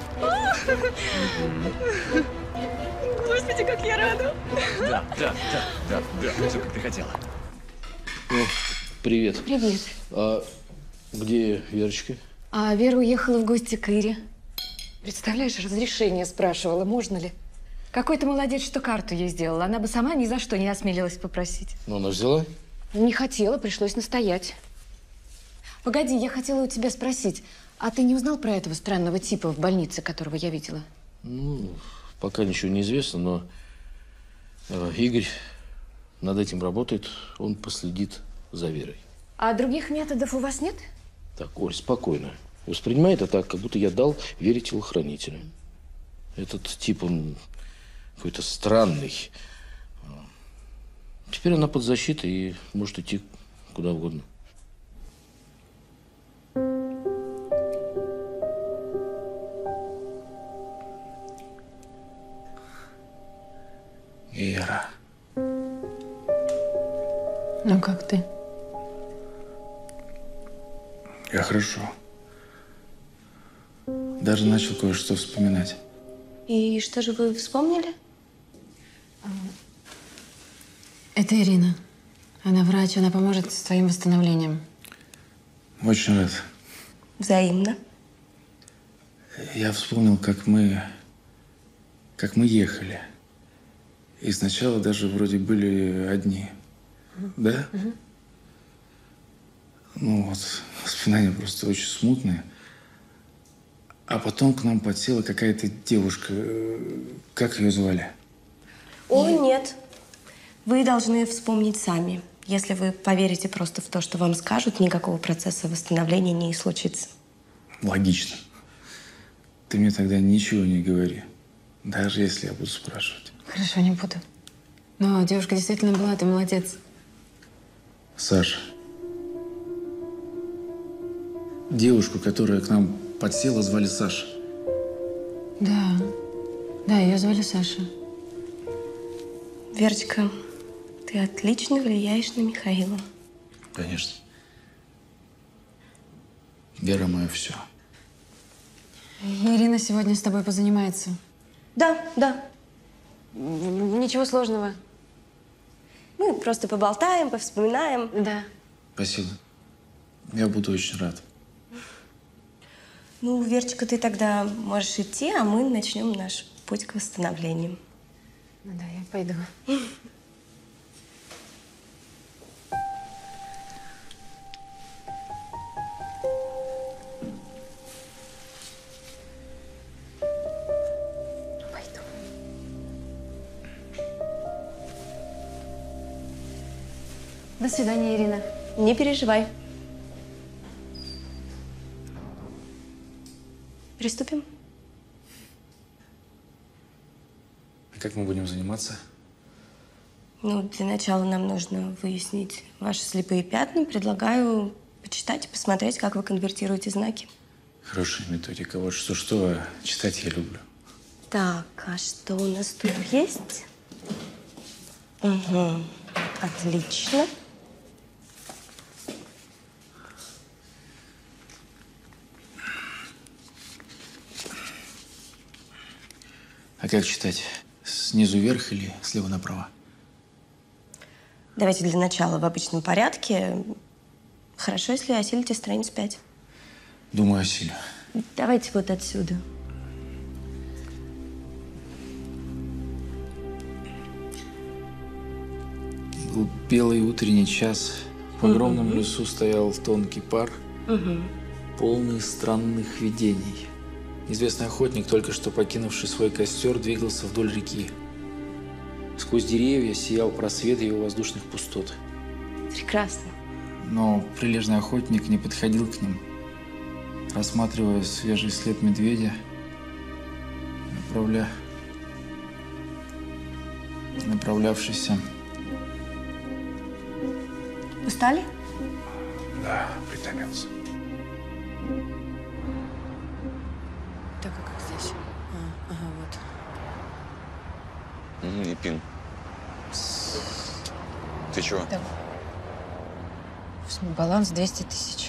Господи, как я рада. Да, да, да, да, да, все как ты хотела. Ну, привет. Привет. А где Верочка? А Вера уехала в гости к Ире. Представляешь, разрешение спрашивала, можно ли. Какой-то молодец, что карту ей сделал. Она бы сама ни за что не осмелилась попросить. Ну, она взяла? Не хотела, пришлось настоять. Погоди, я хотела у тебя спросить, а ты не узнал про этого странного типа в больнице, которого я видела? Ну, пока ничего не известно, но э, Игорь над этим работает, он последит за Верой. А других методов у вас нет? Так, Оль, спокойно. Воспринимай это так, как будто я дал Вере телохранителя. Этот тип, он какой-то странный. Теперь она под защитой и может идти куда угодно. Вера. Ну, как ты? Я хорошо. Даже начал кое-что вспоминать. И что же вы вспомнили? Это Ирина. Она врач, она поможет с твоим восстановлением. Очень рад. Взаимно. Я вспомнил, как мы, как мы ехали. И сначала даже вроде были одни. Да? Угу. Ну вот, воспоминания просто очень смутные. А потом к нам подсела какая-то девушка. Как ее звали? О, нет. Вы должны вспомнить сами. Если вы поверите просто в то, что вам скажут, никакого процесса восстановления не случится. Логично. Ты мне тогда ничего не говори. Даже если я буду спрашивать. Хорошо, не буду. Но девушка действительно была, ты молодец. Саша. Девушку, которая к нам подсела, звали Саша. Да. Да, ее звали Саша. Верочка, ты отлично влияешь на Михаила. Конечно. Вера моя все. Ирина сегодня с тобой позанимается. Да, да. Ничего сложного. Мы просто поболтаем, повспоминаем. Да. Спасибо. Я буду очень рад. Ну, Верочка, ты тогда можешь идти, а мы начнем наш путь к восстановлению. Ну да, я пойду. До свидания, Ирина. Не переживай. Приступим? Как мы будем заниматься? Ну, для начала нам нужно выяснить ваши слепые пятна. Предлагаю почитать и посмотреть, как вы конвертируете знаки. Хорошая методика. Вот что-что, а читать я люблю. Так, а что у нас тут есть? Угу. Отлично. А как читать? Снизу вверх или слева направо? Давайте для начала в обычном порядке. Хорошо, если осилите страницу пять. Думаю, осилю. Давайте вот отсюда. Был белый утренний час. В огромном mm-hmm. лесу стоял тонкий пар, mm-hmm. полный странных видений. Известный охотник, только что покинувший свой костер, двигался вдоль реки. Сквозь деревья сиял просвет его воздушных пустот. Прекрасно. Но прилежный охотник не подходил к ним, рассматривая свежий след медведя, направля... направлявшийся. Устали? Да, притомился. Так, а как здесь? А, ага, вот. Угу, и пин. Ты чего? Так. Баланс двести тысяч.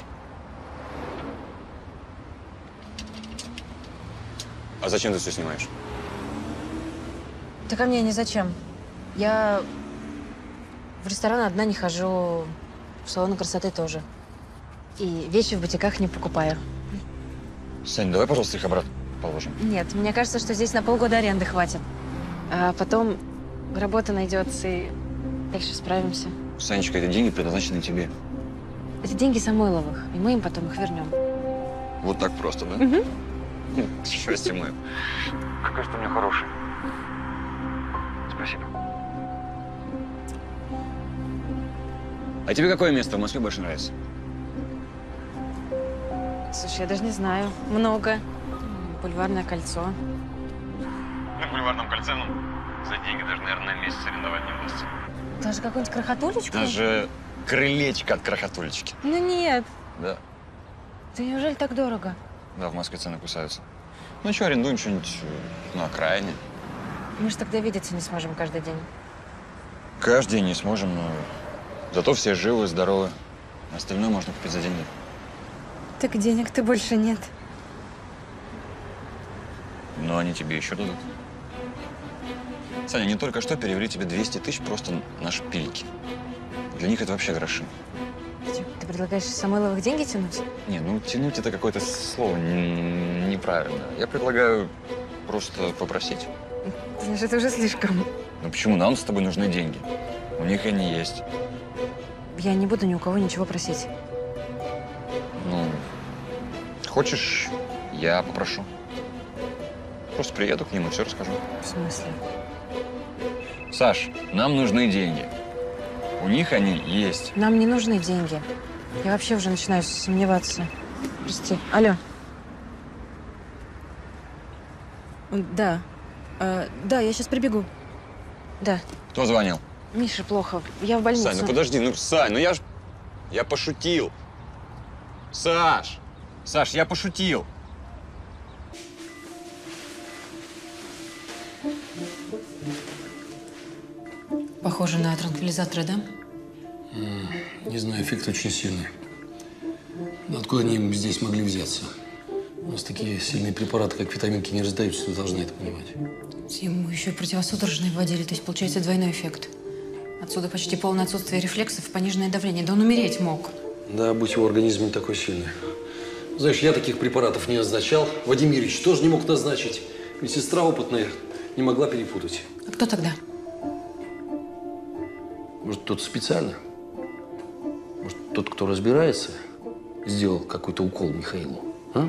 А зачем ты все снимаешь? Так а мне не зачем. Я в ресторан одна не хожу, в салоны красоты тоже. И вещи в бутиках не покупаю. Сань, давай, пожалуйста, их обратно положим. Нет, мне кажется, что здесь на полгода аренды хватит. А потом работа найдется, и дальше справимся. Санечка, это деньги предназначены тебе. Это деньги Самойловых, и мы им потом их вернем. Вот так просто, да? Угу. Счастье мое. Какой же ты у меня хороший. Спасибо. А тебе какое место в Москве больше нравится? Слушай, я даже не знаю. Много. Бульварное кольцо. На Бульварном кольце, ну, за деньги даже, наверное, на месяц арендовать не удастся. Даже какую-нибудь крохотулечку? Даже крылечко от крохотулечки. Ну нет. Да. Да неужели так дорого? Да, в Москве цены кусаются. Ну что, арендуем что-нибудь на окраине. Мы же тогда видеться не сможем каждый день. Каждый день не сможем, но зато все живы, здоровы. Остальное можно купить за деньги. Так денег-то больше нет. Но они тебе еще дадут. Саня, они только что перевели тебе двести тысяч просто на шпильки. Для них это вообще гроши. Ты предлагаешь Самойловых деньги тянуть? Не, ну тянуть это какое-то слово неправильно. Я предлагаю просто попросить. Ты знаешь, это уже слишком. Ну почему? Нам с тобой нужны деньги. У них они есть. Я не буду ни у кого ничего просить. Ну, хочешь, я попрошу. Просто приеду к ним и все расскажу. В смысле? Саш, нам нужны деньги. У них они есть. Нам не нужны деньги. Я вообще уже начинаю сомневаться. Прости. Алло. Да. А, да, я сейчас прибегу. Да. Кто звонил? Миша, плохо. Я в больнице. Сань, ну подожди, ну, Сань, ну я ж… Я пошутил. Саш! Саш, я пошутил. Похоже на транквилизаторы, да? Не знаю, эффект очень сильный. Но откуда они здесь могли взяться? У нас такие сильные препараты, как витаминки, не раздаются, ты должна это понимать. Ему еще и противосудорожные вводили, то есть получается двойной эффект. Отсюда почти полное отсутствие рефлексов, пониженное давление. Да он умереть мог. Да, будь его организм не такой сильный. Знаешь, я таких препаратов не назначал. Вадим Юрьевич тоже не мог назначить. Медсестра опытная не могла перепутать. А кто тогда? Может, кто-то специально? Может, тот, кто разбирается, сделал какой-то укол Михаилу? А?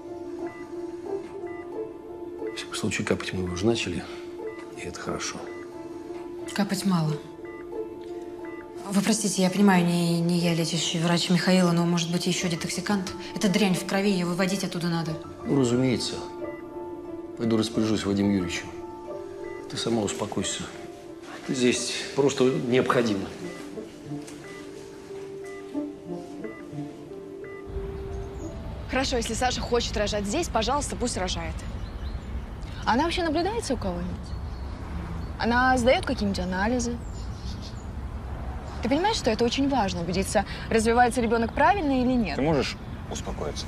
В всяком случае, капать мы уже начали, и это хорошо. Капать мало. Вы простите, я понимаю, не, не я лечащий врач Михаила, но, может быть, еще детоксикант? Это дрянь в крови, ее выводить оттуда надо. Ну, разумеется. Пойду распоряжусь Вадиму Юрьевичу. Ты сама успокойся. Ты здесь просто необходимо. Хорошо, если Саша хочет рожать здесь, пожалуйста, пусть рожает. Она вообще наблюдается у кого-нибудь? Она сдает какие-нибудь анализы? Ты понимаешь, что это очень важно, убедиться, развивается ребенок правильно или нет? Ты можешь успокоиться?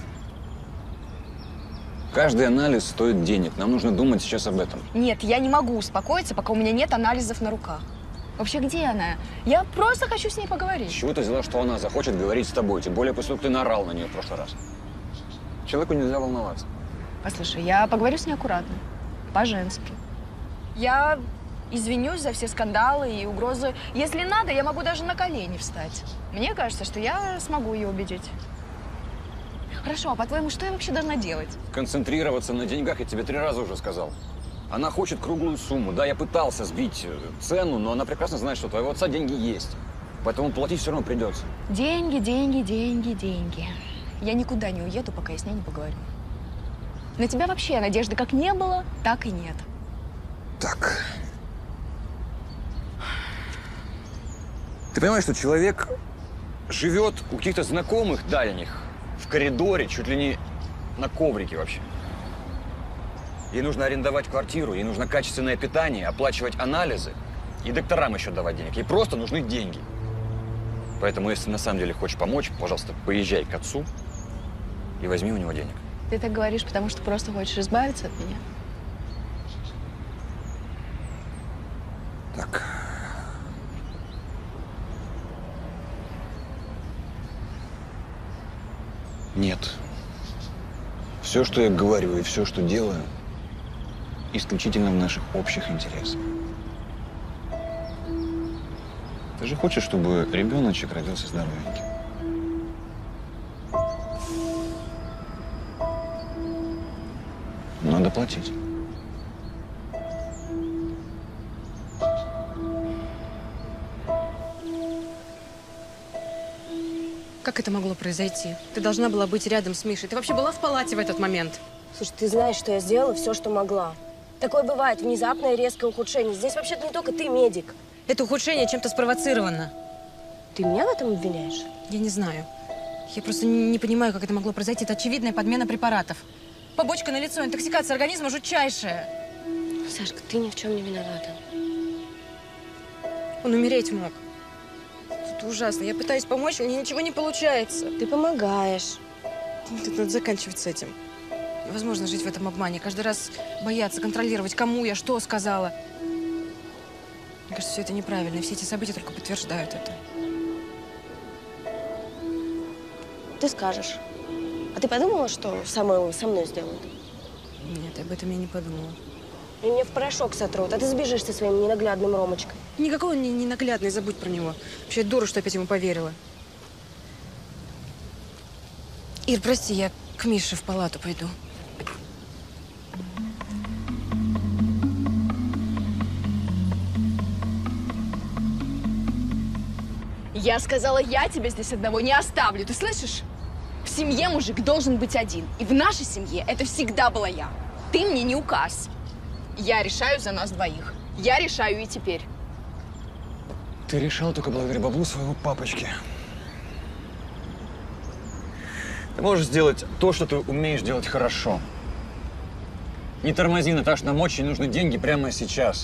Каждый анализ стоит денег. Нам нужно думать сейчас об этом. Нет, я не могу успокоиться, пока у меня нет анализов на руках. Вообще, где она? Я просто хочу с ней поговорить. С чего ты взяла, что она захочет говорить с тобой? Тем более, после того, как ты наорал на нее в прошлый раз. Человеку нельзя волноваться. Послушай, я поговорю с ней аккуратно, по-женски. Я извинюсь за все скандалы и угрозы. Если надо, я могу даже на колени встать. Мне кажется, что я смогу ее убедить. Хорошо, а по-твоему, что я вообще должна делать? Концентрироваться на деньгах, я тебе три раза уже сказал. Она хочет круглую сумму. Да, я пытался сбить цену, но она прекрасно знает, что у твоего отца деньги есть. Поэтому платить все равно придется. Деньги, деньги, деньги, деньги. Я никуда не уеду, пока я с ней не поговорю. На тебя вообще надежды как не было, так и нет. Так. Ты понимаешь, что человек живет у каких-то знакомых дальних, в коридоре, чуть ли не на коврике вообще. Ей нужно арендовать квартиру, ей нужно качественное питание, оплачивать анализы и докторам еще давать денег. Ей просто нужны деньги. Поэтому, если на самом деле хочешь помочь, пожалуйста, поезжай к отцу и возьми у него денег. Ты так говоришь, потому что просто хочешь избавиться от меня? Так. Нет. Все, что я говорю и все, что делаю, исключительно в наших общих интересах. Ты же хочешь, чтобы ребеночек родился здоровеньким? Надо платить. Как это могло произойти? Ты должна была быть рядом с Мишей. Ты вообще была в палате в этот момент? Слушай, ты знаешь, что я сделала все, что могла. Такое бывает, внезапное резкое ухудшение. Здесь вообще-то не только ты медик. Это ухудшение чем-то спровоцировано. Ты меня в этом обвиняешь? Я не знаю. Я просто не понимаю, как это могло произойти. Это очевидная подмена препаратов. Побочка налицо, интоксикация организма жутчайшая. Сашка, ты ни в чем не виновата. Он умереть мог. Это ужасно. Я пытаюсь помочь, у меня ничего не получается. Ты помогаешь. Тут надо заканчивать с этим. невозможно жить в этом обмане. Каждый раз бояться, контролировать, кому я, что сказала. Мне кажется, все это неправильно, и все эти события только подтверждают это. Ты скажешь. А ты подумала, что Самойлов со мной сделает? Нет, об этом я не подумала. И меня в порошок сотрут, а ты сбежишь со своим ненаглядным Ромочкой. Никакой он не ненаглядный, забудь про него. Вообще дура, что опять ему поверила. Ир, прости, я к Мише в палату пойду. Я сказала, я тебя здесь одного не оставлю, ты слышишь? В семье мужик должен быть один. И в нашей семье это всегда была я. Ты мне не указ. Я решаю за нас двоих. Я решаю и теперь. Ты решал только благодаря баблу своего папочки. Ты можешь сделать то, что ты умеешь делать хорошо. Не тормози, Наташ, нам очень нужны деньги прямо сейчас.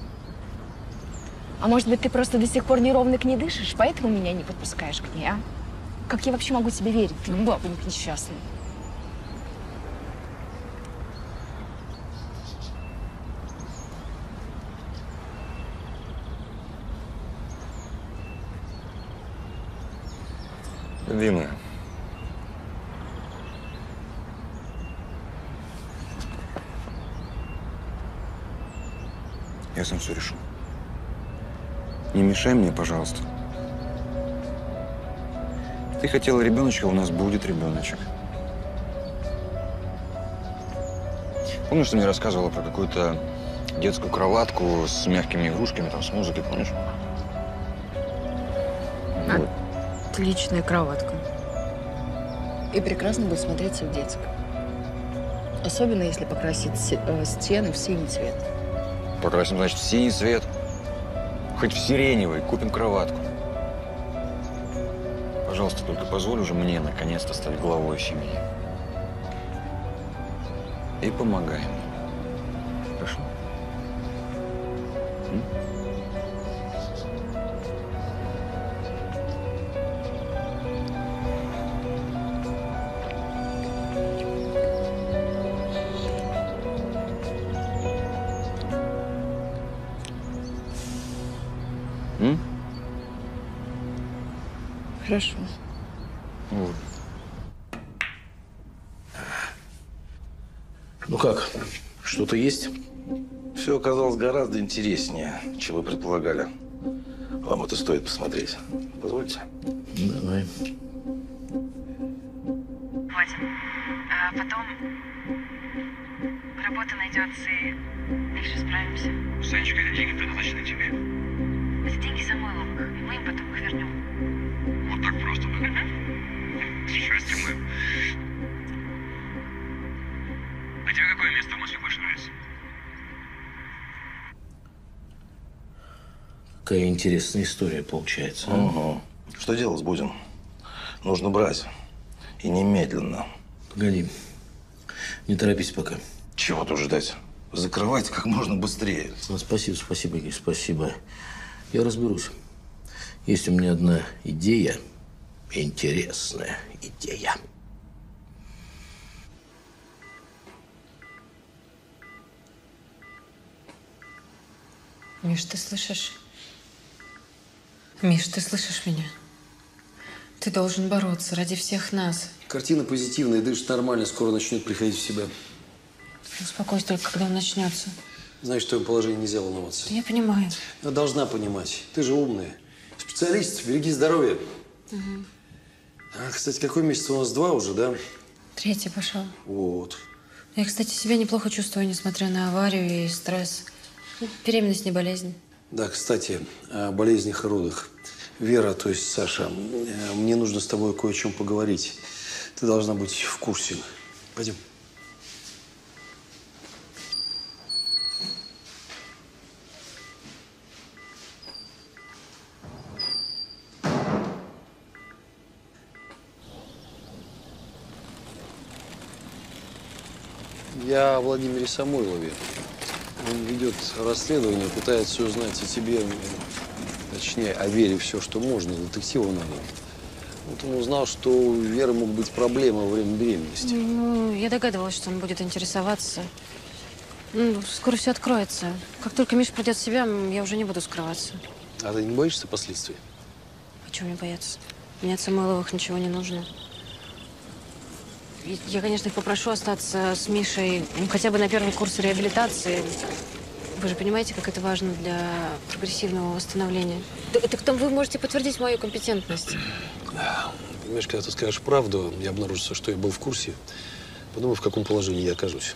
А может быть, ты просто до сих пор неровно к ней дышишь, поэтому меня не подпускаешь к ней, а? Как я вообще могу тебе верить? Ты бабник несчастный. Любимая. Я сам все решу. Не мешай мне, пожалуйста. Ты хотела ребеночка, у нас будет ребеночек. Помнишь, ты мне рассказывала про какую-то детскую кроватку с мягкими игрушками, там, с музыкой, помнишь? Вот. Отличная кроватка. И прекрасно будет смотреться в детской. Особенно, если покрасить стены в синий цвет. Покрасим, значит, в синий цвет. Хоть в сиреневый. Купим кроватку. Пожалуйста, только позволь уже мне наконец-то стать главой семьи. И помогай мне. Хорошо? М? М? Хорошо. Вот. Ну как, что-то есть? Все оказалось гораздо интереснее, чем вы предполагали. Вам это стоит посмотреть. Позвольте? Давай. Вот. А потом работа найдется, и еще справимся. Санечка, эти деньги предназначены тебе. Это деньги Самойловых, и мы им потом их вернем. Вот так просто, да? Счастье мое. А тебе какое место в Москве больше нравится? Какая интересная история получается. Угу. Что делать будем? Нужно брать. И немедленно. Погоди. Не торопись пока. Чего тут ждать? Закрывайте как можно быстрее. Ну, спасибо, спасибо, Игорь, спасибо. Я разберусь. Есть у меня одна идея. Интересная идея. Миш, ты слышишь? Миш, ты слышишь меня? Ты должен бороться ради всех нас. Картина позитивная, дышит нормально, скоро начнет приходить в себя. Успокойся только, когда он начнется. Знаешь, в твоем положении нельзя волноваться. Я понимаю. Но должна понимать. Ты же умная. Специалист, береги здоровье. Угу. А, кстати, какой месяц у нас? Два уже, да? Третий пошел. Вот. Я, кстати, себя неплохо чувствую, несмотря на аварию и стресс. Беременность не болезнь. Да, кстати, о болезнях и родах. Вера, то есть Саша, мне нужно с тобой кое о чем поговорить. Ты должна быть в курсе. Пойдем. Я о Владимире Самойлове. Он ведет расследование, пытается узнать о тебе, точнее, о Вере все, что можно. Детективу надо. Вот он узнал, что у Веры могут быть проблемы во время беременности. Ну, я догадывалась, что он будет интересоваться. Ну, скоро все откроется. Как только Миша придет в себя, я уже не буду скрываться. А ты не боишься последствий? А чего мне бояться? Мне от Самойловых ничего не нужно. Я, конечно, их попрошу остаться с Мишей, ну, хотя бы на первом курсе реабилитации. Вы же понимаете, как это важно для прогрессивного восстановления. Так там вы можете подтвердить мою компетентность. Понимаешь, когда ты скажешь правду, и обнаружится, что я был в курсе, подумай, в каком положении я окажусь.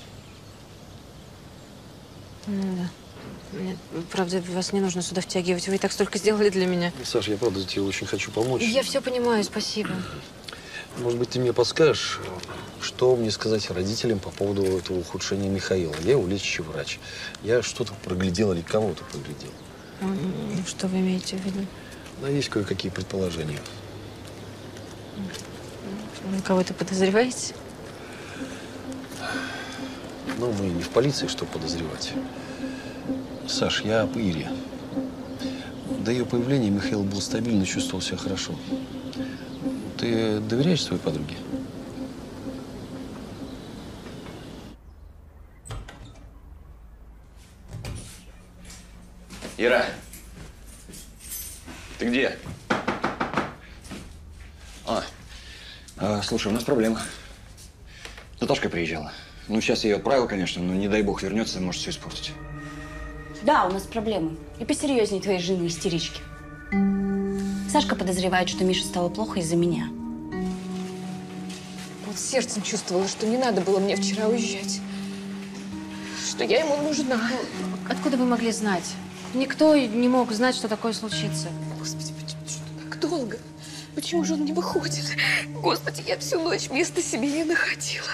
Ну да. Нет, правда, вас не нужно сюда втягивать. Вы и так столько сделали для меня. Саша, я правда тебе очень хочу помочь. Я все понимаю, спасибо. Может быть, ты мне подскажешь, что мне сказать родителям по поводу этого ухудшения Михаила? Я его лечащий врач. Я что-то проглядел или кого-то проглядел. Ну, что вы имеете в виду? Да, есть кое-какие предположения. Вы кого-то подозреваете? Ну, мы не в полиции, чтобы подозревать. Саш, я об Ире. До ее появления Михаил был стабильно, чувствовал себя хорошо. Ты доверяешь своей подруге? Ира, ты где? А, а, слушай, у нас проблема. Наташка приезжала. Ну, сейчас я ее отправил, конечно, но не дай бог вернется, может все испортить. Да, у нас проблемы. И посерьезнее твоей жены истерички. Сашка подозревает, что Мише стало плохо из-за меня. Вот сердцем чувствовала, что не надо было мне вчера уезжать. Что я ему нужна. Откуда вы могли знать? Никто не мог знать, что такое случится. Господи, почему что так долго? Почему же он не выходит? Господи, я всю ночь места себе не находила.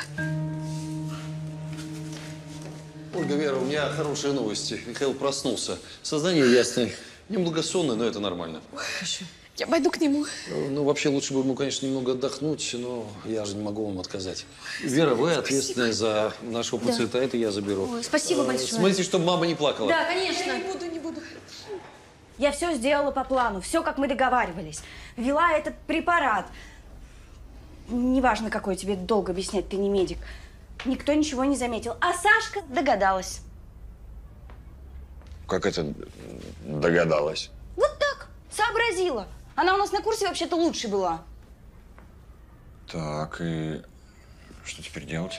Ольга, Вера, у меня хорошие новости. Михаил проснулся. Сознание ясное. Немного сонное, но это нормально. Хорошо. Я пойду к нему. Ну, вообще, лучше бы ему, конечно, немного отдохнуть, но я же не могу вам отказать. Вера, вы ответственная за нашего пациента, Да. это я заберу. Ой, спасибо большое. Смотрите, чтобы мама не плакала. Да, конечно. Я не буду, не буду. Я все сделала по плану, все, как мы договаривались. Ввела этот препарат. Неважно, какой, тебе долго объяснять, ты не медик. Никто ничего не заметил. А Сашка догадалась. Как это догадалась? Вот так, сообразила. Она у нас на курсе вообще-то лучше была. Так, и что теперь делать?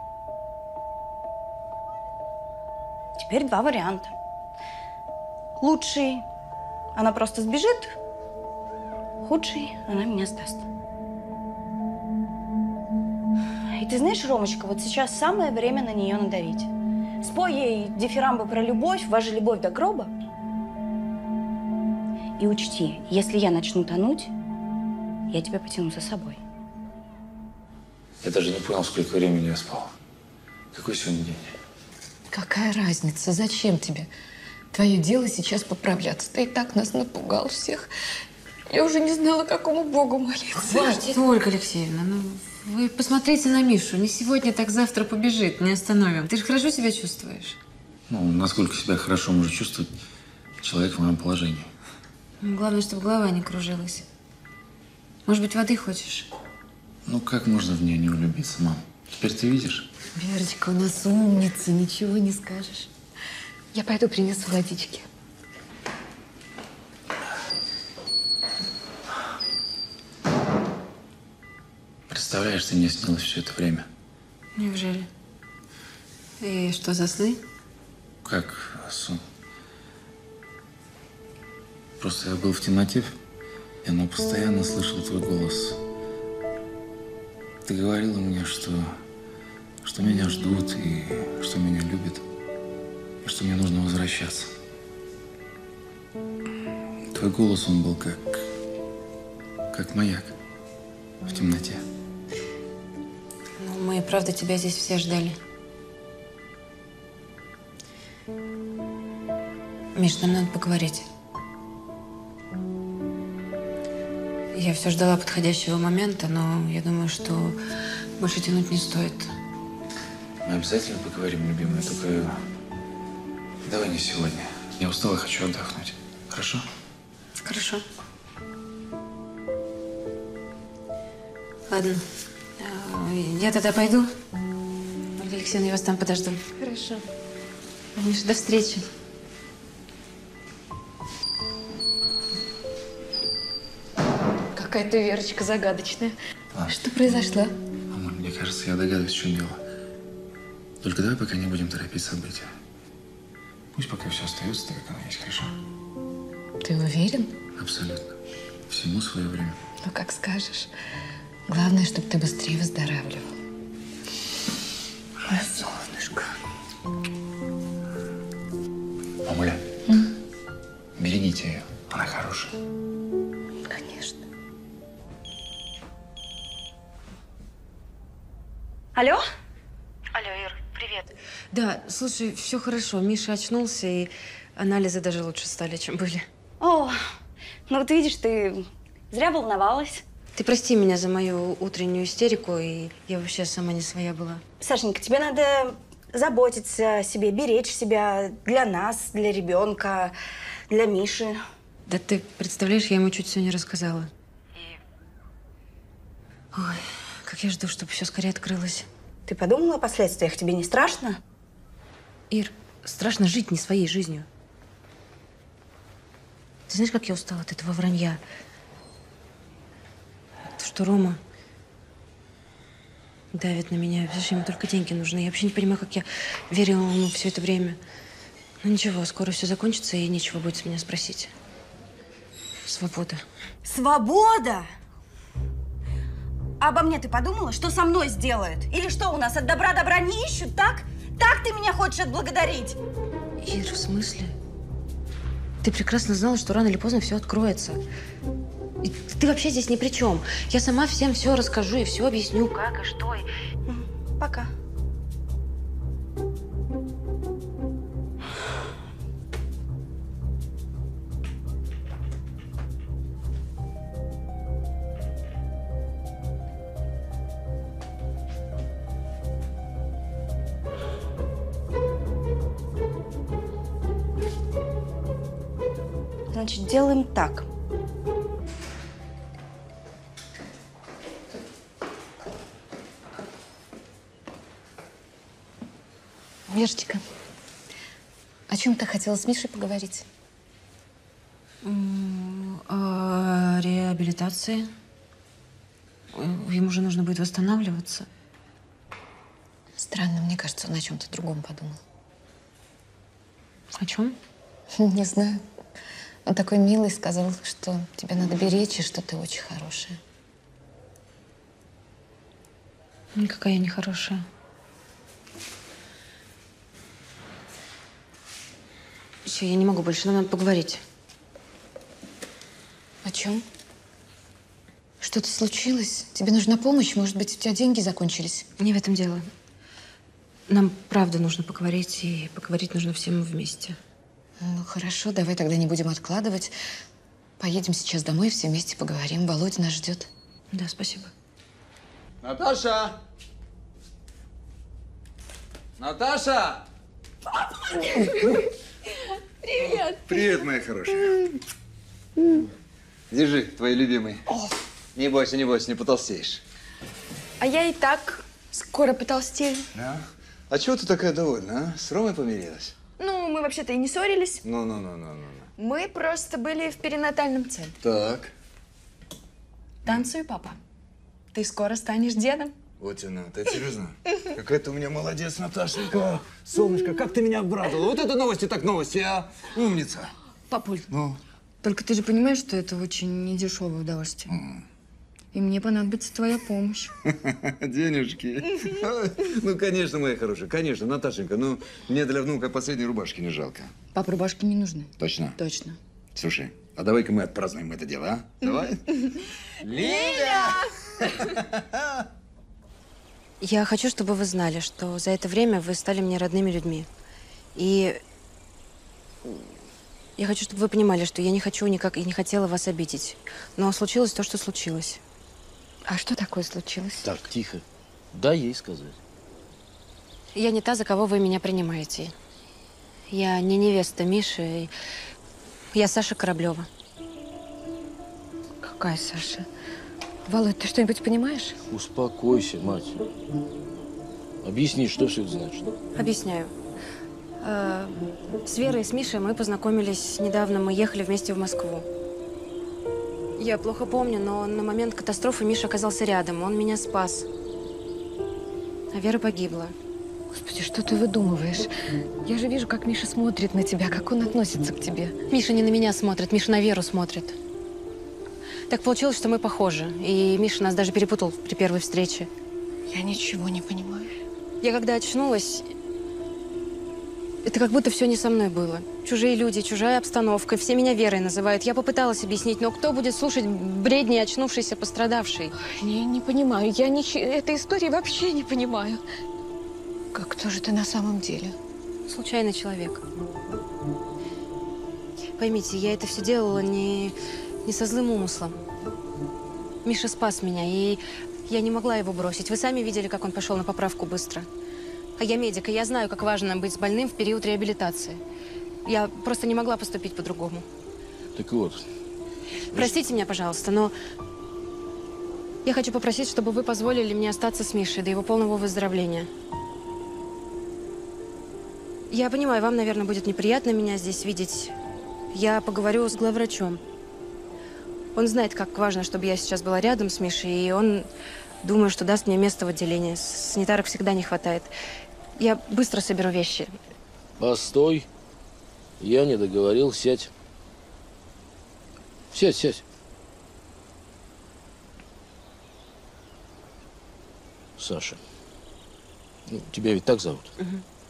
Теперь два варианта. Лучший – она просто сбежит. Худший – она меня сдаст. И ты знаешь, Ромочка, вот сейчас самое время на нее надавить. Спой ей дифирамбы про любовь, ваша любовь до гроба. И учти, если я начну тонуть, я тебя потяну за собой. Я даже не понял, сколько времени я спал. Какой сегодня день? Какая разница? Зачем тебе? Твое дело сейчас поправляться. Ты и так нас напугал всех. Я уже не знала, какому богу молиться. Хватит, Ольга Алексеевна, ну вы посмотрите на Мишу. Не сегодня, так завтра побежит, не остановим. Ты же хорошо себя чувствуешь? Ну, насколько себя хорошо может чувствовать человек в моем положении. Главное, чтобы голова не кружилась. Может быть, воды хочешь? Ну, как можно в нее не влюбиться, мам? Теперь ты видишь? Верочка у нас умница, ничего не скажешь. Я пойду принесу водички. Представляешь, ты мне снилась все это время. Неужели? И что за сны? Как сон. Просто я был в темноте, и но постоянно слышал твой голос. Ты говорила мне, что, что меня ждут, и что меня любят, и что мне нужно возвращаться. Твой голос, он был как, как маяк в темноте. Ну, мы и правда тебя здесь все ждали. Миш, нам надо поговорить. Я все ждала подходящего момента, но я думаю, что больше тянуть не стоит. Мы обязательно поговорим, любимая, только давай не сегодня. Я устала, хочу отдохнуть. Хорошо? Хорошо. Ладно. Я тогда пойду. Ольга Алексеевна, я вас там подожду. Хорошо. Миша, до встречи. Какая ты, Верочка, загадочная. А. Что произошло? Мама, мне кажется, я догадываюсь, в чем дело. Только давай пока не будем торопить события. Пусть пока все остается так, как оно есть, хорошо? Ты уверен? Абсолютно. Всему свое время. Ну, как скажешь. Главное, чтобы ты быстрее выздоравливал. Мое солнышко. Мамуля, берегите ее. Она хорошая. Конечно. Алло? Алло, Ир, привет. Да, слушай, все хорошо. Миша очнулся, и анализы даже лучше стали, чем были. О, ну вот видишь, ты зря волновалась. Ты прости меня за мою утреннюю истерику, и я вообще сама не своя была. Сашенька, тебе надо заботиться о себе, беречь себя для нас, для ребенка, для Миши. Да ты представляешь, я ему чуть все не рассказала. Ой, как я жду, чтобы все скорее открылось. Ты подумала о последствиях? Тебе не страшно? Ир, страшно жить не своей жизнью. Ты знаешь, как я устала от этого вранья? То, что Рома давит на меня. Знаешь, ему только деньги нужны. Я вообще не понимаю, как я верила ему все это время. Ну ничего, скоро все закончится, и нечего будет с меня спросить. Свобода. Свобода? А обо мне ты подумала, что со мной сделают? Или что, у нас от добра добра не ищут, так? Так ты меня хочешь отблагодарить? Ир, в смысле? Ты прекрасно знала, что рано или поздно все откроется. И ты вообще здесь ни при чем. Я сама всем все расскажу и все объясню, как и что. И... Пока. Значит, делаем так. Верочка, о чем ты хотела с Мишей поговорить? О реабилитации. Ему же нужно будет восстанавливаться. Странно, мне кажется, он о чем-то другом подумал. О чем? Не знаю. Он такой милый, сказал, что тебя надо беречь, и что ты очень хорошая. Никакая я не хорошая. Все, я не могу больше, нам надо поговорить. О чем? Что-то случилось? Тебе нужна помощь? Может быть, у тебя деньги закончились? Не в этом дело. Нам правда нужно поговорить, и поговорить нужно всем вместе. Ну, хорошо, давай тогда не будем откладывать. Поедем сейчас домой, все вместе поговорим. Володя нас ждет. Да, спасибо. Наташа! Наташа! Привет! Привет, моя хорошая. Держи, твои любимые. Не бойся, не бойся, не потолстеешь. А я и так скоро потолстею. Да? А чего ты такая довольна, а? С Ромой помирилась? Ну, мы вообще-то и не ссорились. Ну-ну-ну-ну-ну. Мы просто были в перинатальном центре. Так. Танцуй, папа. Ты скоро станешь дедом. Вот она, ты серьезно? Какая ты у меня молодец, Наташенька. Солнышко, как ты меня обрадовала. Вот это новости так новости, а? Умница. Папуль, Ну? только ты же понимаешь, что это очень недешевое удовольствие. Mm. И мне понадобится твоя помощь. Денежки. Ну, конечно, моя хорошая, конечно, Наташенька. Ну, мне для внука последней рубашки не жалко. Пап, рубашки не нужны. Точно? Точно. Слушай, а давай-ка мы отпразднуем это дело, а? Давай? Лиля! Я хочу, чтобы вы знали, что за это время вы стали мне родными людьми. И я хочу, чтобы вы понимали, что я не хочу никак и не хотела вас обидеть. Но случилось то, что случилось. А что такое случилось? Так, тихо. Дай ей сказать. Я не та, за кого вы меня принимаете. Я не невеста Миши. Я Саша Кораблева. Какая Саша? Володь, ты что-нибудь понимаешь? Успокойся, мать. Объясни, что все это значит. Объясняю. Э, С Верой и с Мишей мы познакомились недавно. Мы ехали вместе в Москву. Я плохо помню, но на момент катастрофы Миша оказался рядом. Он меня спас. А Вера погибла. Господи, что ты выдумываешь? Я же вижу, как Миша смотрит на тебя, как он относится к тебе. Миша не на меня смотрит, Миша на Веру смотрит. Так получилось, что мы похожи. И Миша нас даже перепутал при первой встрече. Я ничего не понимаю. Я когда очнулась, это как будто все не со мной было. Чужие люди, чужая обстановка, все меня Верой называют. Я попыталась объяснить, но кто будет слушать бредни очнувшейся пострадавшей? Не, не понимаю. Я ничего, этой истории вообще не понимаю. Как, кто же ты на самом деле? Случайный человек. Поймите, я это все делала не, не со злым умыслом. Миша спас меня, и я не могла его бросить. Вы сами видели, как он пошел на поправку быстро. А я медик, и я знаю, как важно быть с больным в период реабилитации. Я просто не могла поступить по-другому. Так вот. Простите меня, пожалуйста, но я хочу попросить, чтобы вы позволили мне остаться с Мишей до его полного выздоровления. Я понимаю, вам, наверное, будет неприятно меня здесь видеть. Я поговорю с главврачом. Он знает, как важно, чтобы я сейчас была рядом с Мишей, и он, думаю, что даст мне место в отделении. Санитарок всегда не хватает. Я быстро соберу вещи. Постой. Я не договорил. Сядь. Сядь, сядь. Саша. Ну, тебя ведь так зовут? Угу.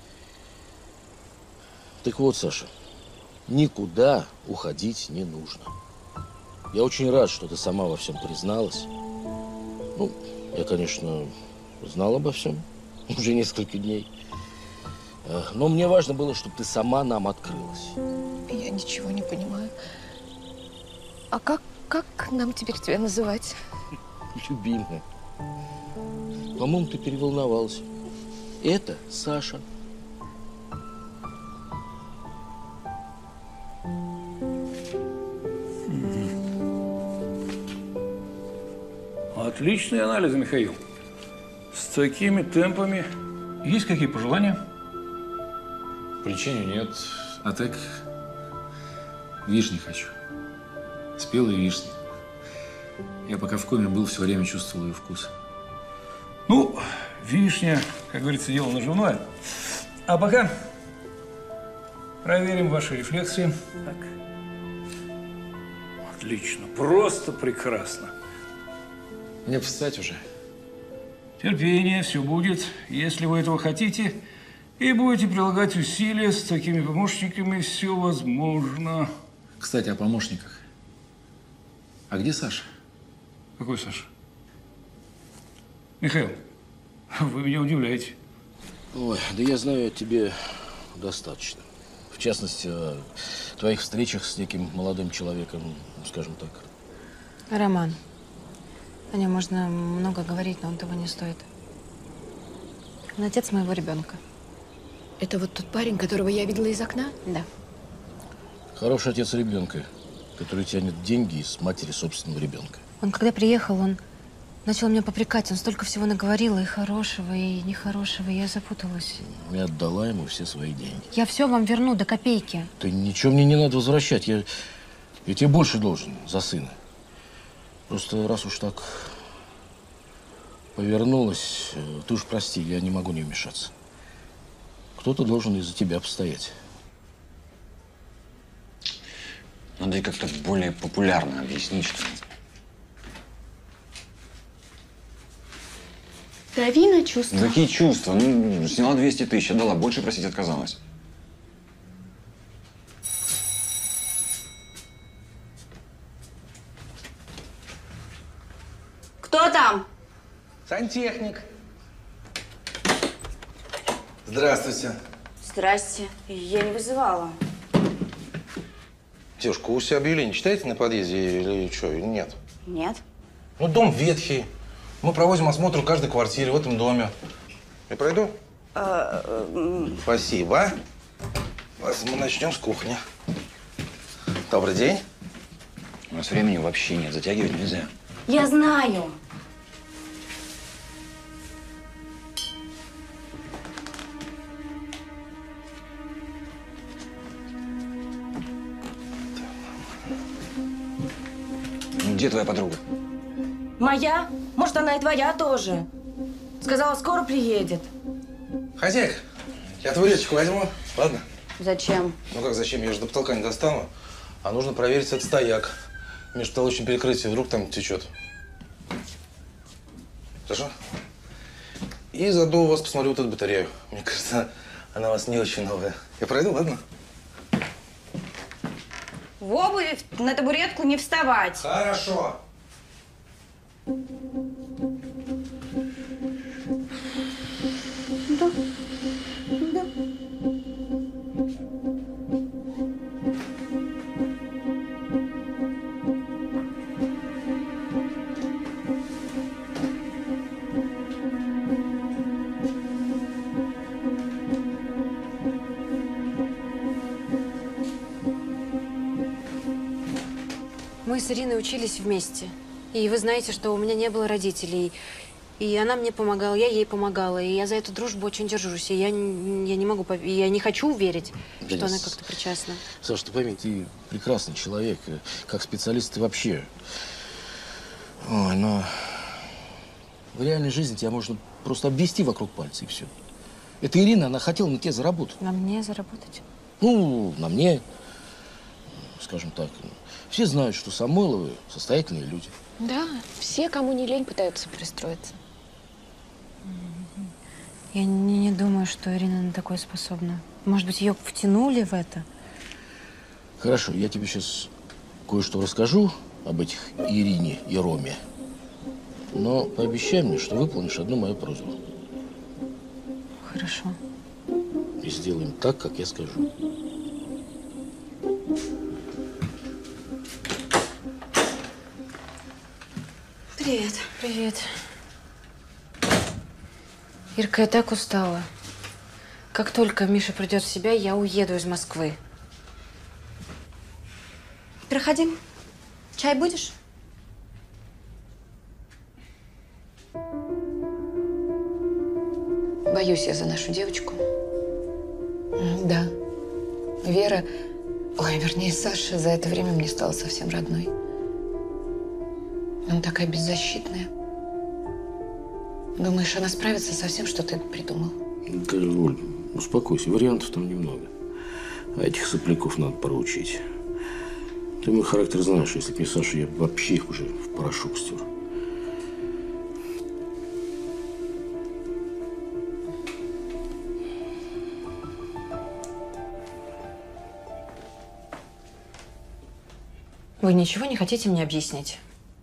Так вот, Саша, никуда уходить не нужно. Я очень рад, что ты сама во всем призналась. Ну, я, конечно, знал обо всем уже несколько дней. Но мне важно было, чтобы ты сама нам открылась. Я ничего не понимаю. А как, как нам теперь тебя называть? Любимая. По-моему, ты переволновалась. Это Саша. Отличный анализ, Михаил. С такими темпами. Есть какие пожелания? По лечению нет. А так, вишни хочу. Спелые вишни. Я пока в коме был, все время чувствовал ее вкус. Ну, вишня, как говорится, дело наживное. А пока проверим ваши рефлексы. Так. Отлично. Просто прекрасно. Мне встать уже. Терпение, все будет, если вы этого хотите. И будете прилагать усилия, с такими помощниками все возможно. Кстати, о помощниках. А где Саша? Какой Саша? Михаил, вы меня удивляете. Ой, да я знаю о тебе достаточно. В частности, о твоих встречах с неким молодым человеком, скажем так. Роман. О нем можно много говорить, но он того не стоит. Он отец моего ребенка. Это вот тот парень, которого я видела из окна? Да. Хороший отец ребенка, который тянет деньги из матери собственного ребенка. Он, когда приехал, он начал меня попрекать. Он столько всего наговорил, и хорошего, и нехорошего. Я запуталась. И отдала ему все свои деньги. Я все вам верну до копейки. Ты ничего мне не надо возвращать. Я, я тебе больше должен за сына. Просто раз уж так повернулась, ты уж прости, я не могу не вмешаться. Кто-то должен из-за тебя постоять. Надо и как-то более популярно объяснить, что… Дави на чувства. Какие чувства? Ну, сняла двести тысяч, отдала, больше просить отказалась. Кто там? Сантехник. Здравствуйте. Здрасте. Я не вызывала. Девушка, вы все объявления читаете на подъезде или что? Нет? Нет. Ну, дом ветхий. Мы проводим осмотр в каждой квартире в этом доме. Я пройду? Спасибо. Сейчас мы начнем с кухни. Добрый день. У нас времени вообще нет, затягивать нельзя. Я знаю. Где твоя подруга? Моя? Может, она и твоя тоже. Сказала, скоро приедет. Хозяйка, я табуреточку возьму, ладно? Зачем? Ну как зачем? Я же до потолка не достану. А нужно проверить этот стояк. Межпотолочное перекрытие, вдруг там течет. Хорошо? И заодно у вас посмотрю вот эту батарею. Мне кажется, она у вас не очень новая. Я пройду, ладно? В обуви на табуретку не вставать. Хорошо. Да. Да. Мы с Ириной учились вместе. И вы знаете, что у меня не было родителей. И она мне помогала, я ей помогала. И я за эту дружбу очень держусь. И я, не- я не могу, пов- я не хочу верить, Денис, что она как-то причастна. Саша, ты пойми, ты прекрасный человек. э, Как специалист ты вообще. Ой, но в реальной жизни тебя можно просто обвести вокруг пальца и все. Это Ирина, она хотела на тебе заработать. На мне заработать? Ну, на мне, скажем так. Все знают, что Самойловы состоятельные люди. Да, все, кому не лень, пытаются пристроиться. Я не, не думаю, что Ирина на такое способна. Может быть, ее втянули в это? Хорошо, я тебе сейчас кое-что расскажу об этих Ирине и Роме. Но пообещай мне, что выполнишь одну мою просьбу. Хорошо. И сделаем так, как я скажу. Привет. Привет. Ирка, я так устала. Как только Миша придет в себя, я уеду из Москвы. Проходи. Чай будешь? Боюсь я за нашу девочку. Да. Вера, ой, вернее, Саша за это время мне стала совсем родной. Она такая беззащитная. Думаешь, она справится со всем, что ты придумал? Да, Оль, успокойся, вариантов там немного. А этих сопляков надо проучить. Ты мой характер знаешь, если бы не Саша, я бы вообще их уже в порошок стер. Вы ничего не хотите мне объяснить?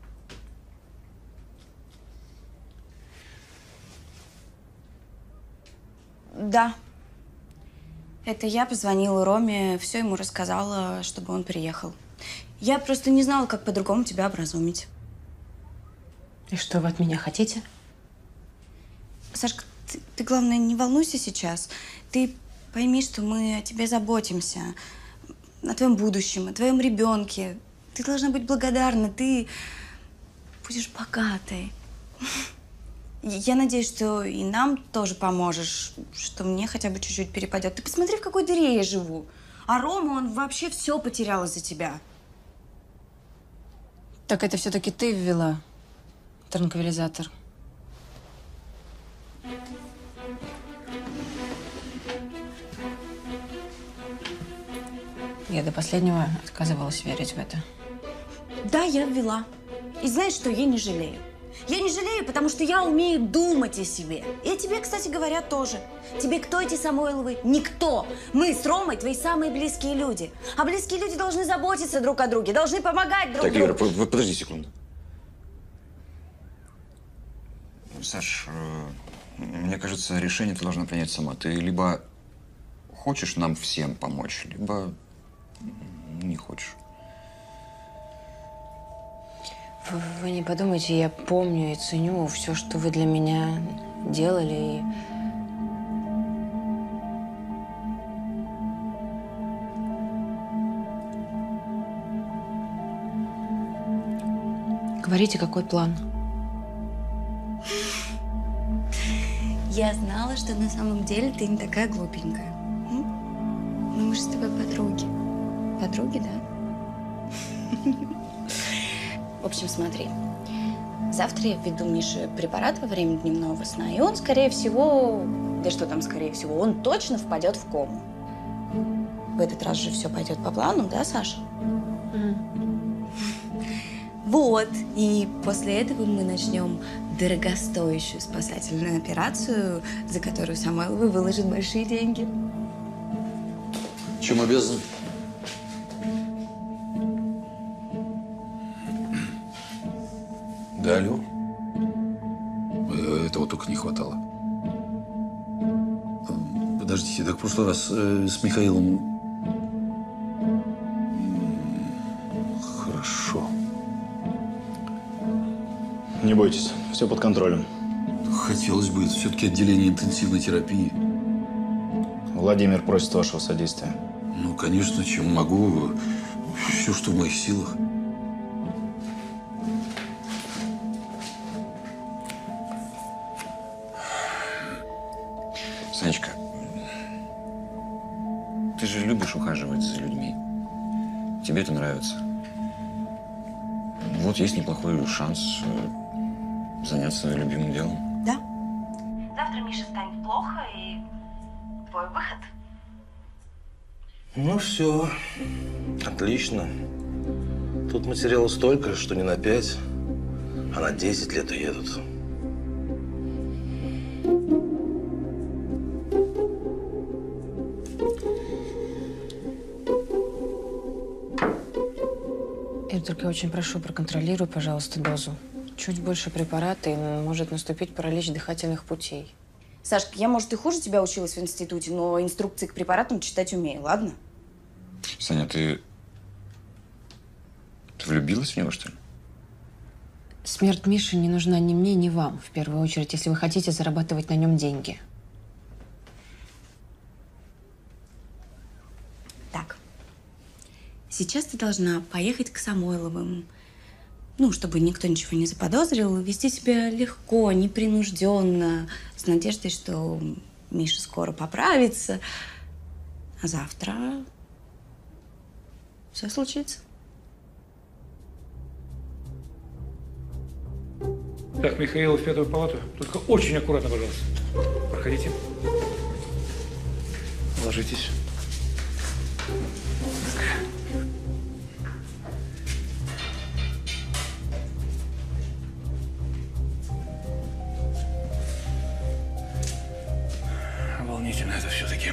Да. Это я позвонила Роме, все ему рассказала, чтобы он приехал. Я просто не знала, как по-другому тебя образумить. И что вы от меня хотите? Сашка, ты, ты, главное, не волнуйся сейчас. Ты пойми, что мы о тебе заботимся. О твоем будущем, о твоем ребенке. Ты должна быть благодарна. Ты будешь богатой. Я надеюсь, что и нам тоже поможешь, что мне хотя бы чуть-чуть перепадет. Ты посмотри, в какой дыре я живу. А Рома, он вообще все потерял из-за тебя. Так это все-таки ты ввела транквилизатор. Я до последнего отказывалась верить в это. Да, я ввела. И знаешь что, я не жалею. Я не жалею, потому что я умею думать о себе. И о тебе, кстати говоря, тоже. Тебе кто эти Самойловы? Никто. Мы с Ромой твои самые близкие люди. А близкие люди должны заботиться друг о друге, должны помогать друг Так, другу. Ира, по- по- подожди секунду. Саш, э, мне кажется, решение ты должна принять сама. Ты либо хочешь нам всем помочь, либо не хочешь. Вы, вы не подумайте, я помню и ценю все, что вы для меня делали. И... Говорите, какой план? Я знала, что на самом деле ты не такая глупенькая. М? Ну, мы же с тобой подруги. Подруги, да? В общем, смотри. Завтра я введу Мише препарат во время дневного сна, и он, скорее всего, да что там, скорее всего, он точно впадет в кому. В этот раз же все пойдет по плану, да, Саша? Mm. Вот. И после этого мы начнем дорогостоящую спасательную операцию, за которую Самойлова выложит большие деньги. Чем обязан? Да, алло. Этого только не хватало. Подождите, так в прошлый раз э, с Михаилом... Хорошо. Не бойтесь, все под контролем. Хотелось бы, это все-таки отделение интенсивной терапии. Владимир просит вашего содействия. Ну, конечно, чем могу. Все, что в моих силах. Санечка, ты же любишь ухаживать за людьми. Тебе это нравится. Вот есть неплохой шанс заняться любимым делом. Да. Завтра Мише станет плохо, и твой выход. Ну все, отлично. Тут материала столько, что не на пять, а на десять лет уедут. Я только очень прошу, проконтролируй, пожалуйста, дозу. Чуть больше препарата, и может наступить паралич дыхательных путей. Сашка, я, может, и хуже тебя училась в институте, но инструкции к препаратам читать умею, ладно? Саня, ты... Ты влюбилась в него, что ли? Смерть Миши не нужна ни мне, ни вам, в первую очередь, если вы хотите зарабатывать на нем деньги. Так. Сейчас ты должна поехать к Самойловым, ну, чтобы никто ничего не заподозрил, вести себя легко, непринужденно, с надеждой, что Миша скоро поправится, а завтра все случится. Так, Михаил, в пятую палату. Только очень аккуратно, пожалуйста. Проходите. Ложитесь. Волнительно это все-таки.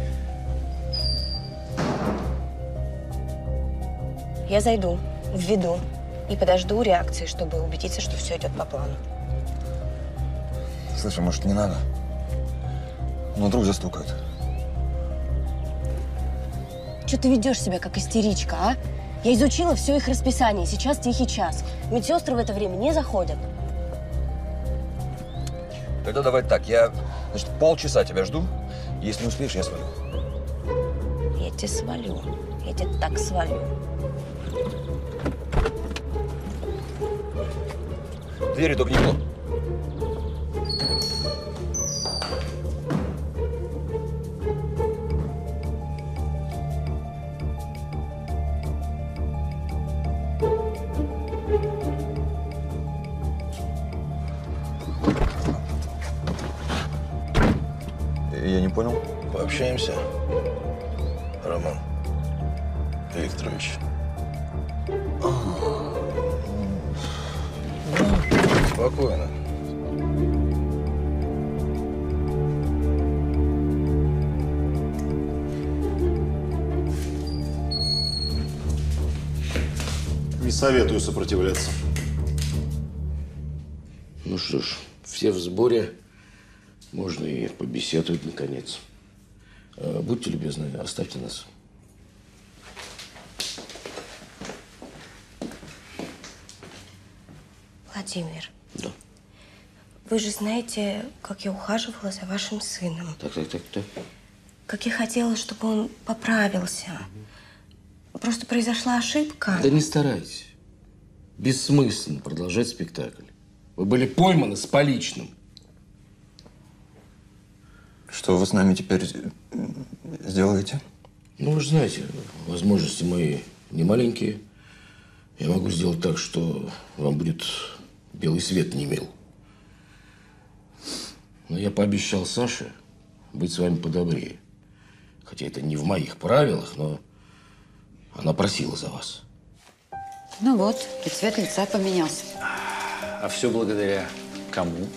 Я зайду, введу и подожду реакции, чтобы убедиться, что все идет по плану. Слушай, может, не надо? Ну, вдруг застукают. Что ты ведешь себя как истеричка, а? Я изучила все их расписание, сейчас тихий час. Медсестры в это время не заходят. Тогда давай так, я, значит, полчаса тебя жду. Если не успеешь, я свалю. Я тебя свалю. Я тебя так свалю. Двери только не плотно. Я не понял. Пообщаемся, Роман Викторович. Спокойно. Не советую сопротивляться. Ну что ж, все в сборе. Можно и побеседовать, наконец. Будьте любезны, оставьте нас. Владимир. Да. Вы же знаете, как я ухаживала за вашим сыном. Так, так, так, так. Как я хотела, чтобы он поправился. Просто произошла ошибка. Да не старайтесь. бессмысленно продолжать спектакль. Вы были пойманы с поличным. Что вы с нами теперь сделаете? Ну, вы же знаете, возможности мои не маленькие. Я могу сделать так, что вам будет белый свет не мил. Но я пообещал Саше быть с вами подобрее. Хотя это не в моих правилах, но она просила за вас. Ну вот, и цвет лица поменялся. А все благодаря кому?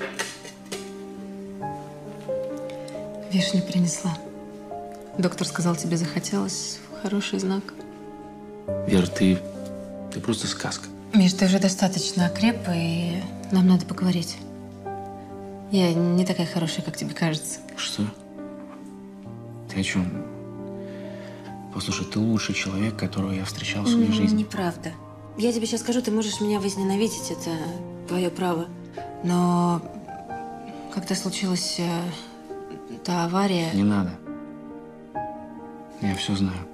Вишню принесла. Доктор сказал, тебе захотелось. Хороший знак. Вера, ты, ты просто сказка. Миш, ты уже достаточно окреп, и нам надо поговорить. Я не такая хорошая, как тебе кажется. Что? Ты о чем? Послушай, ты лучший человек, которого я встречал в своей М, жизни. Неправда. Я тебе сейчас скажу, ты можешь меня возненавидеть, это твое право. Но когда случилась э, та авария… Не надо. Я все знаю.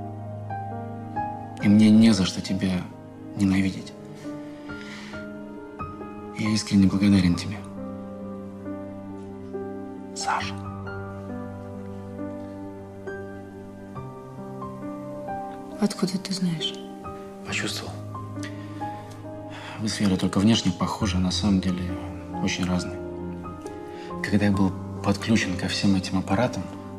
И мне не за что тебя ненавидеть. Я искренне благодарен тебе. Саша. Откуда ты знаешь? Почувствовал. Вы с Верой только внешне похожи, а на самом деле очень разные. Когда я был подключен ко всем этим аппаратам,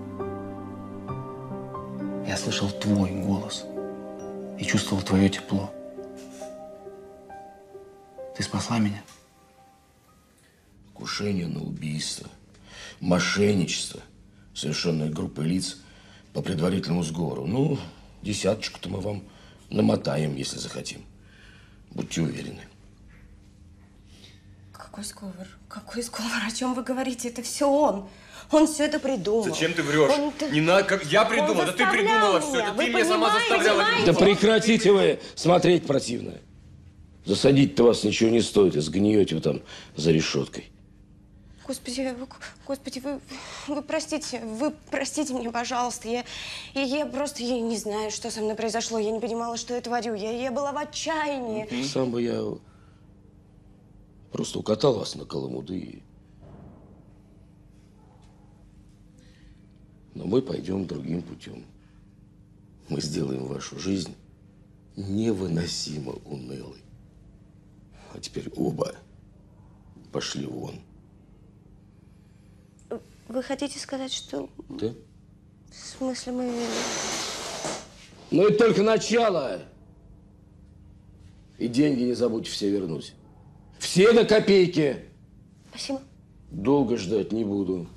я слышал твой голос и чувствовал твое тепло. Ты спасла меня. Покушение на убийство, мошенничество, совершенное группой лиц по предварительному сговору. Ну, десяточку-то мы вам намотаем, если захотим. Будьте уверены. Какой сговор? Какой сговор? О чем вы говорите? Это все он. Он все это придумал. Зачем ты врешь? Он... Не надо, как я придумал, Он да ты придумала все. меня. Это Вы ты меня сама понимаете, заставляла. понимаете? Да прекратите вы смотреть противно. Засадить-то вас ничего не стоит, и сгниете вы там за решеткой. Господи, вы, господи, вы, вы простите, вы простите меня, пожалуйста. Я, я, я просто я не знаю, что со мной произошло. Я не понимала, что я творю. Я, я была в отчаянии. Сам бы я просто укатал вас на каламуды. И... Но мы пойдем другим путем. Мы сделаем вашу жизнь невыносимо унылой. А теперь оба пошли вон. Вы хотите сказать, что… Да? В смысле мы… Ну, это только начало. И деньги не забудьте все вернуть. Все до копейки. Спасибо. Долго ждать не буду.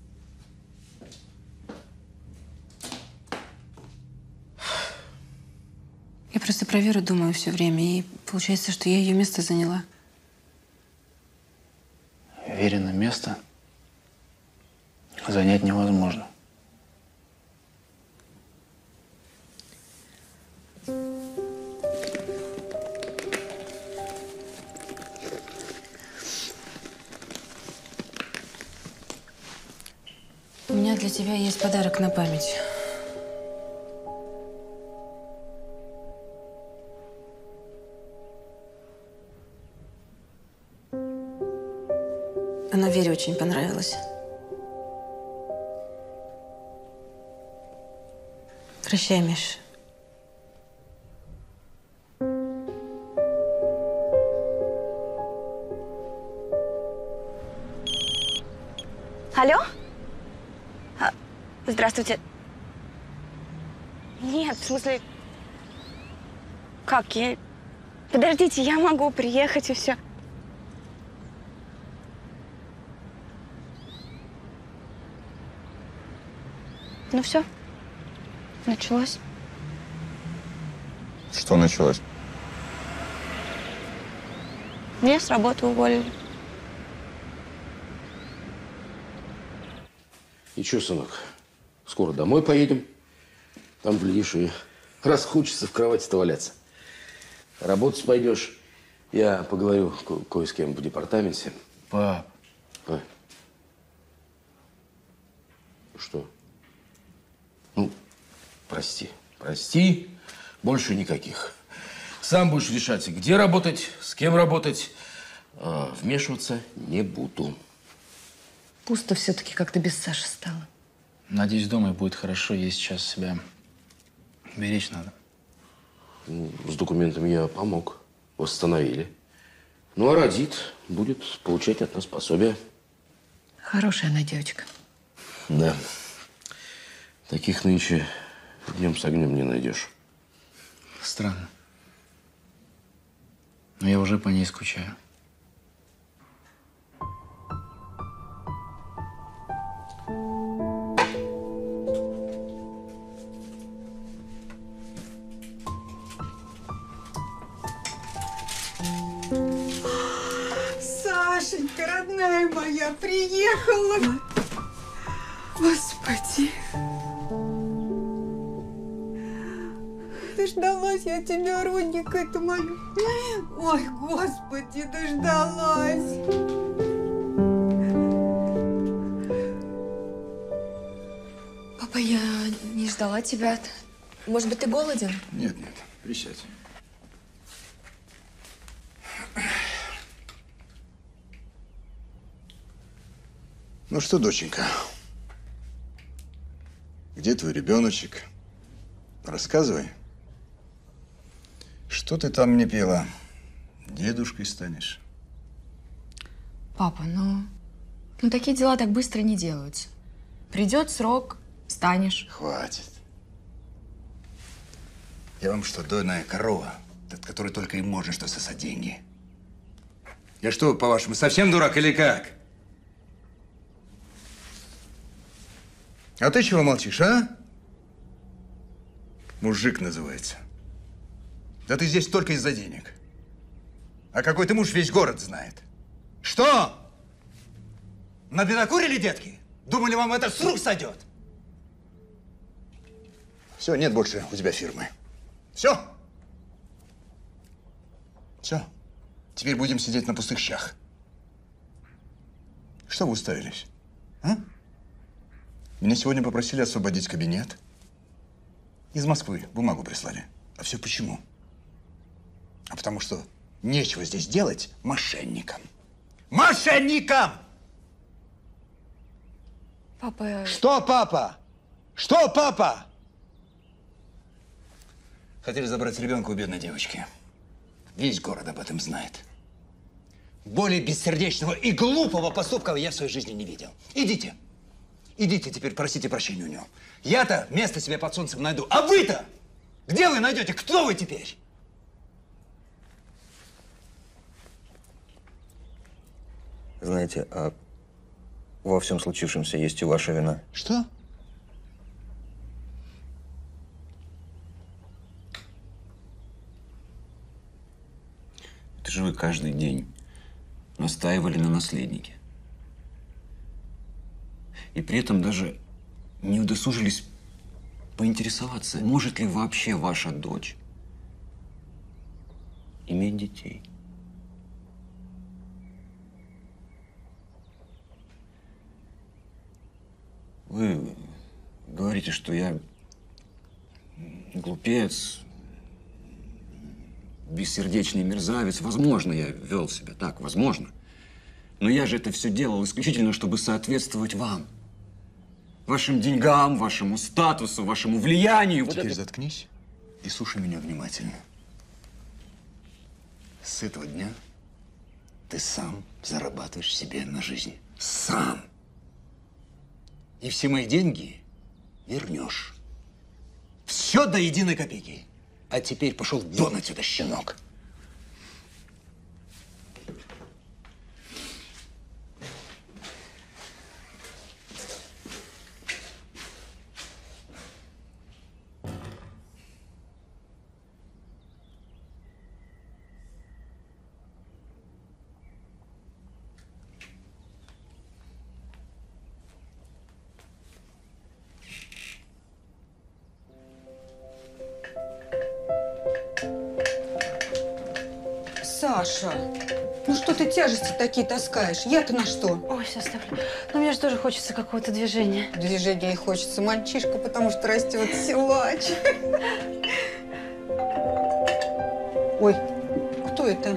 Я просто про Веру думаю все время, и получается, что я ее место заняла. Верено место занять невозможно. У меня для тебя есть подарок на память. Она Вере очень понравилась. Прощай, Миш. Алло? А, здравствуйте. Нет, в смысле… Как? Я… Подождите, я могу приехать и все. Ну все. Началось. Что началось? Меня с работы уволили. Ничего, сынок, скоро домой поедем. Там, глядишь, и расхочется в кровати-то валяться. Работать пойдешь. Я поговорю ко- кое с кем в департаменте. Пап. А? Что? Ну, прости. Прости. Больше никаких Сам будешь решать, где работать, с кем работать. А вмешиваться не буду. Пусто все-таки как-то без Саши стало. Надеюсь, дома будет хорошо. Ей сейчас себя беречь надо. Ну, с документами я помог. Восстановили. Ну, а родит, будет получать от нас пособие. Хорошая она девочка. Да. Таких нынче днем с огнем не найдешь. Странно. Но я уже по ней скучаю. Сашенька, родная моя, приехала. Господи. Дождалась я тебя, родненько, это молю. Ой, Господи, дождалась. Папа, я не ждала тебя. Может быть, ты голоден? Нет, нет, присядь. Ну что, доченька, где твой ребеночек? Рассказывай. Что ты там мне пела? Дедушкой станешь? Папа, ну, ну такие дела так быстро не делаются. Придет срок, станешь. Хватит. Я вам что, дойная корова, от которой только и можно что сосать деньги? Я что, по-вашему, совсем дурак или как? А ты чего молчишь, а? Мужик называется. Да ты здесь только из-за денег. А какой ты муж, весь город знает. Что? Набедокурили, детки? Думали, вам это с рук сойдет? Все, нет больше у тебя фирмы. Все. Все. Теперь будем сидеть на пустых щах. Что вы уставились? А? Меня сегодня попросили освободить кабинет. Из Москвы бумагу прислали. А все почему? А потому что нечего здесь делать мошенникам. Мошенникам! Папа… Что, папа? Что, папа? Хотели забрать ребенка у бедной девочки. Весь город об этом знает. Более бессердечного и глупого поступка я в своей жизни не видел. Идите. Идите теперь, просите прощения у него. Я-то место себе под солнцем найду. А вы-то? Где вы найдете? Кто вы теперь? Знаете, а во всем случившемся есть и ваша вина. Что? Это же вы каждый день настаивали на наследнике. И при этом даже не удосужились поинтересоваться, может ли вообще ваша дочь иметь детей. Вы говорите, что я глупец, бессердечный мерзавец. Возможно, я вел себя так, возможно. Но я же это все делал исключительно, чтобы соответствовать вам. Вашим деньгам, вашему статусу, вашему влиянию. Теперь вот это... заткнись и слушай меня внимательно. С этого дня ты сам зарабатываешь себе на жизнь. Сам. И все мои деньги вернешь. Все до единой копейки. А теперь пошел вон отсюда, щенок. Саша, ну что ты тяжести такие таскаешь? Я-то на что? Ой, все оставлю. Но мне же тоже хочется какого-то движения. Движения и хочется. Мальчишка, потому что растет силач. Ой, кто это?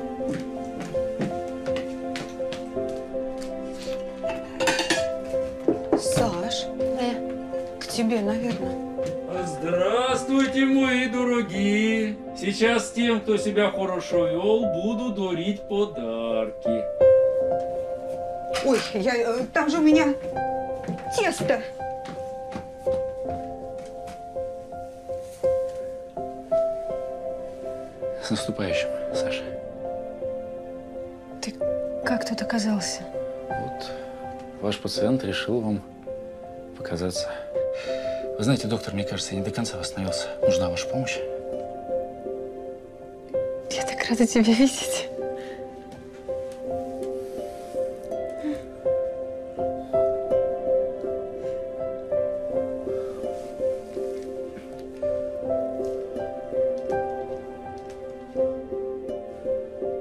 Саш, к тебе, наверное. Здравствуйте, мои дорогие! Сейчас тем, кто себя хорошо вел, буду дарить подарки. Ой, я, э, там же у меня тесто. С наступающим, Саша. Ты как тут оказался? Вот ваш пациент решил вам показаться. Вы знаете, доктор, мне кажется, я не до конца восстановился. Нужна ваша помощь. Я так рада тебя видеть.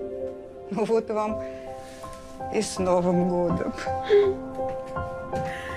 Ну вот вам и с Новым годом.